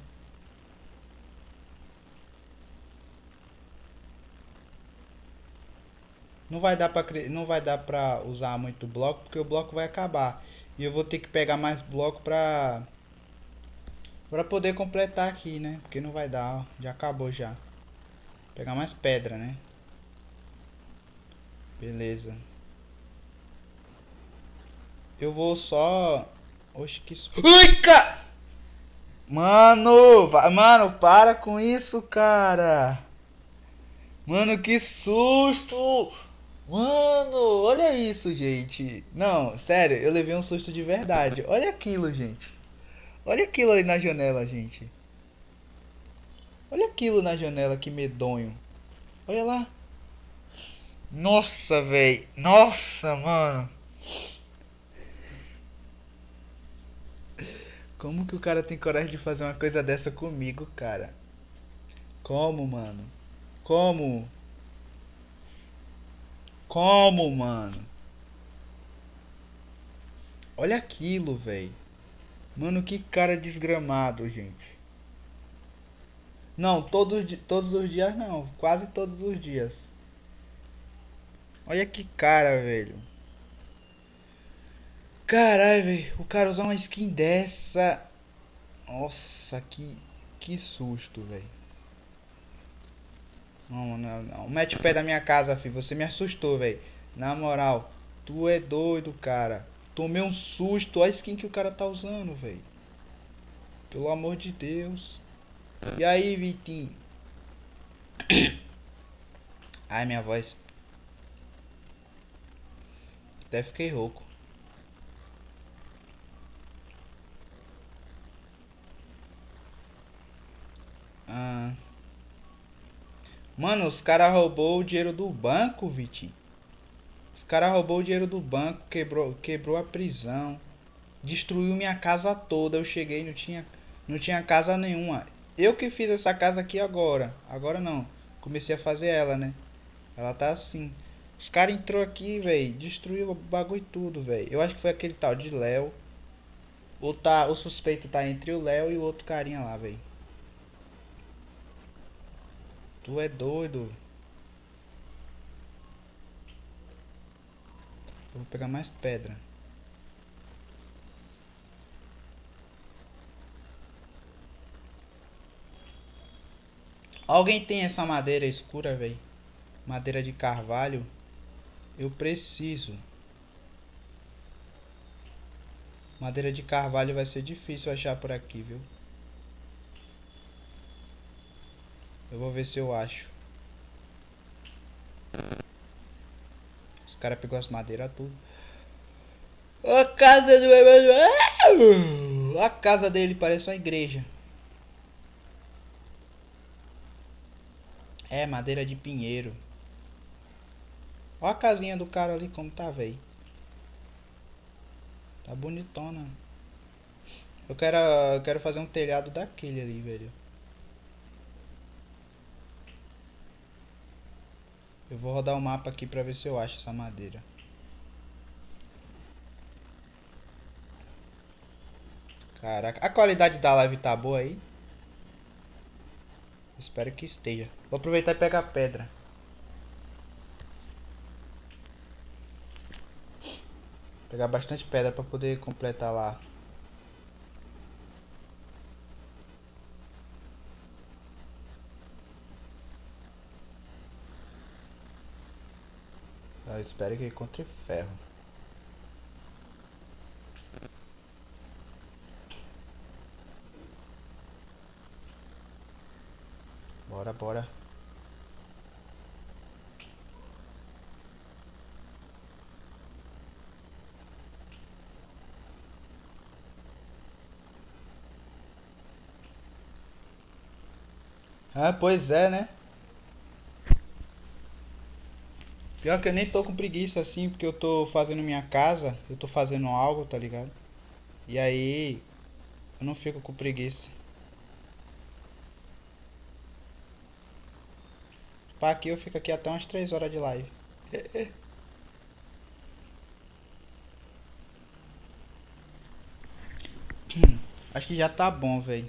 Speaker 1: Não vai dar pra, não vai dar pra usar muito bloco, porque o bloco vai acabar. E eu vou ter que pegar mais bloco pra... Pra poder completar aqui, né? Porque não vai dar, ó. Já acabou já. Vou pegar mais pedra, né? Beleza. Eu vou só... Oxe, que... Ui, cara! Mano, va- mano, para com isso, cara. Mano, que susto! Mano, olha isso, gente. Não, sério, eu levei um susto de verdade. Olha aquilo, gente. Olha aquilo ali na janela, gente. Olha aquilo na janela, que medonho. Olha lá. Nossa, velho. Nossa, mano. Como que o cara tem coragem de fazer uma coisa dessa comigo, cara? Como, mano? Como? Como, mano? Olha aquilo, velho. Mano, que cara desgramado, gente. Não, todos, todos os dias não. Quase todos os dias. Olha que cara, velho. Caralho, velho. O cara usar uma skin dessa. Nossa, que, que susto, velho. Não, não, não. Mete o pé da minha casa, filho. Você me assustou, velho. Na moral, tu é doido, cara. Tomei um susto. Olha a skin que o cara tá usando, velho. Pelo amor de Deus. E aí, Vitinho? Ai, minha voz. Até fiquei rouco. Ah. Mano, os caras roubou o dinheiro do banco, Vitinho. Os caras roubou o dinheiro do banco, quebrou, quebrou a prisão, destruiu minha casa toda. Eu cheguei, não tinha, não tinha casa nenhuma. Eu que fiz essa casa aqui agora. Agora não. Comecei a fazer ela, né? Ela tá assim. Os caras entrou aqui, velho, destruiu o bagulho tudo, velho. Eu acho que foi aquele tal de Léo. O tá, o suspeito tá entre o Léo e o outro carinha lá, velho. Tu é doido. Eu vou pegar mais pedra. Alguém tem essa madeira escura, velho? Madeira de carvalho? Eu preciso. Madeira de carvalho vai ser difícil achar por aqui, viu? Eu vou ver se eu acho. Os caras pegou as madeiras tudo. A casa do Emanuel! A casa dele parece uma igreja. É, madeira de pinheiro. Olha a casinha do cara ali como tá, velho. Tá bonitona. Eu quero, eu quero fazer um telhado daquele ali, velho. Eu vou rodar o mapa aqui pra ver se eu acho essa madeira. Caraca, a qualidade da live tá boa aí? Espero que esteja. Vou aproveitar e pegar pedra. Pegar bastante pedra pra poder completar lá. Eu espero que encontre ferro. Bora, bora. Ah, pois é, né? Pior que eu nem tô com preguiça assim, porque eu tô fazendo minha casa, eu tô fazendo algo, tá ligado? E aí, eu não fico com preguiça. Pra aqui eu fico aqui até umas três horas de live. Acho que já tá bom, velho.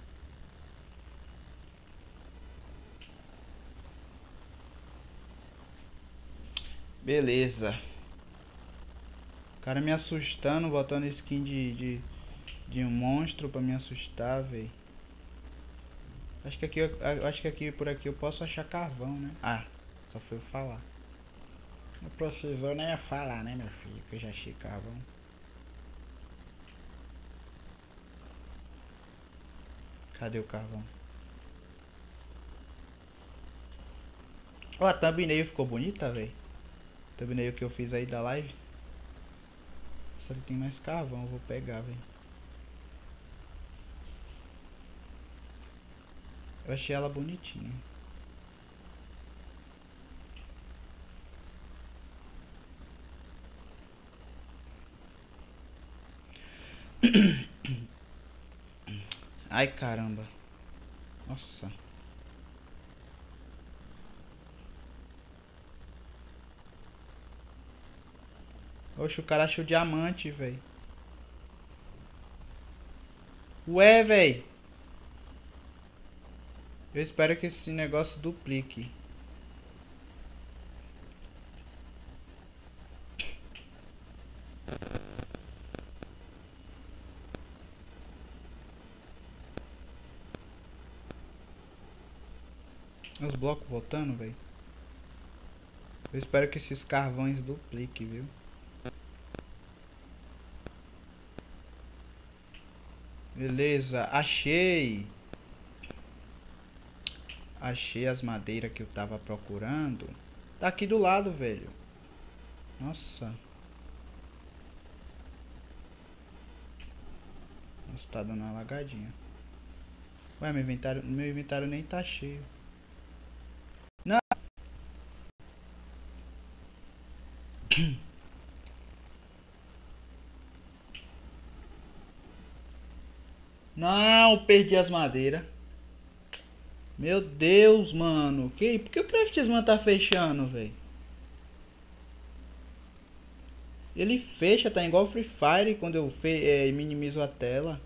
Speaker 1: Beleza. O cara me assustando, botando skin de, de, de um monstro pra me assustar, velho. Acho que aqui, eu- acho que aqui por aqui eu posso achar carvão, né? Ah, só foi eu falar. Não precisou nem eu falar, né, meu filho? Que eu já achei carvão. Cadê o carvão? Ó, a thumbnail ficou bonita, velho. Thumbnail que eu fiz aí da live. Só que tem mais carvão, eu vou pegar, velho. Eu achei ela bonitinha. Ai, caramba. Nossa. Oxe, o cara achou diamante, velho. Ué, velho. Eu espero que esse negócio duplique. Os blocos voltando, velho. Eu espero que esses carvões dupliquem, viu? Beleza, achei. Achei as madeiras que eu tava procurando. Tá aqui do lado, velho. Nossa. Nossa, tá dando uma lagadinha. Ué, meu inventário, meu inventário nem tá cheio. Não. Não, perdi as madeiras. Meu Deus, mano. Que, por que o Craftsman tá fechando, velho? Ele fecha, tá igual o Free Fire quando eu fe é, minimizo a tela.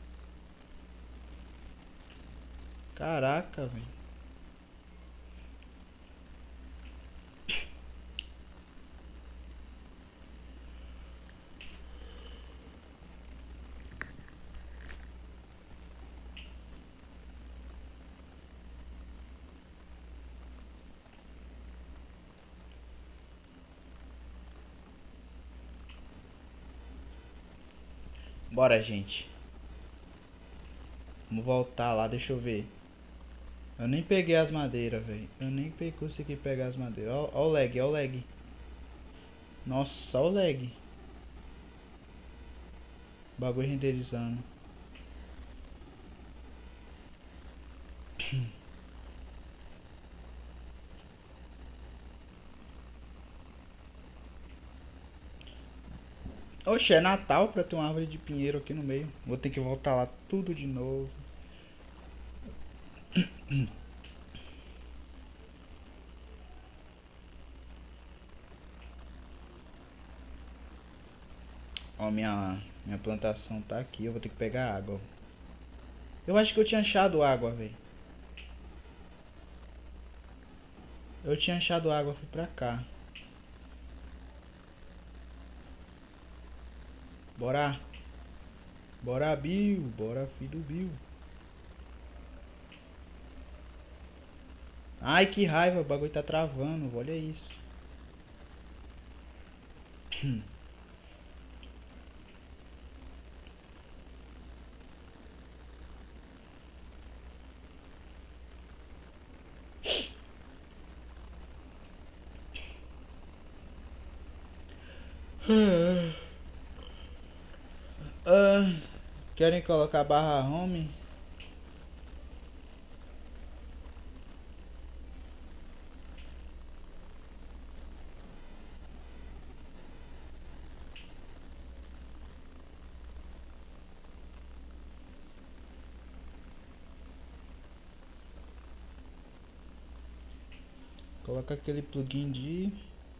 Speaker 1: Caraca, velho. Bora, gente. Vamos voltar lá, deixa eu ver. Eu nem peguei as madeiras, velho. Eu nem pe consegui pegar as madeiras. Ó, ó o lag, ó o lag. Nossa, ó o lag. Bagulho renderizando. Oxe, é Natal pra ter uma árvore de pinheiro aqui no meio. Vou ter que voltar lá tudo de novo. Ó, minha, minha plantação tá aqui. Eu vou ter que pegar água. Eu acho que eu tinha achado água, velho. Eu tinha achado água, fui pra cá. Bora. Bora, Bill. Bora, filho do Bill. Ai, que raiva. O bagulho tá travando. Olha isso. Ah, querem colocar barra home? Coloca aquele plugin de...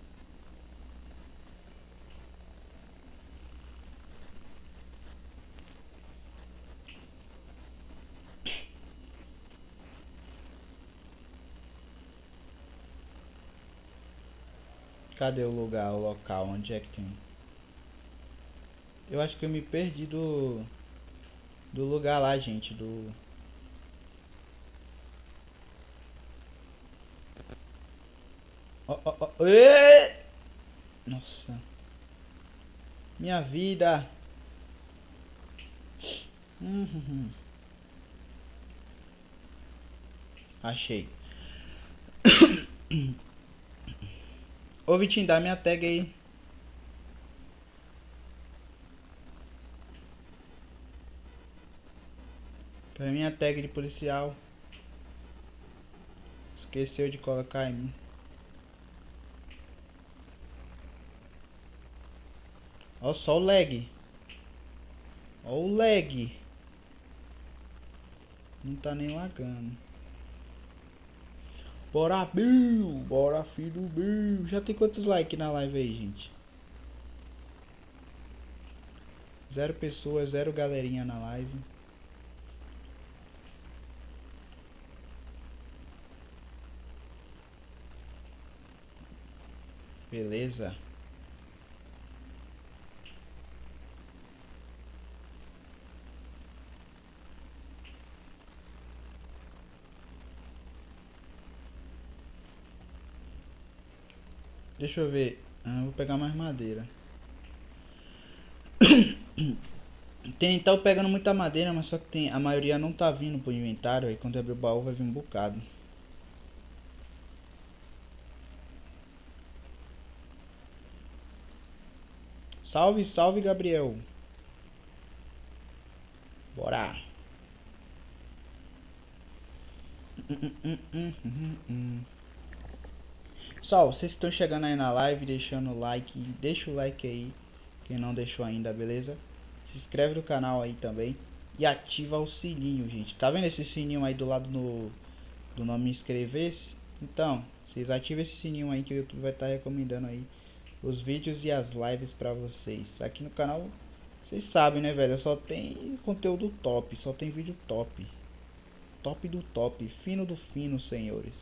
Speaker 1: Cadê o lugar, o local, onde é que tem? Eu acho que eu me perdi do... Do lugar lá, gente, do... Ó, ó, ó. Ê! Nossa. Minha vida. Uhum. Achei. Ô, Vitinho, dá minha tag aí. Quero minha tag de policial. Esqueceu de colocar em mim. Ó só o lag. Ó o lag. Não tá nem lagando. Bora, Bill! Bora, filho do Bill! Já tem quantos likes na live aí, gente? Zero pessoas, zero galerinha na live. Beleza. Deixa eu ver. Ah, vou pegar mais madeira. Tem, tá pegando muita madeira, mas só que tem, a maioria não tá vindo pro inventário. Aí quando abrir o baú vai vir um bocado. Salve, salve, Gabriel. Bora. Pessoal, vocês estão chegando aí na live, deixando o like, deixa o like aí, quem não deixou ainda, beleza? Se inscreve no canal aí também e ativa o sininho, gente. Tá vendo esse sininho aí do lado no, do nome inscrever-se? Então, vocês ativam esse sininho aí que o YouTube vai estar recomendando aí os vídeos e as lives pra vocês. Aqui no canal, vocês sabem, né, velho? Só tem conteúdo top, só tem vídeo top. Top do top, fino do fino, senhores.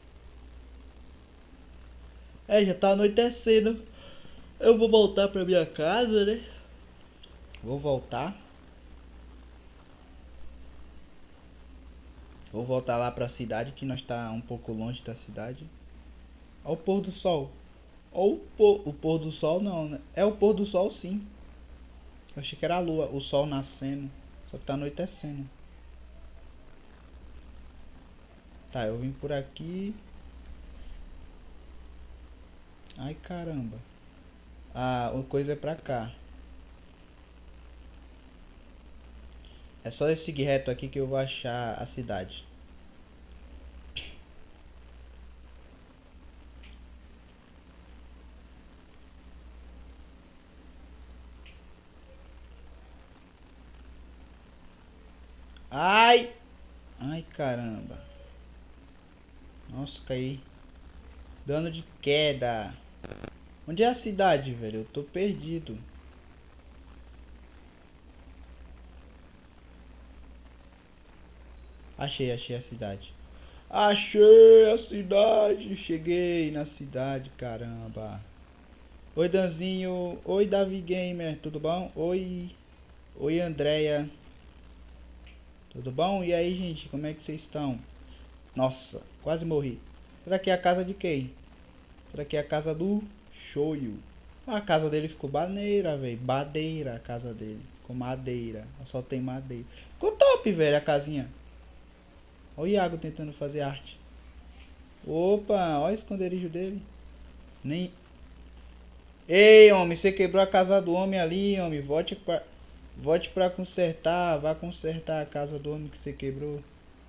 Speaker 1: É, já tá anoitecendo. Eu vou voltar pra minha casa, né? Vou voltar. Vou voltar lá pra cidade, que nós tá um pouco longe da cidade. Olha o pôr do sol. Ou o pôr, o pôr do sol não, né? É o pôr do sol sim. Eu achei que era a lua, o sol nascendo. Só que tá anoitecendo. Tá, eu vim por aqui. Ai caramba. Ah, a coisa é pra cá. É só eu seguir reto aqui que eu vou achar a cidade. Ai! Ai caramba. Nossa, caí. Dano de queda. Onde é a cidade, velho? Eu tô perdido. Achei, achei a cidade. Achei a cidade. Cheguei na cidade, caramba. Oi, Danzinho. Oi, Davi Gamer. Tudo bom? Oi. Oi, Andréia. Tudo bom? E aí, gente? Como é que vocês estão? Nossa, quase morri. Será que é a casa de quem? Será que é a casa do Shoyu? A casa dele ficou maneira, velho. Madeira a casa dele. Com madeira. Só tem madeira. Ficou top, velho, a casinha. Olha o Iago tentando fazer arte. Opa, olha o esconderijo dele. Nem... Ei, homem, você quebrou a casa do homem ali, homem. Volte pra... Volte pra consertar. Vá consertar a casa do homem que você quebrou.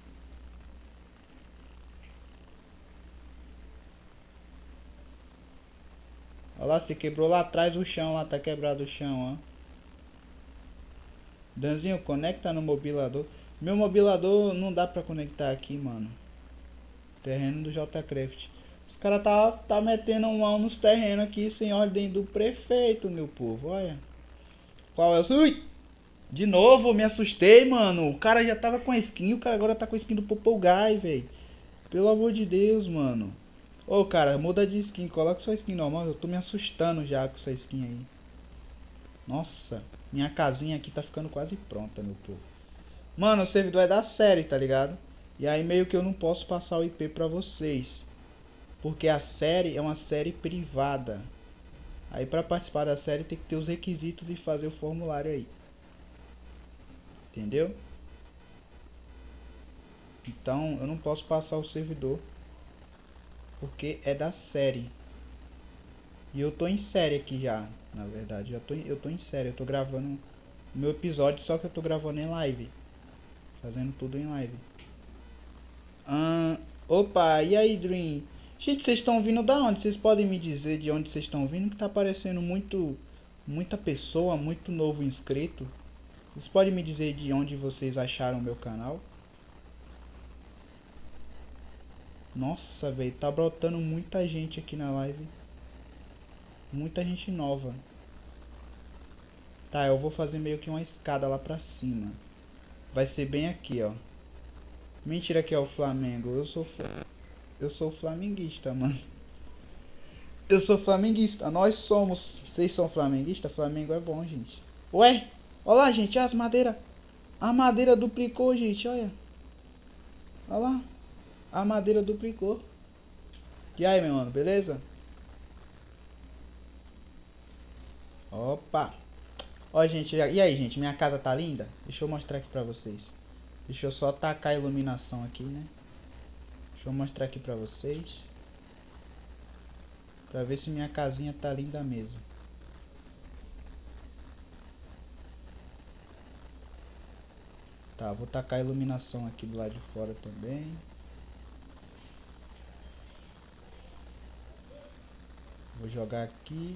Speaker 1: Olha lá, você quebrou lá atrás o chão. Lá tá quebrado o chão, ó. Danzinho, conecta no mobilador. Meu mobilador não dá pra conectar aqui, mano. Terreno do JCraft. Os caras tá, tá metendo um mão nos terrenos aqui sem ordem do prefeito, meu povo. Olha. Qual é o... Ui! De novo, me assustei, mano. O cara já tava com a skin. O cara agora tá com a skin do Popolguy, velho. Pelo amor de Deus, mano. Ô, cara, muda de skin. Coloca sua skin normal. Eu tô me assustando já com essa skin aí. Nossa. Minha casinha aqui tá ficando quase pronta, meu povo. Mano, o servidor é da série, tá ligado? E aí meio que eu não posso passar o I P pra vocês. Porque a série é uma série privada. Aí pra participar da série tem que ter os requisitos e fazer o formulário aí. Entendeu? Então eu não posso passar o servidor. Porque é da série. E eu tô em série aqui já. Na verdade, eu tô, eu tô em série. Eu tô gravando o meu episódio, só que eu tô gravando em live. Fazendo tudo em live. Ah, opa, e aí, Dream? Gente, vocês estão vindo da onde? Vocês podem me dizer de onde vocês estão vindo? Que tá aparecendo muito, muita pessoa, muito novo inscrito. Vocês podem me dizer de onde vocês acharam o meu canal? Nossa, velho, tá brotando muita gente aqui na live. Muita gente nova. Tá, eu vou fazer meio que uma escada lá pra cima. Vai ser bem aqui, ó. Mentira que é o Flamengo. Eu sou eu sou flamenguista, mano. Eu sou flamenguista. Nós somos. Vocês são flamenguistas? Flamengo é bom, gente. Ué? Olha lá, gente. As madeiras. A madeira duplicou, gente. Olha. Olha lá. A madeira duplicou. E aí, meu mano, beleza? Opa. Ó, gente. E aí, gente? Minha casa tá linda? Deixa eu mostrar aqui pra vocês. Deixa eu só tacar a iluminação aqui, né? Deixa eu mostrar aqui pra vocês. Pra ver se minha casinha tá linda mesmo. Tá, vou tacar a iluminação aqui do lado de fora também. Vou jogar aqui.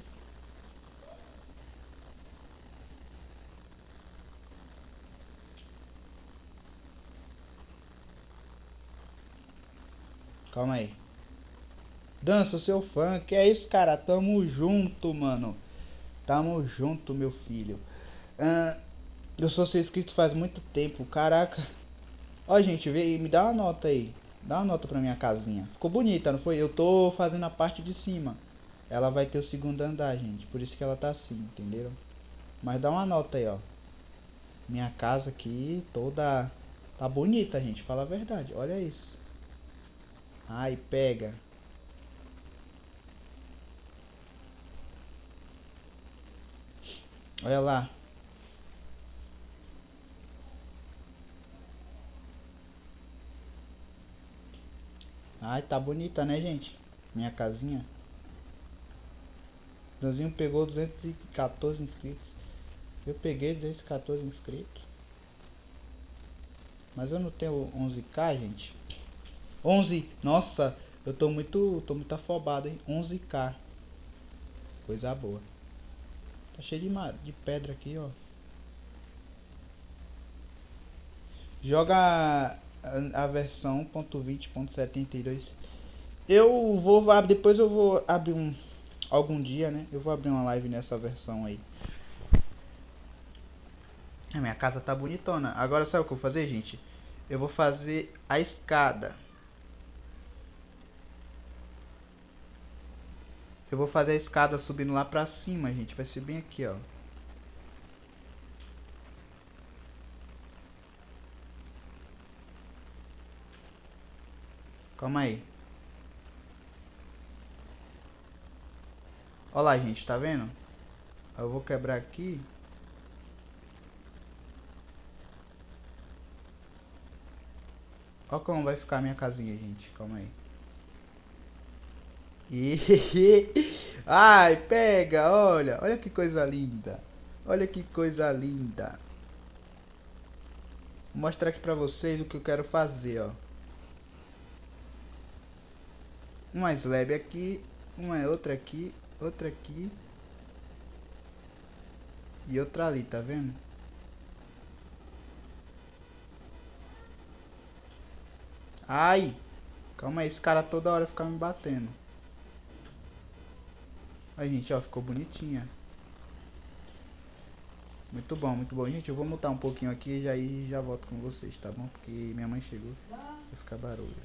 Speaker 1: Calma aí. Dança, seu fã. Que é isso, cara? Tamo junto, mano. Tamo junto, meu filho. Ah, eu sou seu inscrito faz muito tempo. Caraca. Ó, gente, vê, me dá uma nota aí. Dá uma nota pra minha casinha. Ficou bonita, não foi? Eu tô fazendo a parte de cima. Ela vai ter o segundo andar, gente. Por isso que ela tá assim, entenderam? Mas dá uma nota aí, ó. Minha casa aqui toda... Tá bonita, gente. Fala a verdade. Olha isso. Ai, pega. Olha lá. Ai, tá bonita, né, gente? Minha casinha. Danzinho pegou duzentos e quatorze inscritos. Eu peguei duzentos e quatorze inscritos. Mas eu não tenho onze k, gente. onze. Nossa, eu tô muito, tô muito afobado, hein? onze k. Coisa boa. Tá cheio de, de pedra aqui, ó. Joga a, a, a versão um ponto vinte ponto setenta e dois. Eu vou depois eu vou abrir um algum dia, né? Eu vou abrir uma live nessa versão aí. A minha casa tá bonitona. Agora sabe o que eu vou fazer, gente? Eu vou fazer a escada. Eu vou fazer a escada subindo lá pra cima, gente. Vai ser bem aqui, ó. Calma aí. Olha lá, gente. Tá vendo? Eu vou quebrar aqui. Olha como vai ficar a minha casinha, gente. Calma aí. Ai, pega, olha. Olha que coisa linda. Olha que coisa linda. Vou mostrar aqui pra vocês o que eu quero fazer, ó. Uma slab aqui. Uma é outra aqui. Outra aqui. E outra ali, tá vendo? Ai! Calma aí, esse cara toda hora fica me batendo. Aí, gente, ó, ficou bonitinha. Muito bom, muito bom. Gente, eu vou mutar um pouquinho aqui e já, e já volto com vocês, tá bom? Porque minha mãe chegou. Vai ficar barulho.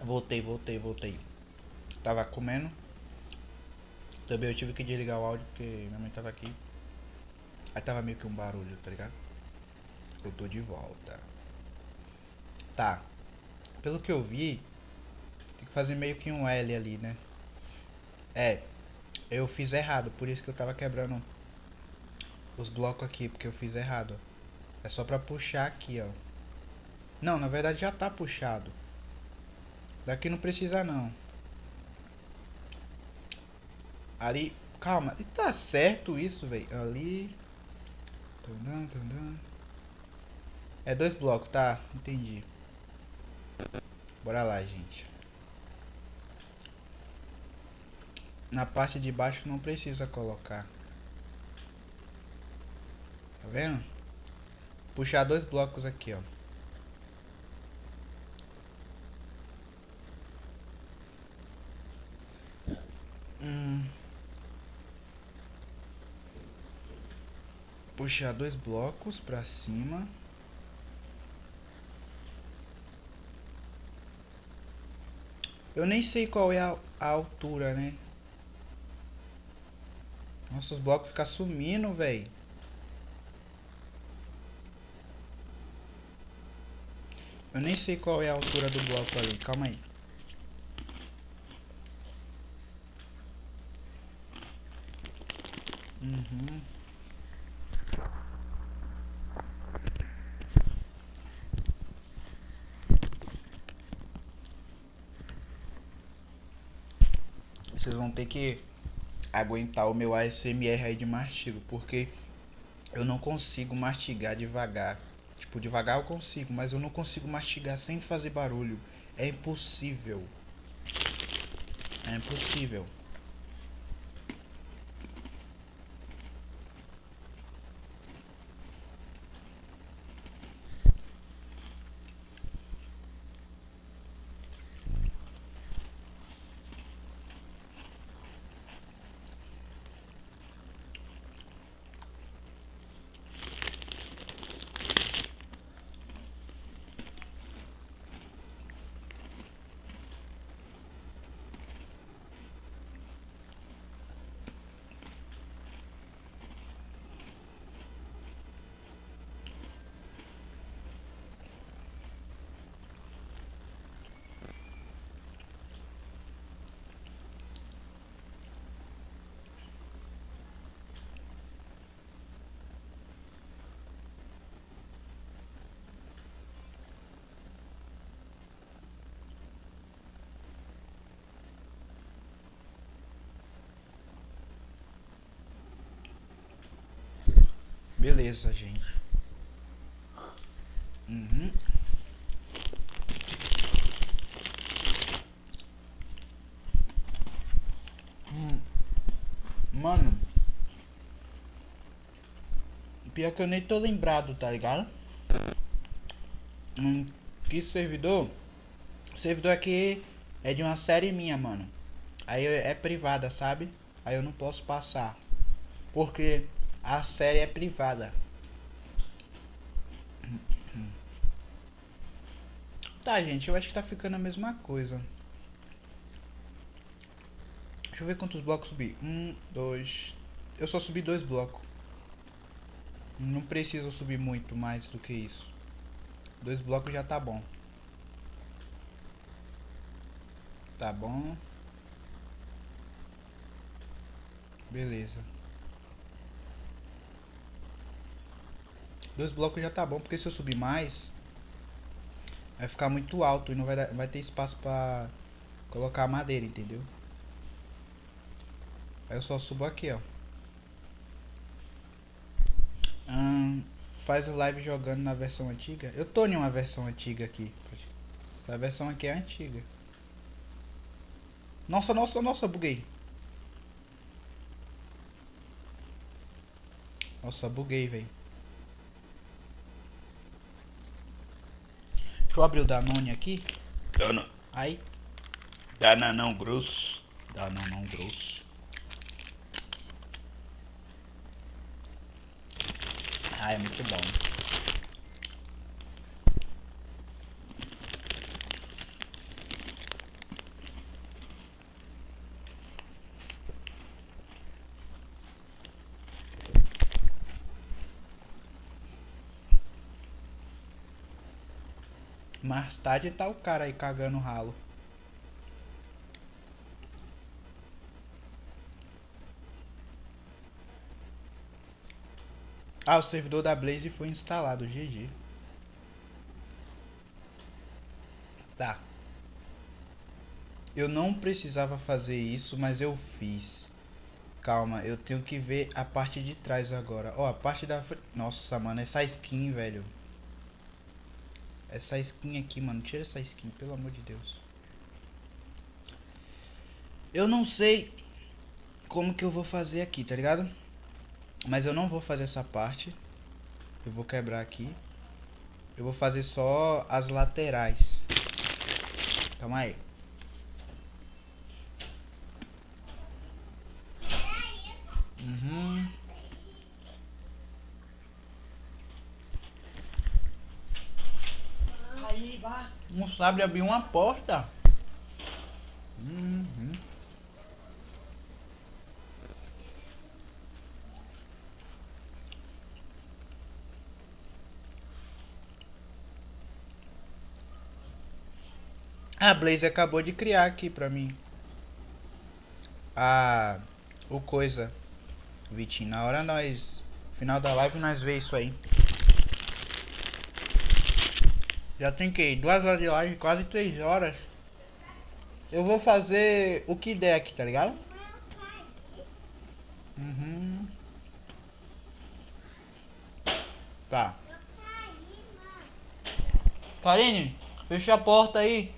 Speaker 1: Voltei, voltei, voltei. Tava comendo. Também eu tive que desligar o áudio porque minha mãe tava aqui. Aí tava meio que um barulho, tá ligado? Eu tô de volta. Tá. Pelo que eu vi, tem que fazer meio que um L ali, né? É, eu fiz errado, por isso que eu tava quebrando os blocos aqui, porque eu fiz errado. É só pra puxar aqui, ó. Não, na verdade já tá puxado. Daqui não precisa não. Ali, calma, e tá certo isso, velho. Ali. Tandam, tandam. É dois blocos, tá? Entendi. Bora lá, gente. Na parte de baixo não precisa colocar. Tá vendo? Puxar dois blocos aqui, ó. Hum. Puxar dois blocos pra cima. Eu nem sei qual é a, a altura, né? Nossa, os blocos ficam sumindo, velho. Eu nem sei qual é a altura do bloco ali. Calma aí. Uhum. Vocês vão ter que aguentar o meu A S M R aí de mastigo, porque eu não consigo mastigar devagar. Tipo, devagar eu consigo, mas eu não consigo mastigar sem fazer barulho. É impossível. É impossível. Beleza, gente. Uhum. Hum. Mano, pior que eu nem tô lembrado, tá ligado? Hum, que servidor? O servidor aqui é de uma série minha, mano. Aí é privada, sabe? Aí eu não posso passar. Porque a série é privada. Tá, gente, eu acho que tá ficando a mesma coisa. Deixa eu ver quantos blocos subi. Um, dois. Eu só subi dois blocos. Não preciso subir muito mais do que isso. Dois blocos já tá bom. Tá bom. Beleza. Dois blocos já tá bom, porque se eu subir mais, vai ficar muito alto e não vai, dar, vai ter espaço pra colocar a madeira, entendeu? Aí eu só subo aqui, ó. Hum, faz o live jogando na versão antiga. Eu tô em uma versão antiga aqui. Essa versão aqui é antiga. Nossa, nossa, nossa, buguei. Nossa, buguei, velho. Deixa eu abrir o Danone aqui.
Speaker 2: Dana.
Speaker 1: Aí.
Speaker 2: Dananão grosso.
Speaker 1: Danone grosso. Ah, é muito bom. Mais tarde tá o cara aí cagando ralo. Ah, o servidor da Blaze foi instalado, G G. Tá. Eu não precisava fazer isso, mas eu fiz. Calma, eu tenho que ver a parte de trás agora. Ó, a parte da frente. Nossa, mano, essa skin, velho. Essa skin aqui, mano. Tira essa skin, pelo amor de Deus. Eu não sei como que eu vou fazer aqui, tá ligado? Mas eu não vou fazer essa parte. Eu vou quebrar aqui. Eu vou fazer só as laterais. Calma aí. Uhum. Aí, vá. Não sabe abrir uma porta. Uhum. A Blaze acabou de criar aqui pra mim. Ah, o coisa. Vitinho, na hora nós. Final da live nós vê isso aí. Já tem que duas horas de live, quase três horas. Eu vou fazer o que der aqui, tá ligado? Uhum. Tá. Karine, fecha a porta aí.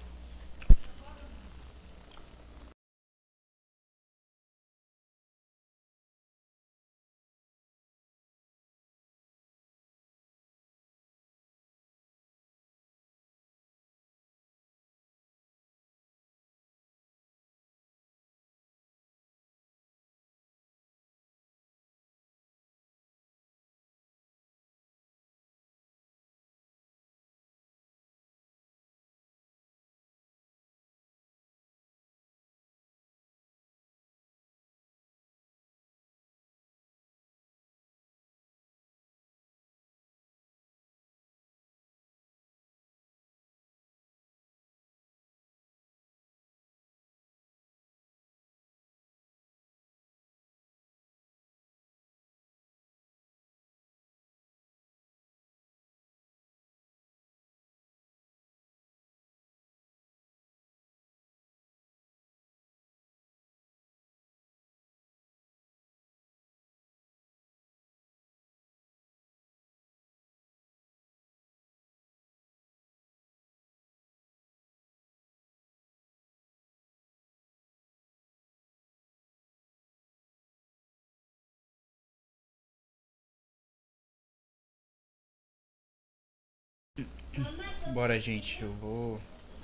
Speaker 1: Bora, gente, eu vou.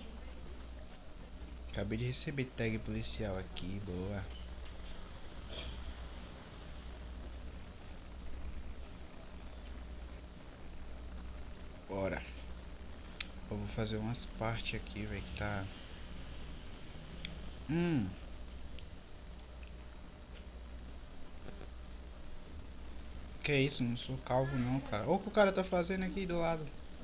Speaker 1: Acabei de receber tag policial aqui, boa. Bora. Eu vou fazer umas partes aqui, velho, que tá. Hum. Que isso, não sou calvo não, cara. Olha o que o cara tá fazendo aqui do lado.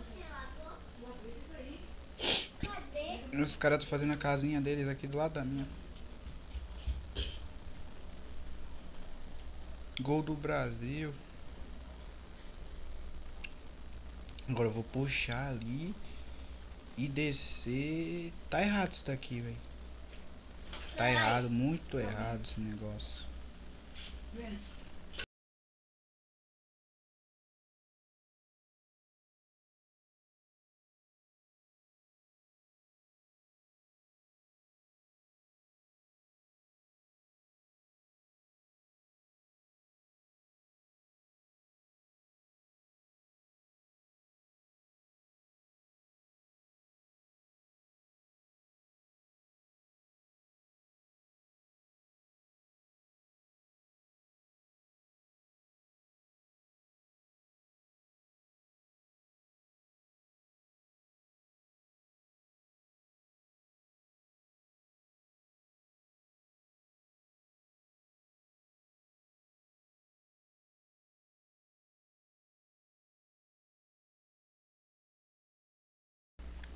Speaker 1: Os caras tá fazendo a casinha deles aqui do lado da minha. Gol do Brasil. Agora eu vou puxar ali e descer. Tá errado isso daqui, velho. Tá errado, muito errado esse negócio.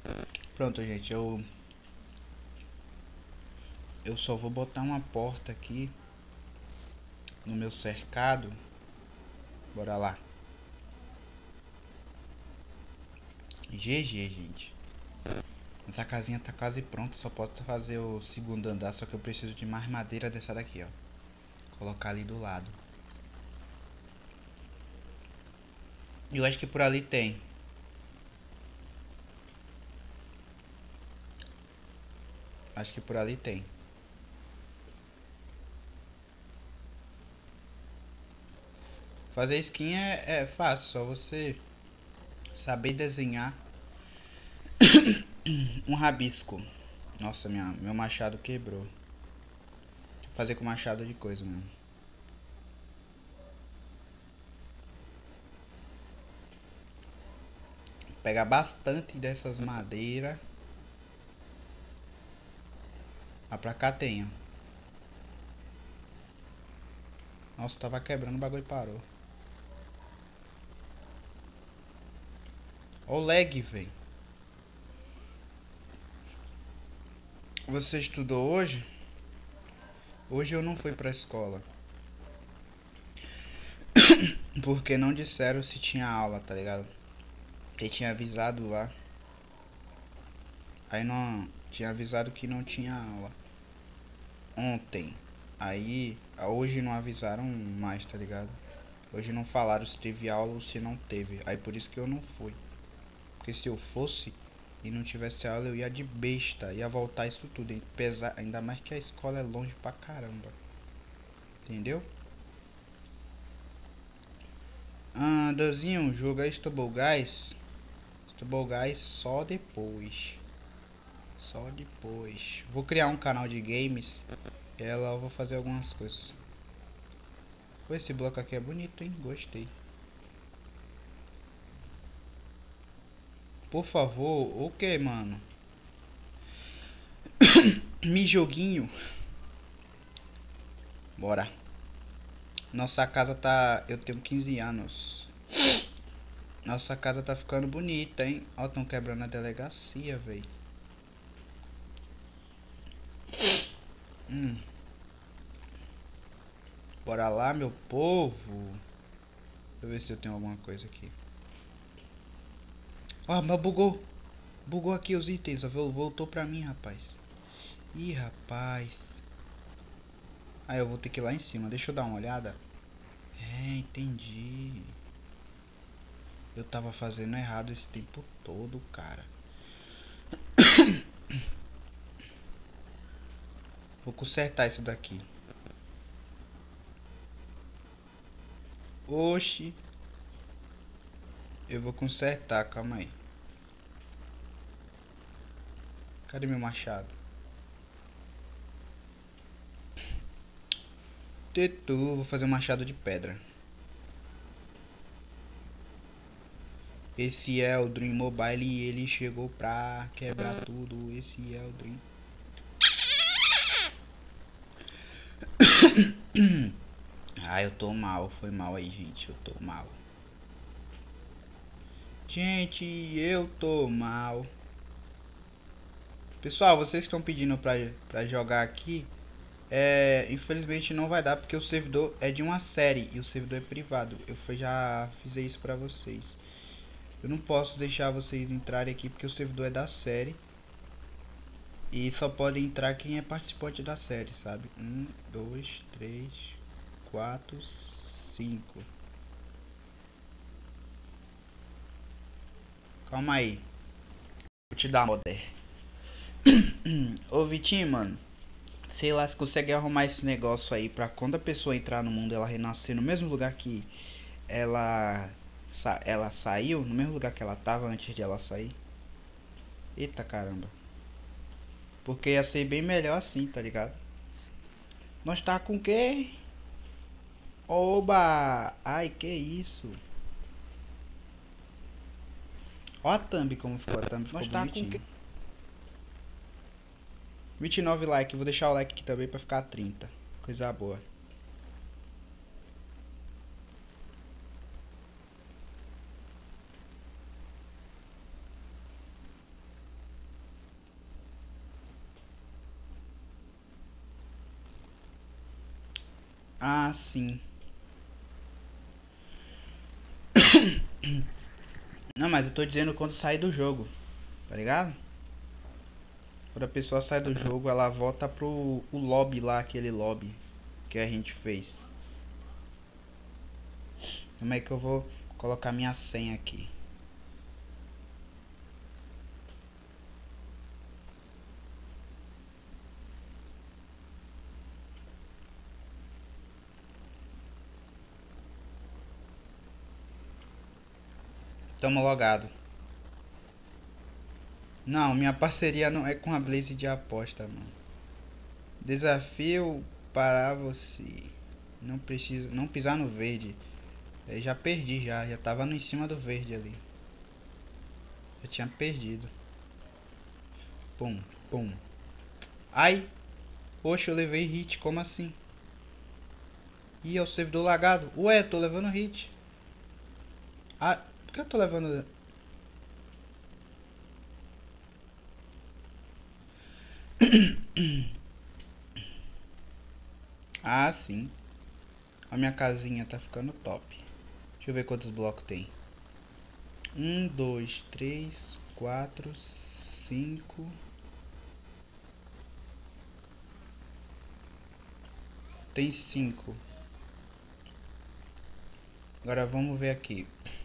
Speaker 1: Pronto, gente, eu eu só vou botar uma porta aqui no meu cercado. Bora lá. G G, gente. Essa casinha tá quase pronta, só posso fazer o segundo andar, só que eu preciso de mais madeira dessa daqui, ó. Colocar ali do lado. Eu acho que por ali tem. Acho que por ali tem. Fazer skin é, é fácil, só você saber desenhar um rabisco. Nossa, minha, meu machado quebrou. Vou fazer com machado de coisa mesmo. Pegar bastante dessas madeiras. Ah, pra cá tem, ó. Nossa, tava quebrando, o bagulho parou. Ó o lag, velho. Você estudou hoje? Hoje eu não fui pra escola. Porque não disseram se tinha aula, tá ligado? Porque tinha avisado lá. Aí não... Tinha avisado que não tinha aula ontem. Aí... Hoje não avisaram mais, tá ligado? Hoje não falaram se teve aula ou se não teve. Aí por isso que eu não fui. Porque se eu fosse e não tivesse aula, eu ia de besta. Ia voltar isso tudo. Hein? Pesar, ainda mais que a escola é longe pra caramba. Entendeu? Ah, Danzinho, joga Stubble Guys. Stubble Guys só depois. Só depois. Vou criar um canal de games. E lá eu vou fazer algumas coisas. Pô, esse bloco aqui é bonito, hein? Gostei. Por favor, o que, mano? Me joguinho. Bora. Nossa casa tá... Eu tenho quinze anos. Nossa casa tá ficando bonita, hein? Ó, tão quebrando a delegacia, velho. Hum. Bora lá, meu povo. Deixa eu ver se eu tenho alguma coisa aqui. Ó, mas bugou. Bugou aqui os itens. Voltou pra mim, rapaz. Ih, rapaz. Aí eu vou ter que ir lá em cima. Deixa eu dar uma olhada. É, entendi. Eu tava fazendo errado esse tempo todo, cara. Vou consertar isso daqui. Oxi. Eu vou consertar, calma aí. Cadê meu machado? Tetu, vou fazer um machado de pedra. Esse é o Dream Mobile e ele chegou pra quebrar tudo. Esse é o Dream. Ah, eu tô mal. Foi mal aí, gente. Eu tô mal. Gente, eu tô mal. Pessoal, vocês estão pedindo pra, pra jogar aqui. É, infelizmente não vai dar porque o servidor é de uma série e o servidor é privado. Eu já fiz isso pra vocês. Eu não posso deixar vocês entrarem aqui porque o servidor é da série. E só pode entrar quem é participante da série, sabe? Um, dois, três, quatro, cinco. Calma aí. Vou te dar modé. Ô Vitinho, mano. Sei lá se consegue arrumar esse negócio aí pra quando a pessoa entrar no mundo ela renascer no mesmo lugar que ela sa ela saiu, no mesmo lugar que ela tava antes de ela sair. Eita caramba. Porque ia ser bem melhor assim, tá ligado? Nós tá com o quê? Oba! Ai, que isso? Ó a thumb como ficou, a thumb ficou
Speaker 3: Nós tá com
Speaker 1: bonitinho. vinte e nove likes, vou deixar o like aqui também pra ficar trinta. Coisa boa. Ah, sim. Não, mas eu tô dizendo quando sair do jogo, tá ligado? Quando a pessoa sai do jogo, ela volta pro o lobby lá, aquele lobby que a gente fez. Como é que eu vou colocar minha senha aqui? Tamo logado. Não, minha parceria não é com a Blaze de aposta, mano. Desafio para você. Não precisa, não pisar no verde. Eu já perdi já, já tava no em cima do verde ali. Eu tinha perdido. Pum, pum. Ai! Poxa, eu levei hit, como assim? Ih, é o servidor lagado. Ué, tô levando hit. Ah, por que eu tô levando... Ah, sim. A minha casinha tá ficando top. Deixa eu ver quantos blocos tem. Um, dois, três, quatro, cinco. Tem cinco. Agora vamos ver aqui.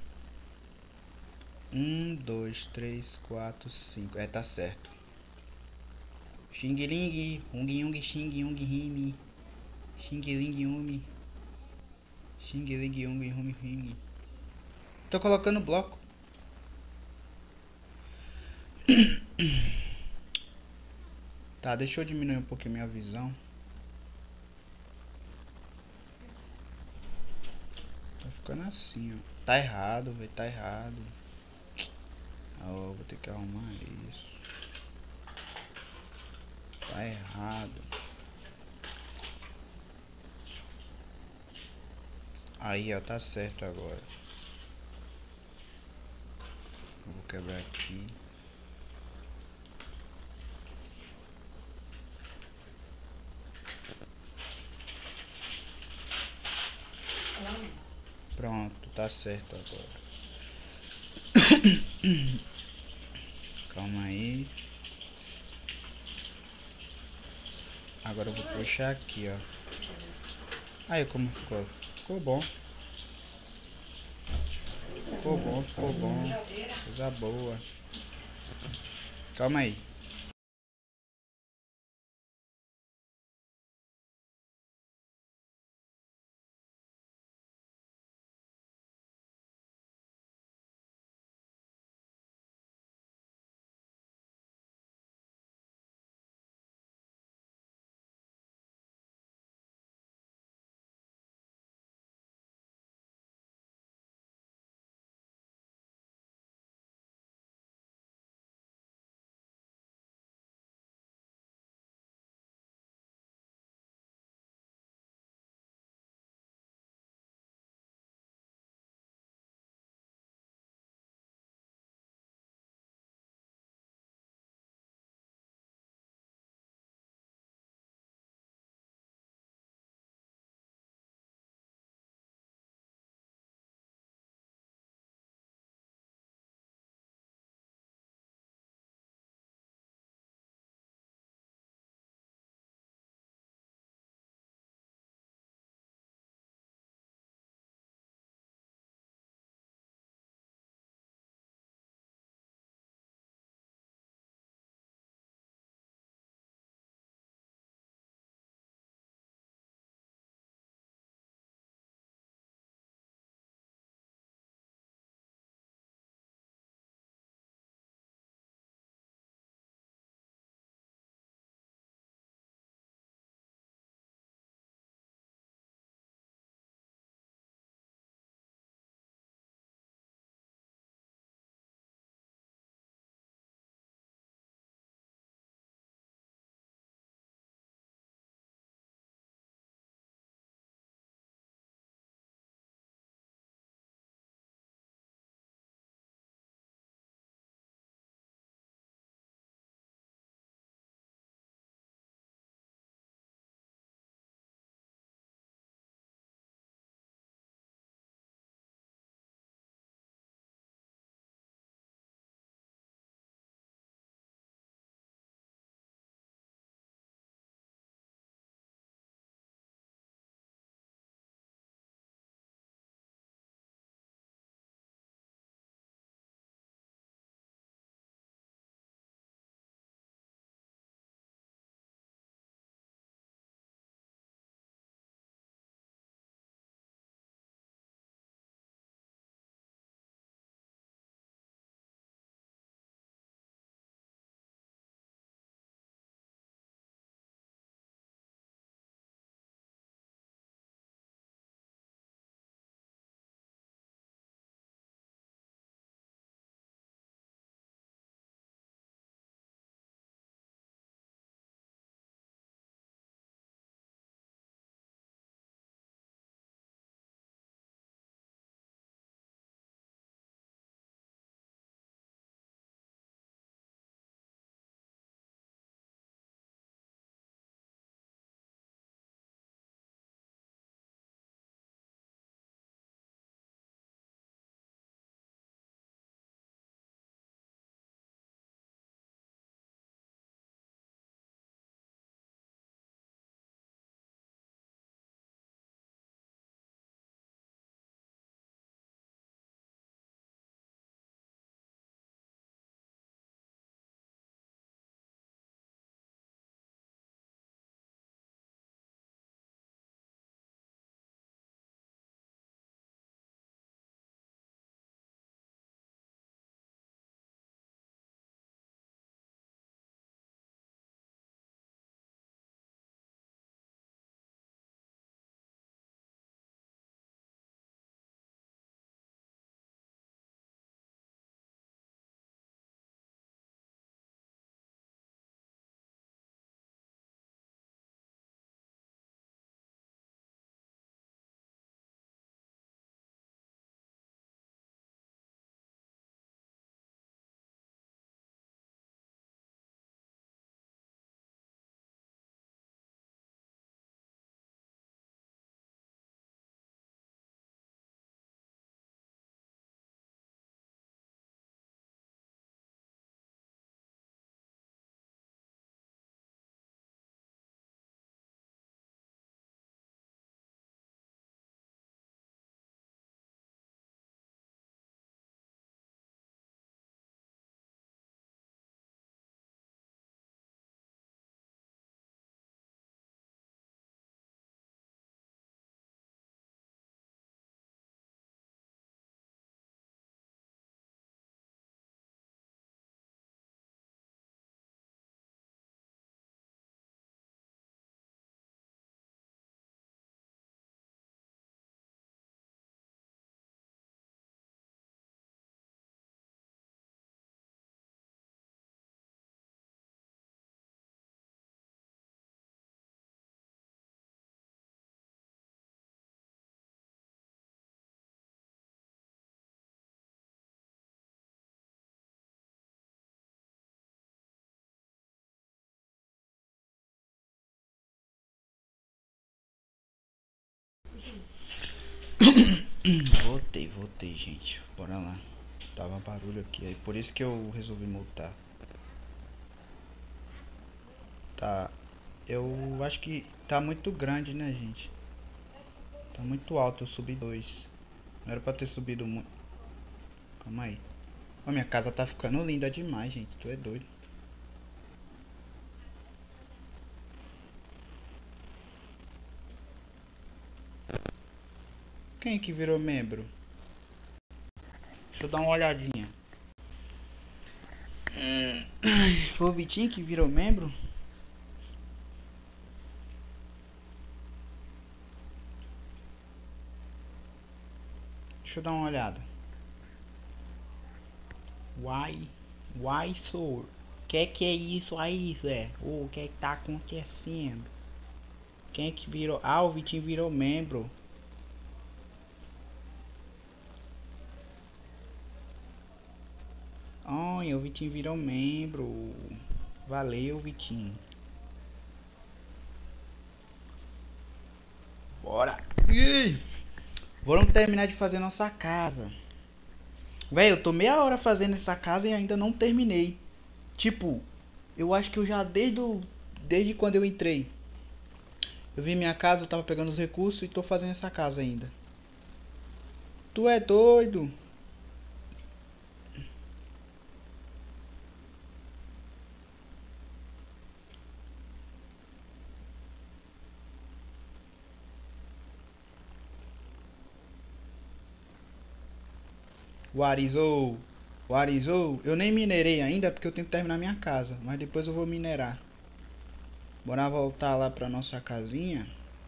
Speaker 1: Um, dois, três, quatro, cinco. É, tá certo. Xing ling, hung yung xing yung himi. Xing ling yumi. Xing ling yung humi himi. Tô colocando bloco. Tá, deixa eu diminuir um pouquinho minha visão. Tá ficando assim, ó. Tá errado, velho. Tá errado. Ah, ó, vou ter que arrumar isso. Tá errado. Aí, ó, tá certo agora. Eu vou quebrar aqui. Pronto, tá certo agora. Calma aí. Agora eu vou puxar aqui, ó. Aí como ficou? Ficou bom. Ficou bom, ficou bom. Coisa boa. Calma aí. Voltei, voltei, gente. Bora lá. Tava barulho aqui, aí por isso que eu resolvi multar. Tá. Eu acho que tá muito grande, né, gente? Tá muito alto, eu subi dois. Não era pra ter subido muito. Calma aí. Ó, minha casa tá ficando linda demais, gente. Tu é doido. Quem que virou membro? Deixa eu dar uma olhadinha. Hum. Foi o Vitinho que virou membro? Deixa eu dar uma olhada. Why? Why so? Que que é isso aí, Zé? O que é que tá acontecendo? Quem é que virou? Ah, o Vitinho virou membro. Olha, o Vitinho virou membro. Valeu, Vitinho. Bora. Ih! Vamos terminar de fazer nossa casa. Véi, eu tô meia hora fazendo essa casa e ainda não terminei. Tipo, eu acho que eu já desde, o, desde quando eu entrei. Eu vi minha casa, eu tava pegando os recursos e tô fazendo essa casa ainda. Tu é doido? Warizou, Warizou. Eu nem minerei ainda porque eu tenho que terminar minha casa. Mas depois eu vou minerar. Bora voltar lá pra nossa casinha.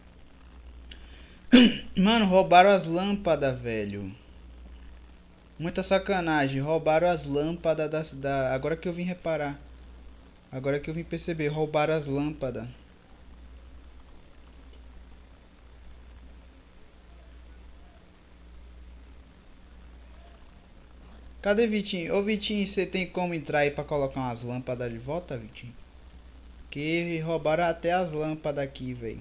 Speaker 1: Mano, roubaram as lâmpadas, velho. Muita sacanagem. Roubaram as lâmpadas da, da... Agora que eu vim reparar. Agora que eu vim perceber. Roubaram as lâmpadas. Cadê Vitinho? Ô Vitinho, você tem como entrar aí pra colocar umas lâmpadas de volta, Vitinho? Que roubaram até as lâmpadas aqui, velho.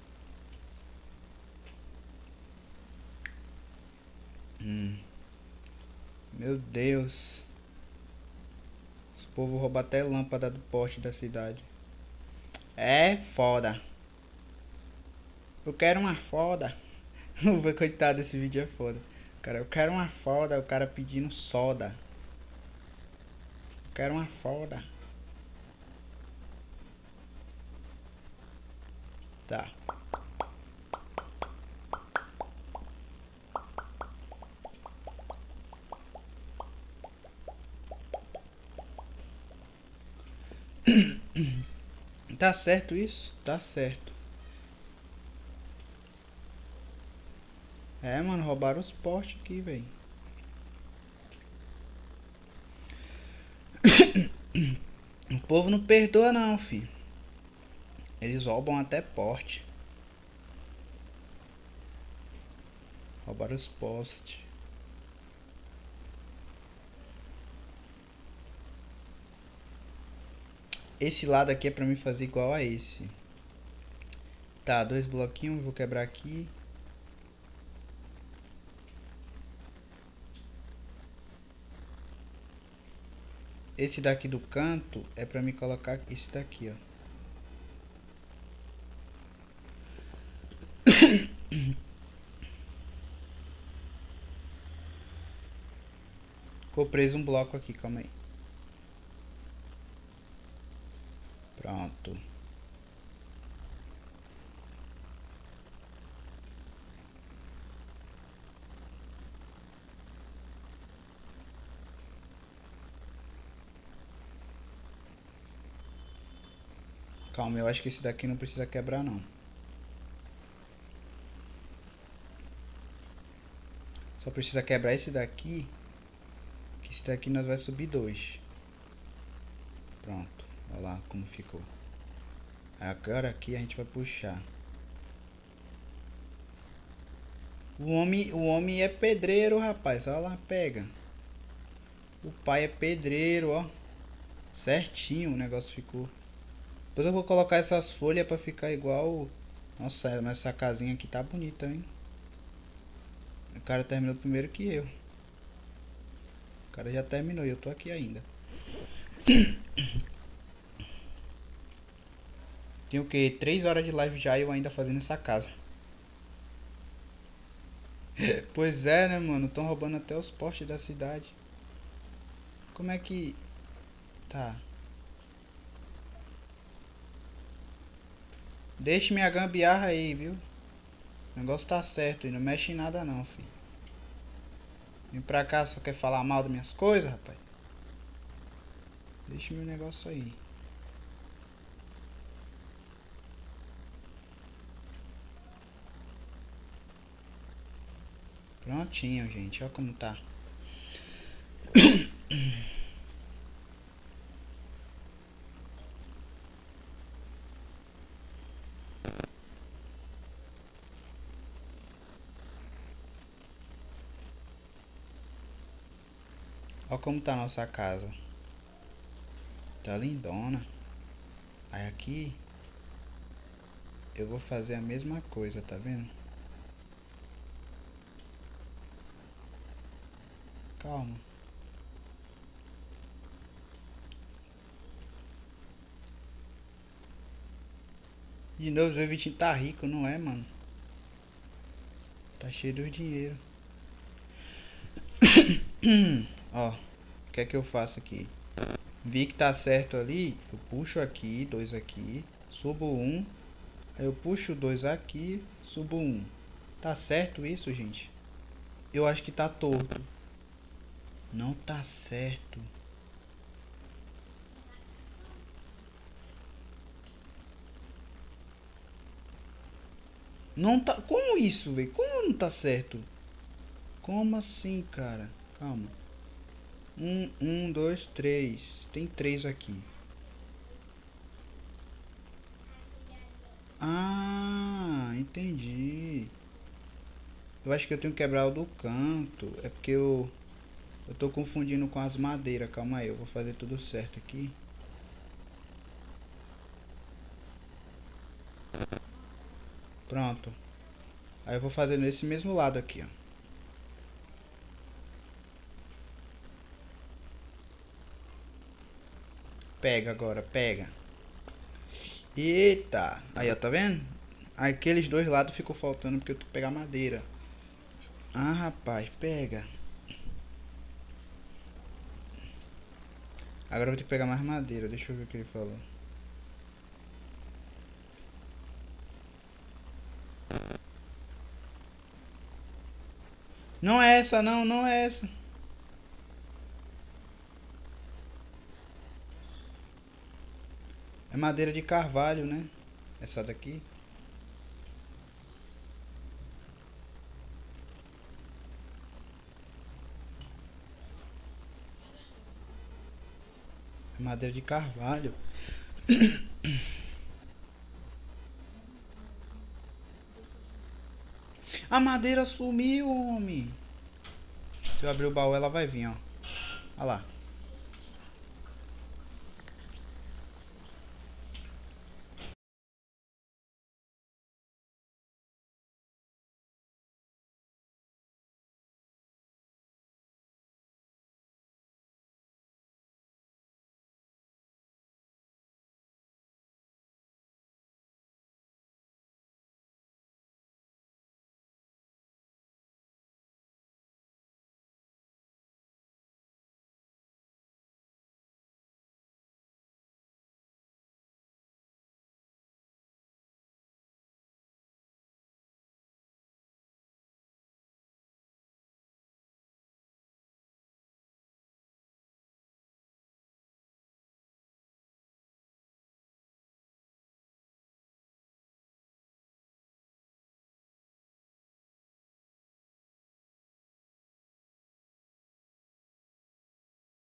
Speaker 1: Hum. Meu Deus. Os povo roubam até lâmpada do poste da cidade. É foda. Eu quero uma foda. Coitado, esse vídeo é foda. Cara, eu quero uma foda. O cara pedindo soda. Eu quero uma foda. Tá. Tá certo isso? Tá certo. É, mano, roubaram os postes aqui, velho. O povo não perdoa não, filho. Eles roubam até porte. Roubaram os postes. Esse lado aqui é pra mim fazer igual a esse. Tá, dois bloquinhos, vou quebrar aqui. Esse daqui do canto é pra me colocar esse daqui, ó. Ficou preso um bloco aqui, calma aí. Pronto. Calma, eu acho que esse daqui não precisa quebrar não. Só precisa quebrar esse daqui. Que esse daqui nós vai subir dois. Pronto, olha lá como ficou. Agora aqui a gente vai puxar. O homem, o homem é pedreiro, rapaz. Olha lá, pega. O pai é pedreiro, ó. Certinho o negócio ficou. Depois eu vou colocar essas folhas pra ficar igual. Nossa, mas essa casinha aqui tá bonita, hein? O cara terminou primeiro que eu. O cara já terminou e eu tô aqui ainda. Tem o que? três horas de live já e eu ainda fazendo essa casa. Pois é, né, mano? Tão roubando até os postes da cidade. Como é que... Tá. Deixe minha gambiarra aí, viu? O negócio tá certo e não mexe em nada não, filho. Vem pra cá, só quer falar mal das minhas coisas, rapaz. Deixa meu negócio aí. Prontinho, gente. Olha como tá. Olha como tá a nossa casa. Tá lindona. Aí aqui eu vou fazer a mesma coisa, tá vendo? Calma. De novo, o Vitinho tá rico, não é, mano? Tá cheio de dinheiro. Ó, o que é que eu faço aqui? Vi que tá certo ali, eu puxo aqui, dois aqui, subo um, aí eu puxo dois aqui, subo um. Tá certo isso, gente? Eu acho que tá torto. Não tá certo. Não tá... Como isso, velho? Como não tá certo? Como assim, cara? Calma. Um, um, dois, três. Tem três aqui. Ah, entendi. Eu acho que eu tenho que quebrar o do canto. É porque eu... Eu tô confundindo com as madeiras. Calma aí, eu vou fazer tudo certo aqui. Pronto. Aí eu vou fazer nesse mesmo lado aqui, ó. Pega agora, pega. Eita. Aí, ó, tá vendo? Aqueles dois lados ficou faltando porque eu tenho que pegar madeira. Ah, rapaz, pega. Agora eu vou ter que pegar mais madeira. Deixa eu ver o que ele falou. Não é essa, não, não é essa. É madeira de carvalho, né? Essa daqui. É madeira de carvalho. A madeira sumiu, homem. Se eu abrir o baú, ela vai vir, ó. Olha lá.